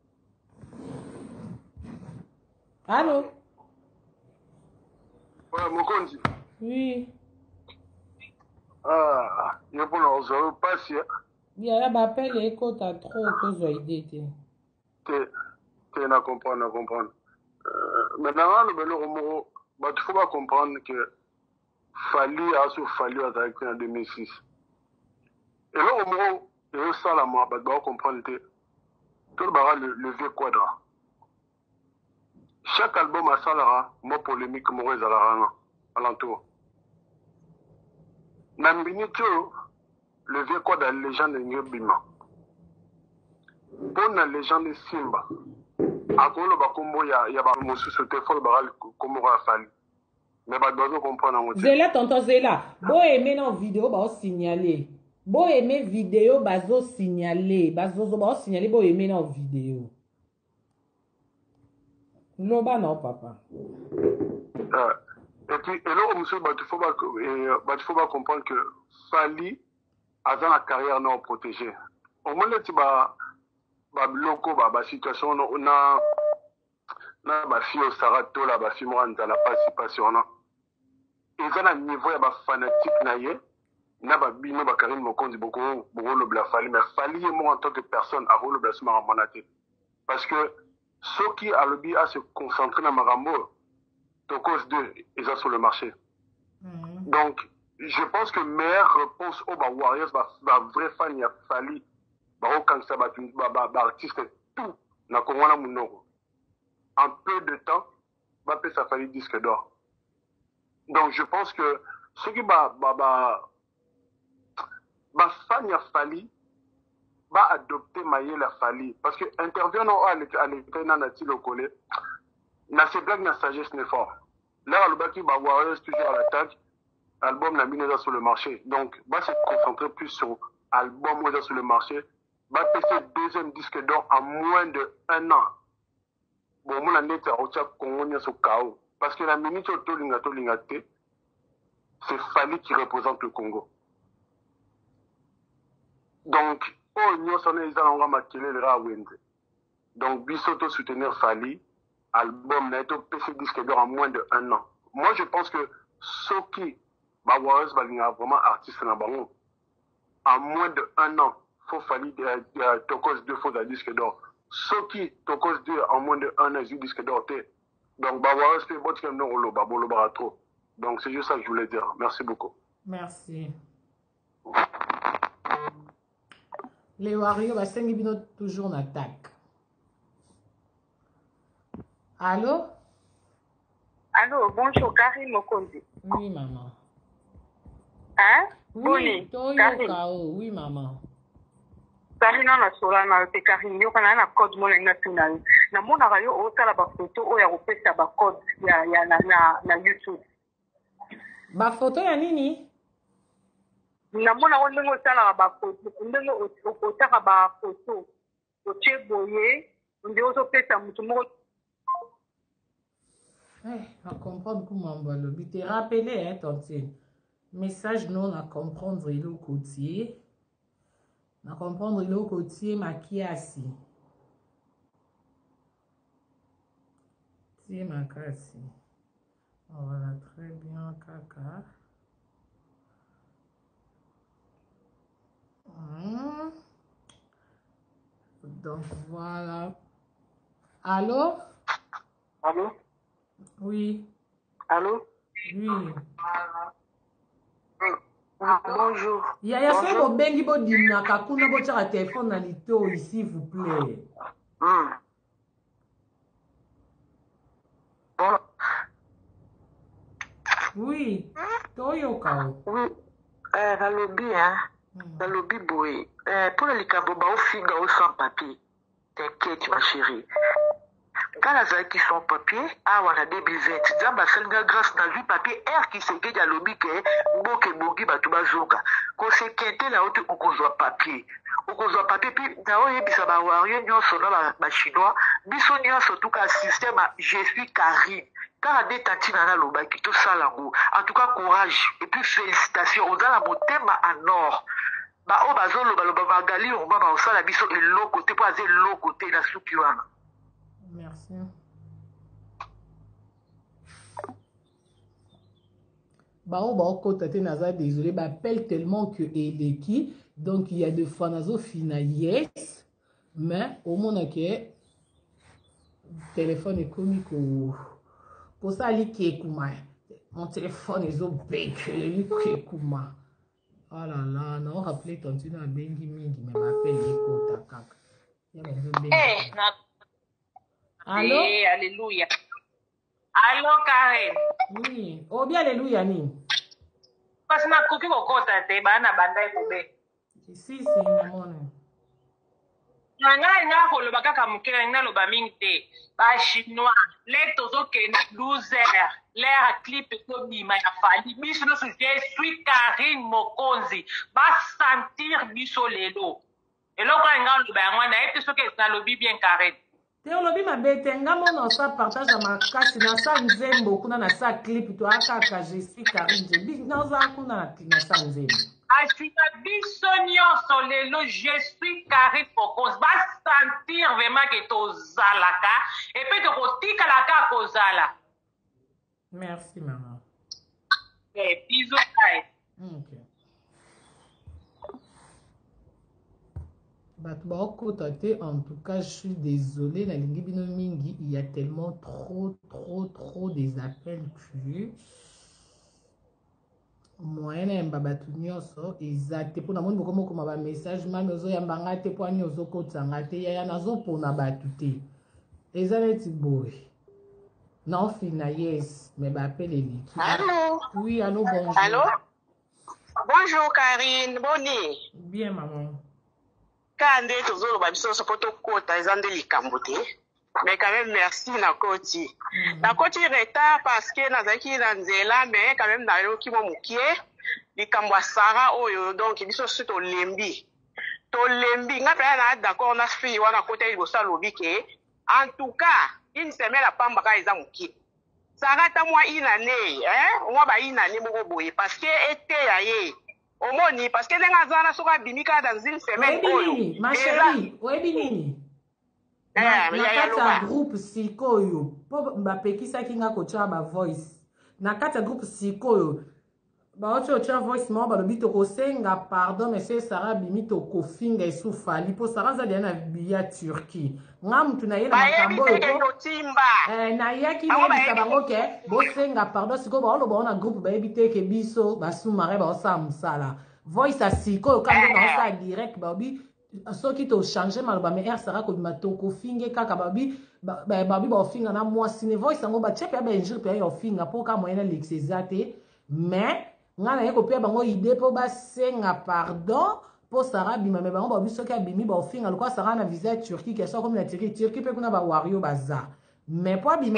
Allô? Ouais, Mokonzi. Oui. Ah, Yo pour nous passer. Yaya bapele ekota trop kozwa idée te. Te te na comprendre na comprendre. Euh, maintenant le belo moko bah tu faut pas comprendre que Fali a su Fali a été en deux mille six. Et là au moko et ça la moi bah doit comprendre que tout le le vieux quadra. Chaque album a ça là, moi polémique moi ezala alentour. Na minito le vieux code de la légende de Nyobima. Pour la légende de Simba, à quoi le bakombo ya ya ba musu sote fol baral komoro afali. Mais ba dozo comprendre en Zela tonton Zela, bo aimé dans vidéo ba signaler. Bo aimé vidéo bazo signaler, bazo ba signaler bo aimé dans vidéo. Loba non papa. Euh, et puis et là monsieur ba tu faut pas ba tu faut pas comprendre que Fali avant la carrière non protégée. Au moins tu ba ba bloko ba ba situation on a na ba fille au Sarato là ba fille moi dans la participation là. Et quand à niveau ya ba fanatique na ye na ba bino ba Karim Mokonzi beaucoup beaucoup le bla Fali mais Fali moi en tant que personne a rôle bla suma monate. Parce que ceux qui a le bien à se concentrer dans Marambo de cause de ils sont sur le marché. Mm-hmm. Donc je pense que meilleure réponse aux Warriors, bah vrai fan il a fallu, bah au cancer, bah bah artiste tout, na Corona Munoro. En peu de temps, bah peut ça fallu disque d'or. Donc je pense que ceux qui bah bah bah bah fan il a fallu, bah adopter Maïe la fallu, parce que intervenant à l'état dans la tile au collé, n'a c'est blague na sagesse n'est fort. Là le bâti bah Warriors toujours à l'attaque. Album n'a mis sur le marché. Donc, va se concentrer plus sur album sur le marché. Va passer deuxième disque d'or en moins de un an. Bon, mon année, c'est sur K O. Parce que la minute auto lingato lingate, c'est Fali qui représente le Congo. Donc, oh, nous sommes les gens qui ont Donc, Bissoto soutenir Fali, album n'a été passé disque d'or en moins de un an. Moi, je pense que ceux qui bah Warriors bah il y a vraiment artiste na bango en moins de un an faut falloir de Tokos deux fois de disque d'or ceux qui Tokos deux en moins de un an ils disque d'or donc bah Warriors fait bon comme non lo bah bolo bah trop donc c'est juste ça que je voulais dire. Merci beaucoup. Merci. Les Warriors bah cinq minutes toujours en attaque. Allô? Allô, bonjour Karim Mokonzi. Oui maman. Hein? Oui, Karim. Oui, maman. Karim na solana te Karim yo kana na code mo na tuna. Na mona ga yo o tala ba photo o ya go pesa ba code ya ya na na, na YouTube. Ba photo ya nini? Na mona o ndenge o tala ba photo, ndenge o tala ba photo. O cheboye, ndenge o so pesa mutu mo. Eh, à comprendre comment on va le but. Te rappeler hein tontin. Message non à comprendre le côté. À comprendre le côté maquiasi. C'est ma casse. Voilà, très bien, caca. Hum. Donc voilà. Allô? Allô? Oui. Allô? Oui. Bonjour. Il y a ya so bo bengi bo dimna ka kuna bo tshaka téléphone na lito s'il vous plaît. Hmm. Bon. Oui. Toyo kao. Oui. Euh, dans le lobby, hein. Dans le lobby, boy. Euh, pour le licaboba au figa au sans papier. T'inquiète, ma chérie. Quand les gens qui sont papier, ah, on a deux bisettes. Zamba selga grâce dans le papier, air qui se guette à lobby que boke boki batuba zoka. Qu'on se quinte là où on conçoit papier. On conçoit papier, puis dans le bisa ba wario nyon sona ba ba chinois, biso nyon surtout qu'un système je suis Karim. Quand la détente dans la loba qui tout ça là en tout cas courage et puis félicitations. On a la motema en or. Ba o bazolo ba loba magali on va ba osala biso et l'autre côté pour azer l'autre côté la soukiwana. Merci. Bao bao kota te naza désolé, bah appelle tellement que eleki. Donc il y a des fois nazo fina yes, mais au moins que téléphone est comme ko pour ça li kekuma. Mon téléphone est au bec, li kekuma. Oh là là, non rappelez ton tu na bengi mingi mais m'appelle les kota kaka. Eh, na. Allô? Eh, alléluia. Allô, Karen. Oui. Oh bien alléluia ni. Parce na koki kokota te bana bandai kobe. Si si namona. Nanga nga koloba kaka mukela nga loba mingi te. Ba chinois, les tozo ke douze heures. L'air clip to bima ya fali. Biso no je suis Karine Mokonzi. Ba sentir biso lelo. Elo kwa nga loba yango na ete soke na lobi bien Karen. Te olobi mabete nga mona sa partage na makasi na sa nzembo kuna na sa clip to aka ka je suis Karine je bi na za kuna na sa nzembo. Ashina biso nyonso lelo je suis Karine Mokonzi ba sentir vraiment que tozalaka et puis tokotika la ka kozala. Merci maman. Eh bisous bye. OK. En tout cas, je suis désolée. Il y a tellement trop, trop, trop des appels que moi, je suis babatuniyoso exact pour na monde beaucoup comme un message même ozo yambanga te pour ani ozo kotanga te ya nazo pona batute ezaleti boy non fina yes mais ba appelle les allô oui allô bonjour allô bonjour Karine boni bien maman kande tozolo ba biso so poto kota ezande likambo te mais quand même merci na koti mm -hmm. na koti retard parce que nazaki na nzela mais quand même na yoki mo mukie likambo Sara oyo donc biso so to lembi to lembi nga pe na d'accord na fi wana kota libosa lobi ke en tout cas une semaine la pamba ka eza mukie Sara ta moi ina ne hein moi ba ina ne moko boye parce que été ya ye omoni parce que ndenga zana soka bimika dans une semaine oyo ma chérie oyebi nini na kati ya groupe sikoyo po bapekisaki nga kotia ba voice na kati ya groupe sikoyo baoti otia voice moko balobi tokosenga pardon monsieur Sara bimi tokofinga esufali po Sara aza deya na biya Turquie nga mutu na ye na makambo oyo nayaki nayebisa bango ke bosenga pardon sikoyo baoloba o na groupe bayebi te ke biso basumare baosala mosala voice ya sikoyo kambe naosala direct baobi soki tochange maloba me r Sara kobima tokofinge kaka babi babi baofinga na mwasi ne voice yango batie mpe ya bainjure mpe ya yofinga mpo ka moyena lexe eza te mais nga na ye kopia bango ide mpo basenga pardon mpo Sara bima me bango babi soki abimi baofinga lokwa Sara na visa ya Turquie ke so komi na Turquie Turquie mpe kuna bawario baza mais mpo abima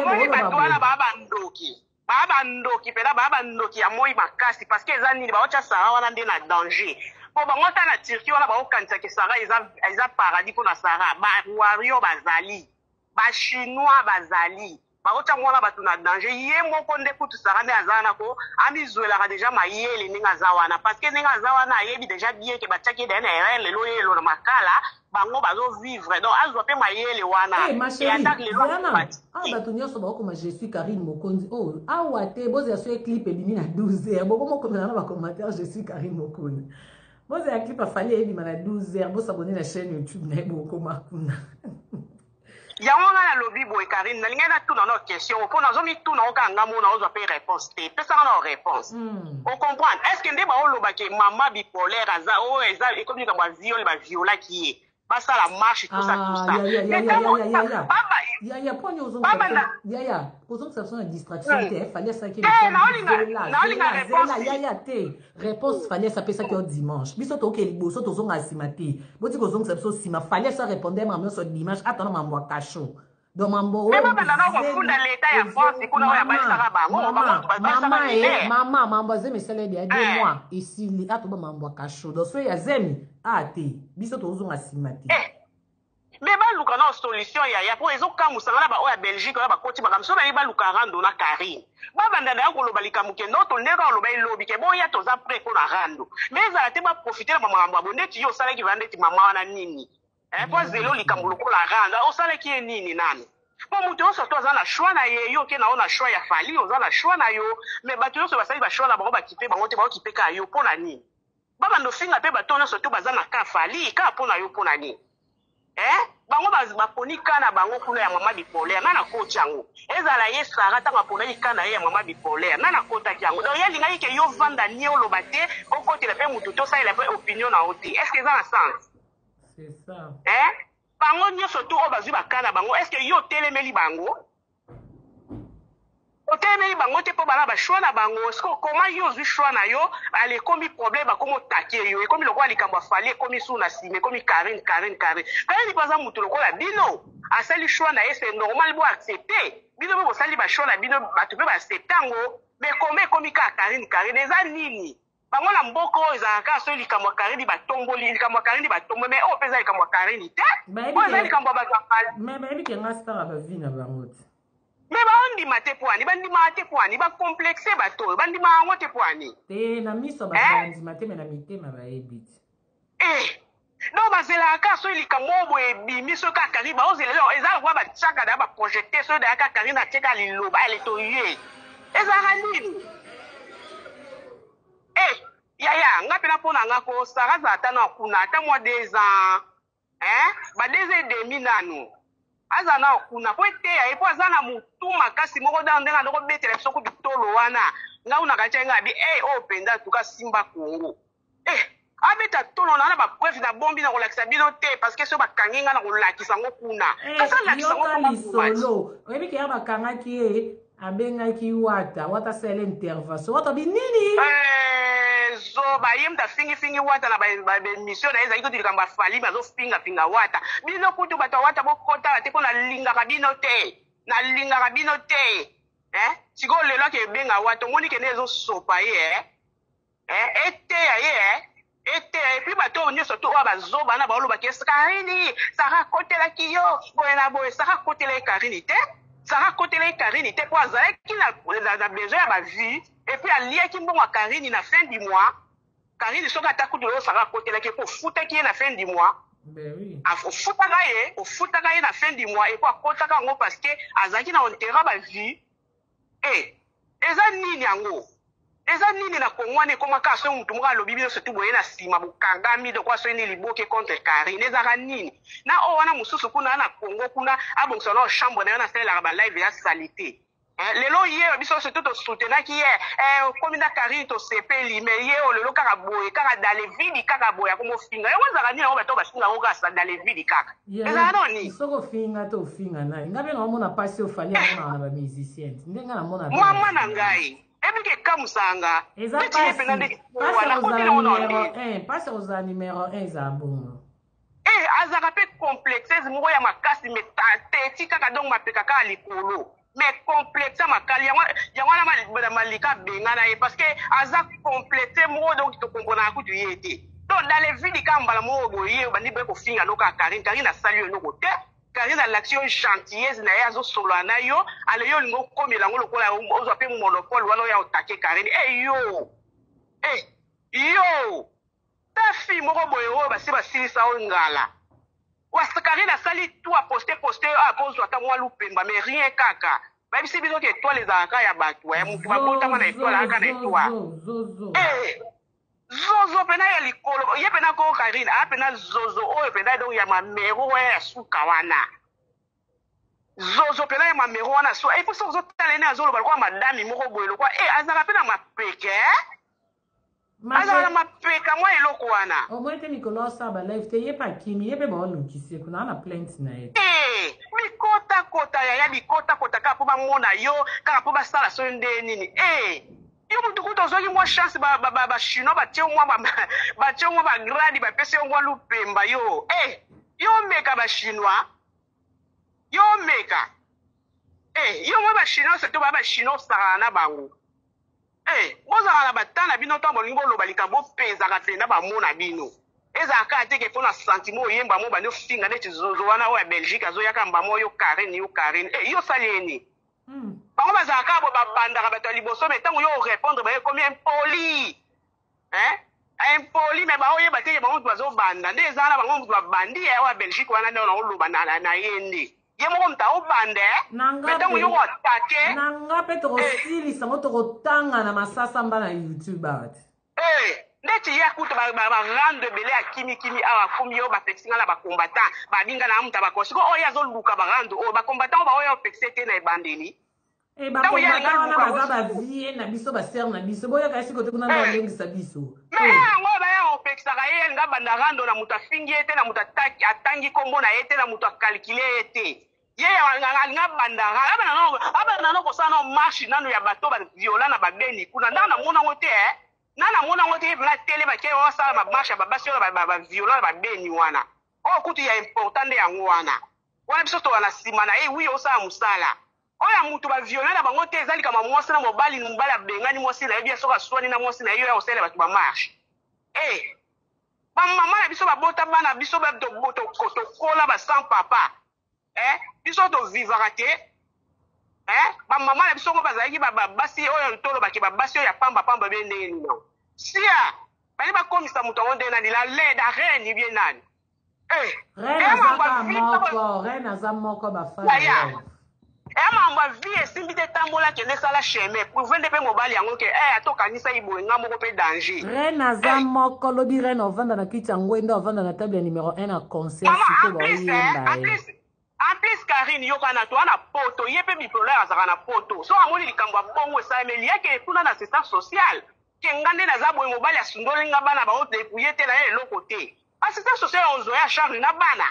babandoki mpena babandoki ya moi makasi parce que eza nini baotya Sara wana nde na danger po bango ta na Turquie wana baokanisaki Sara eza paradis mpona Sara bawario bazali bachinois bazali baotya mwana bato na danger ye moko nde kutu Sara nde aza wana ko amizwelaka deja mayele ndenge aza wana parce que ndenge aza wana ayebi deja bien ke batiaki dene eren lelo yelo na makala bango bazovivre donc azwa mpe mayele wana bato nyonso bakokoma je suis Karine Mokonzi oyo awa te bozela so eclip ebimi na douze heures bokomokomela na bacommentaire je suis Karine Mokonzi bozela clip afali ebima na douze heures bosabone na chaîne YouTube na ye bokoma kuna yango nga na lobi boye Karine nalingai natuna na question mpo nazomituna okanga mona ozwa mpe réponse te pesanga na réponse ocomprendre est ce que nde baolobake mama bipolaire aza oyo eza ekomi likambo aviole baviolaki ye basala marche tout ça tout ça yaya poni ozongayaya kozongisa biso na distraction te fali asaki yaya te réponse fali asapesaki yo dimanche biso tookee liboso tozonga nsima te boti kozongisa biso nsima fali asa répondre mambo nyonso dimanche atana mambo ya kasho donc mambo mama mambo azemi esaleli ya deux mois esili atoba mambo ya kasho donc so ya zemi ate biso tozonga nsima te mais baluka na solution yaya mpo ezokamusanga na baoyo ya belgique oyo bakoti makambo so bayebi baluka rando na Karine babanda na ya koloba likambo ke ndoto ndenge oloba elobi ke boya toza pre mpo na rando mais ezala te baprofite na bamakambo abo ndeti yo osalaki va ndeti mama wana nini mpo zelo likambo lokola rando osalaki ye nini nani po mutu nyonso to aza na choix na ye yo ke na o na choix ya fali oza na choix na yo mais bato nyonso basali bachoix na bango bakipe bango te baokipe kaka yo mpo na nini babanda ofinga mpe bato nyonso to baza na ka fali kaka mpo na yo mpo na nini eh bango baponi ka na bango kuna ya mama bipolaire na nakoti yango ezala ye sara ntango aponaki ka na ye ya mama bipolaire na nakotaki yango donc ye alingaki ke yo vanda nie oloba te okotela mpe motu tosalela mpe opinion na yo te est ce que eza na sens eh bango nyonso to oyo bazwi baka na bango est ce que yo otelemeli bango otelemeli bango te mpo bana bashwa na bango siko koma yo ozwi shwa na yo ale ekomi problème bakomi otake yo ekomi lokola likambo afali ekomi su na nsima ekomi karine karine karine karine mpo aza motu lokola bino asali shwa na ye c'est normal bo accepte bino mpe bosali bashwa na bino bato mpe baaccepte yango mais koma ekomi kaka karine karine eza nini bango na mboka oyo ezalaka soki likambo ya karine batomboli likambo ya karine batomboli mais oyo mpe eza likambo ya karine te oyo eza likambo ya bato afali mais bayebi ke nga stara bavi na bango te me baondima te po ani bandima te po ani bacomplexe bato oyo bandima yango te po ani te na miso bandima te me na mitema bayebi te eh donc bazelaka soki likambo oyo boye ebimi soki kaka kari baozela eza lokola batiaka daya baprojecte soki daya kaka kari na tieka liloba eleto ye ezalaka nini eh yaya nga mpena mpo na nga ko sara aza ata na kuna ata mwa deux ans eh ba deux ans et demi nanu aza na kuna po eteya ye po aza na motu makasi moko da ndenge andoko betela biso kutu tolo wana nga unaka tia nga abi e oyo mpenza tuka simba kongo eh abeta tolo na na bapreuve na bombi na kolakisa bino te parce que so bakangi nga na kolakisa ngo kuna kasi alakisa ngo lisolo oyebi ke ya bakangaki ye abengaki wata wata asala intervention wata bi nini zoba ye mutu afingifingi wata na bamission na ye ezalaki koti likambo afali bazofingafinga wata bino kutu bato ya wata bokota te mpo nalingaka bino te nalingaka bino te sikoyo lelo ake ebenga wata omoni kende ezosopa ye eteya ye eteya epui bato oyo nyonso to oyo bazoba na baolobaki karini saka akotelaki yo boye na boye saka akotela ye karini te saka akotela ye karini te mpo azalaki na besoin ya bavie epuis aliaki mbongo ya karini na fin du mois karini soki ata kutu oyo saka akotelaki mpo ofutaki ye na fin du mois ofutaka ye ofutaka ye na fin du mois epo akotaka yango parce que azalaki na ontera bavie e eza nini yango eza nini na kongo wana ekomaka soki motu moko alobi bino surtout boye na nsima bokangami dokwa soki ni liboke contre karine ezaka nini na oyo wana mosusu kuna na kongo kuna abongisa na chambre na yo nasalelaka balive ya salite lelo ye biso surtout tosutenaki ye okomi na karine tosepeli me ye oyo lelo kaka boye kaka dalevidi kaka boye akomofinga yango ezaka nini yango bato bafinga yango kaka dalevidi kaka ezaka noni soki ofinga te ofinga nani nga mpe namona mpasi ofali amonaka na bamusicienne ndenge namona mwama na ngai ebiki ekamusanga eza pasi ozala numero un eza bongo azalaka mpe complexese moko ya makasi me teti kaka donc mapeka kaka likolo mais complexe makali yango wana malika abenga na ye parce que aza complexe moko donc tokomponaka kutu ye te donc dans les vidi ka mbala moko boye bandi boye kofinga no kaka karine karine asali yo eloko te karine alakisi yo gentillese na ye azosolola na yo ale yo olingi okomela yango lokola ozwa mpe monopole wana oya otake karine e yo e yo ta fille moko boye oyo basi basilisa oyo ngala karine asali tu aposte poste akozwa ata mwa lupemba mais rien kaka bayebisi biso ke étoile ezalaka ya bato ya motu babotama na étoile aka na étoile zozo mpena ya likolo ye mpena koo karine aa mpena zozo oyo mpena donc ya mamero oyo ya suka wana zozo mpena ya mamero wana so epuis so ozotala ene azoloba lokola madami moko boye lokwa e azalaka mpe na mapeke azala na mapeka mwa eloko wana omoi te mikolo osala balive te ye mpe akimi ye mpe baolukisi kuna ana plainte na ye te bikotakota yaya bikotakota kaka mpo bamona yo kaka mpo basala so nde nini e yo motu kuta ozwaki mwa chance bachinois batie batie mwa bagradi bapesi yo mwa lupemba yo e yo meka bachinois yo meka e yo mwa bachinois surtout baya bachinois osakana na bango e bozala na batana na bino ntango bolingi boloba likambo openzaka mpenza bamona bino ezalaka teke mpo na sentiment oyemba mo bandi ofinga neti zozo wana oyo ya belgique azoyaka mbamo oyo karine yo karine e yo osali eni bango bazalaka bo babandaka bato ya liboso me ntango yo orépondre baye komi impoli impoli me baoyeba teke bango mutu bazobanda nde eza wana bango mutu babandi oyo ya belgique wana nde naoloba na ye nde ye moko muta obande metango yo atake nanga pe tokosilisa ngo tokotanga na masasa mba na YouTube ati eh ndeti ye kuta barando ebele ya kimikimi awa afumi yo bapekisi nga na bacombatant babinga na muta bakosi ko oyo azoluka barando oyo bacombatant baoyo opekisi te na ebandeli Eh, bakombatant wana baza bavie na biso basere na biso boyoka esi kote kuna ndalengisa biso yango baya opekisaka ye nga banda rando na moto afingi ye te na moto atangi kombo na ye te na moto akalkile ye te ye alinga banda abana no kosala no marche nano ya bato baviola na babeni kuna ndanga namona ngo te na namona ngo te vla tele bakie osala bamarche ya babasi oyo baviola na babeni wana oyo kutu ya important nde yango wana wana biso towana nsima na ye wi osala mosala oya mutu ba violé na bango te ezali kama mwasi na mobali mobali abengani mwasi na yebi soka swani na mwasi na yo ya osele bato ba marche eh ba mama na biso ba bota bana biso ba to boto to kola ba sans papa eh biso to vivra te eh ba mama na biso ko bazali ba basi oyo ntolo ba ke ba basi oyo ya pamba pamba be ndeni no sia bali ba komisa mutu onde na la le da reine bien nani eh reine za moko reine za moko ba fa ema mba vie esimbi te tambola kende sala chemin pour vendre pe mobali yango ke eh atokanisa iboye nga moko pe danger reine aza moko lobi reine ovanda na kiti yango enda ovanda na table ya numéro un na concert siko baoyemba en plus Karine yoka na to ana poto ye pe bipolaire azaka na poto so amoni likambo ya bongo esalemeli yake kuna na assistance sociale ke ngande naza boye mobali asundoli nga bana baote epuye te na ye eloko te assistance sociale onzoya charge na bana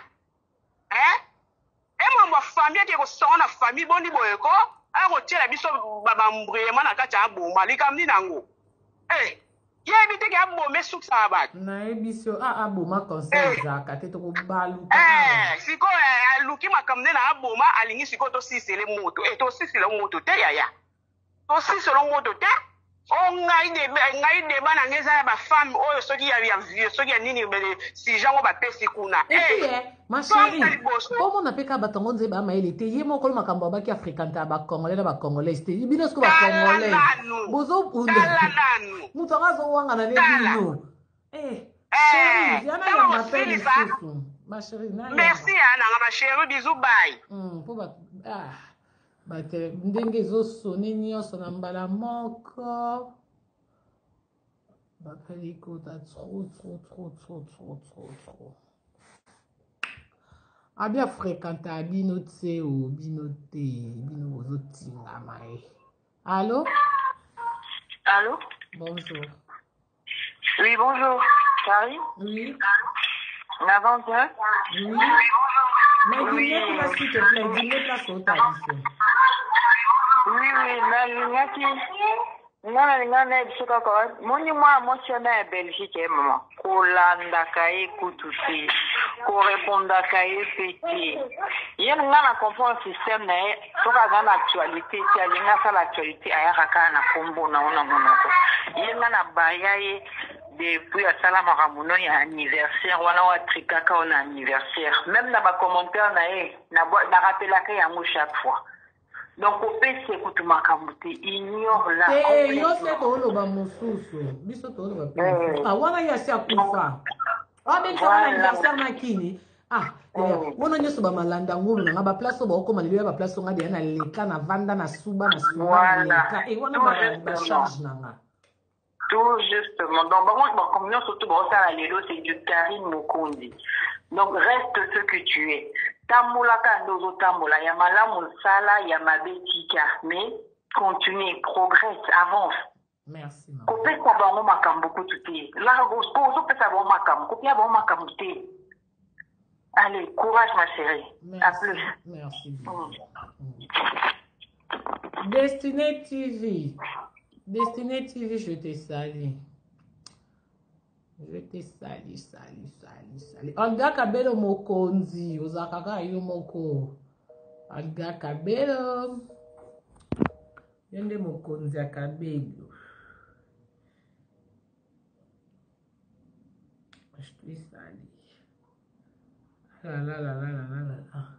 eh ema mwa famille ke ko sona famille bondi boyeko a ko tiela biso baba mbrema na kati ya bomba likamni nango eh ye bite ke abome suksa bat na ebiso a aboma concert zaka te to ko baluka eh siko aluki makamne na aboma alingi siko to sisele moto eh to sisele moto te yaya to sisele moto te o ngai de ngai de bana ngeza ba femme oyo soki ya ya vieux soki ya nini bele si jango ba pesi kuna eh ma chérie comment on peka batongo nze ba maele te ye moko makambo ba ki africanta ba congolais na ba congolais te bino sko ba congolais bozo unda muto ngazo wanga na nebino eh chérie yana ya mapeli susu ma chérie na merci ana ma chérie bisous bye hmm po ba ah bate ndenge ezosone nyonso na mbala moko bakali kota trop trop trop trop trop trop trop abia fréquenta bino te o bino te bino bozotingama e allô allô bonjour oui bonjour Carrie oui Navantia oui mais dis-moi quoi s'il te plaît dis-moi place au tabiso oui oui nalingaki nga nalinga na biso kaka moni mwa mwasi na ya Belgique ye mama kolandaka ye kutu te korepondaka ye pe te ye nga na comprendre système na ye soki aza na actualité te alinga asala actualité ayaka kaka na kombo na ngo nango moko ye nga na baya ye depuis asala makambo no ya anniversaire wana watrikaka o na anniversaire même na bacommentaire na ye narapelaka yango chaque fois donc opesi ekutu makambo te ignore la te yo se tooloba mosusu biso tooloba pe ah wana ye asi akufa abengisa wana anniversaire na kini ah wana nyonso bamalanda ngulu nanga baplace oyo baokoma lelo ya baplace onga deya na leka na vanda na suba na suba na leka e wana bacharge nanga tout justement donc bango bakommunion surtout baosala lelo c'est du Karine Mokonzi donc reste ce que tu es tambolaka nde ozotambola ya malamu sala ya mabe tika mais continue progresse avance merci kopesa bango makambo kutu te la ozopesa bango makambo kopia bango makambo te allez courage ma chérie merci, à plus merci mm. Destinée T V Destinée T V je te salue je te salue, salue, salue, salue. Olga Kabelo Mokonzi, Ozakaka Yomoko. Olga Kabelo. Yende Mokonzi Akabelo. Je te salue. La la la la la la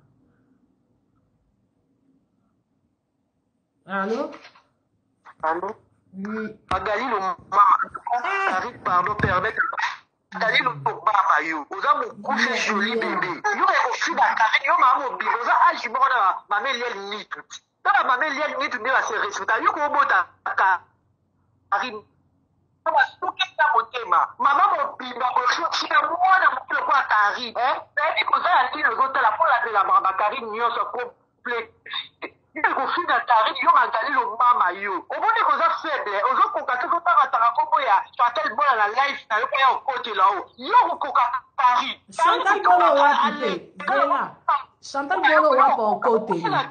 la. Allô? Allô? Oui. Magali le mama. Pardon, permettre. Magali le papa, yo oza mokuse joli bébé yo okofida Karine yo mama mobile oza age moko na mama eliel nitu tala mama eliel nitu nde base respecta yo kobota Karine basukisa motema mama mobimba osina mwana mokilo kwa Karine nayebi kozala ndini ozotala mpo landela mama Karine nyonso complexe kofina Karine yo mazali mama yo omoni koza faible ozokoka te kotangatanga kombo ya Chantal Bola na life na yo mpo ya okotela o yo kokoka Karine Chantal Bola wapi te Bella Chantal Bola wapi okotela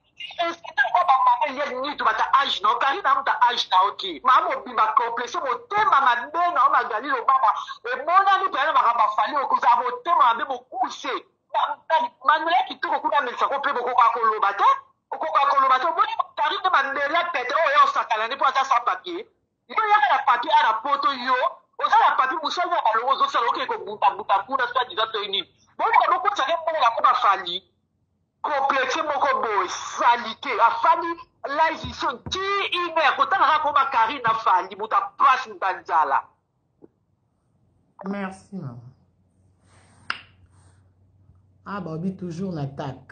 nitu bata age na Karine na muta age na oki mama mobimba complexe motema mabe na o magali lobaba emonani pena makamba fali okuza motema mabe mokuse manuela kitoko kuna mesako mpe bokoka koloba te okoka koloba te omoni Karine mandela pete oyo osakana nde mpo aza sa papier yo yaka na papier ana poto yo oza na papier mosali ya balongo ozosala okei kobutabuta kuna soa diza to nini bomoka bokotake mbongo yango bafali complexe moko boye sali te afali live ti ine kotanga kaka koma Karine afali moto apasi moto anzala. Merci maman. Ah Bobby toujours en attaque.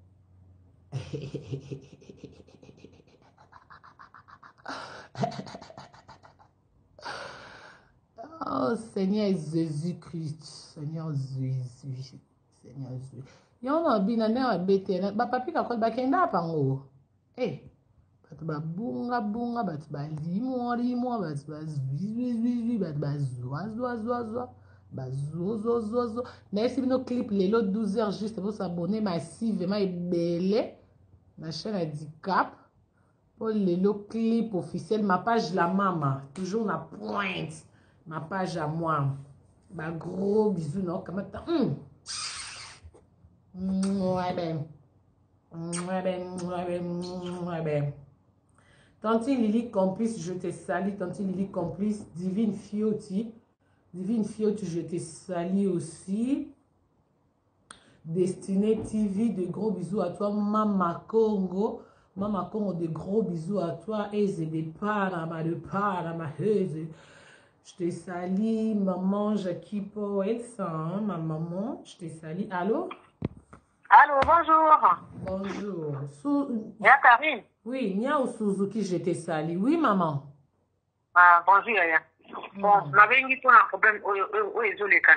Oh Seigneur Jésus-Christ, Seigneur Jésus, Seigneur Jésus. Yon a bina ne a bete na ba papi ka ko ba kenda pango. Eh. Bat ba bunga bunga bat ba limo limo bat ba zui zui zui bat ba zoa zoa zoa zoa. Ba zo zo zo zo. Na esi bino clip lelo douze heures juste pour s'abonner massivement et belle. Ma chaîne handicap. Pour lelo clip officiel ma page la maman toujours na pointe. Ma page à moi. Ba gros bisous non comment hum. Ouais ben. Ouais ben, ouais ben, ouais ben. Tantine Lily Complice, je te salue. Tantine Lily Complice, Divine Fioti. Divine Fioti, je te salue aussi. Destinée T V, de gros bisous à toi. Mama Congo. Mama Congo, de gros bisous à toi. Eze de Panama, de Panama, Eze. Je te salue. Maman Jackie Poel, ma maman. Je te salue. Allô? Allô, bonjour. Bonjour. Sou... Y'a Karine? Oui, Nia ou Suzuki, je te salue. Oui, maman. Ah, bonjour, Yaya. Bon, mm. Ma bengi pour un problème, où est-ce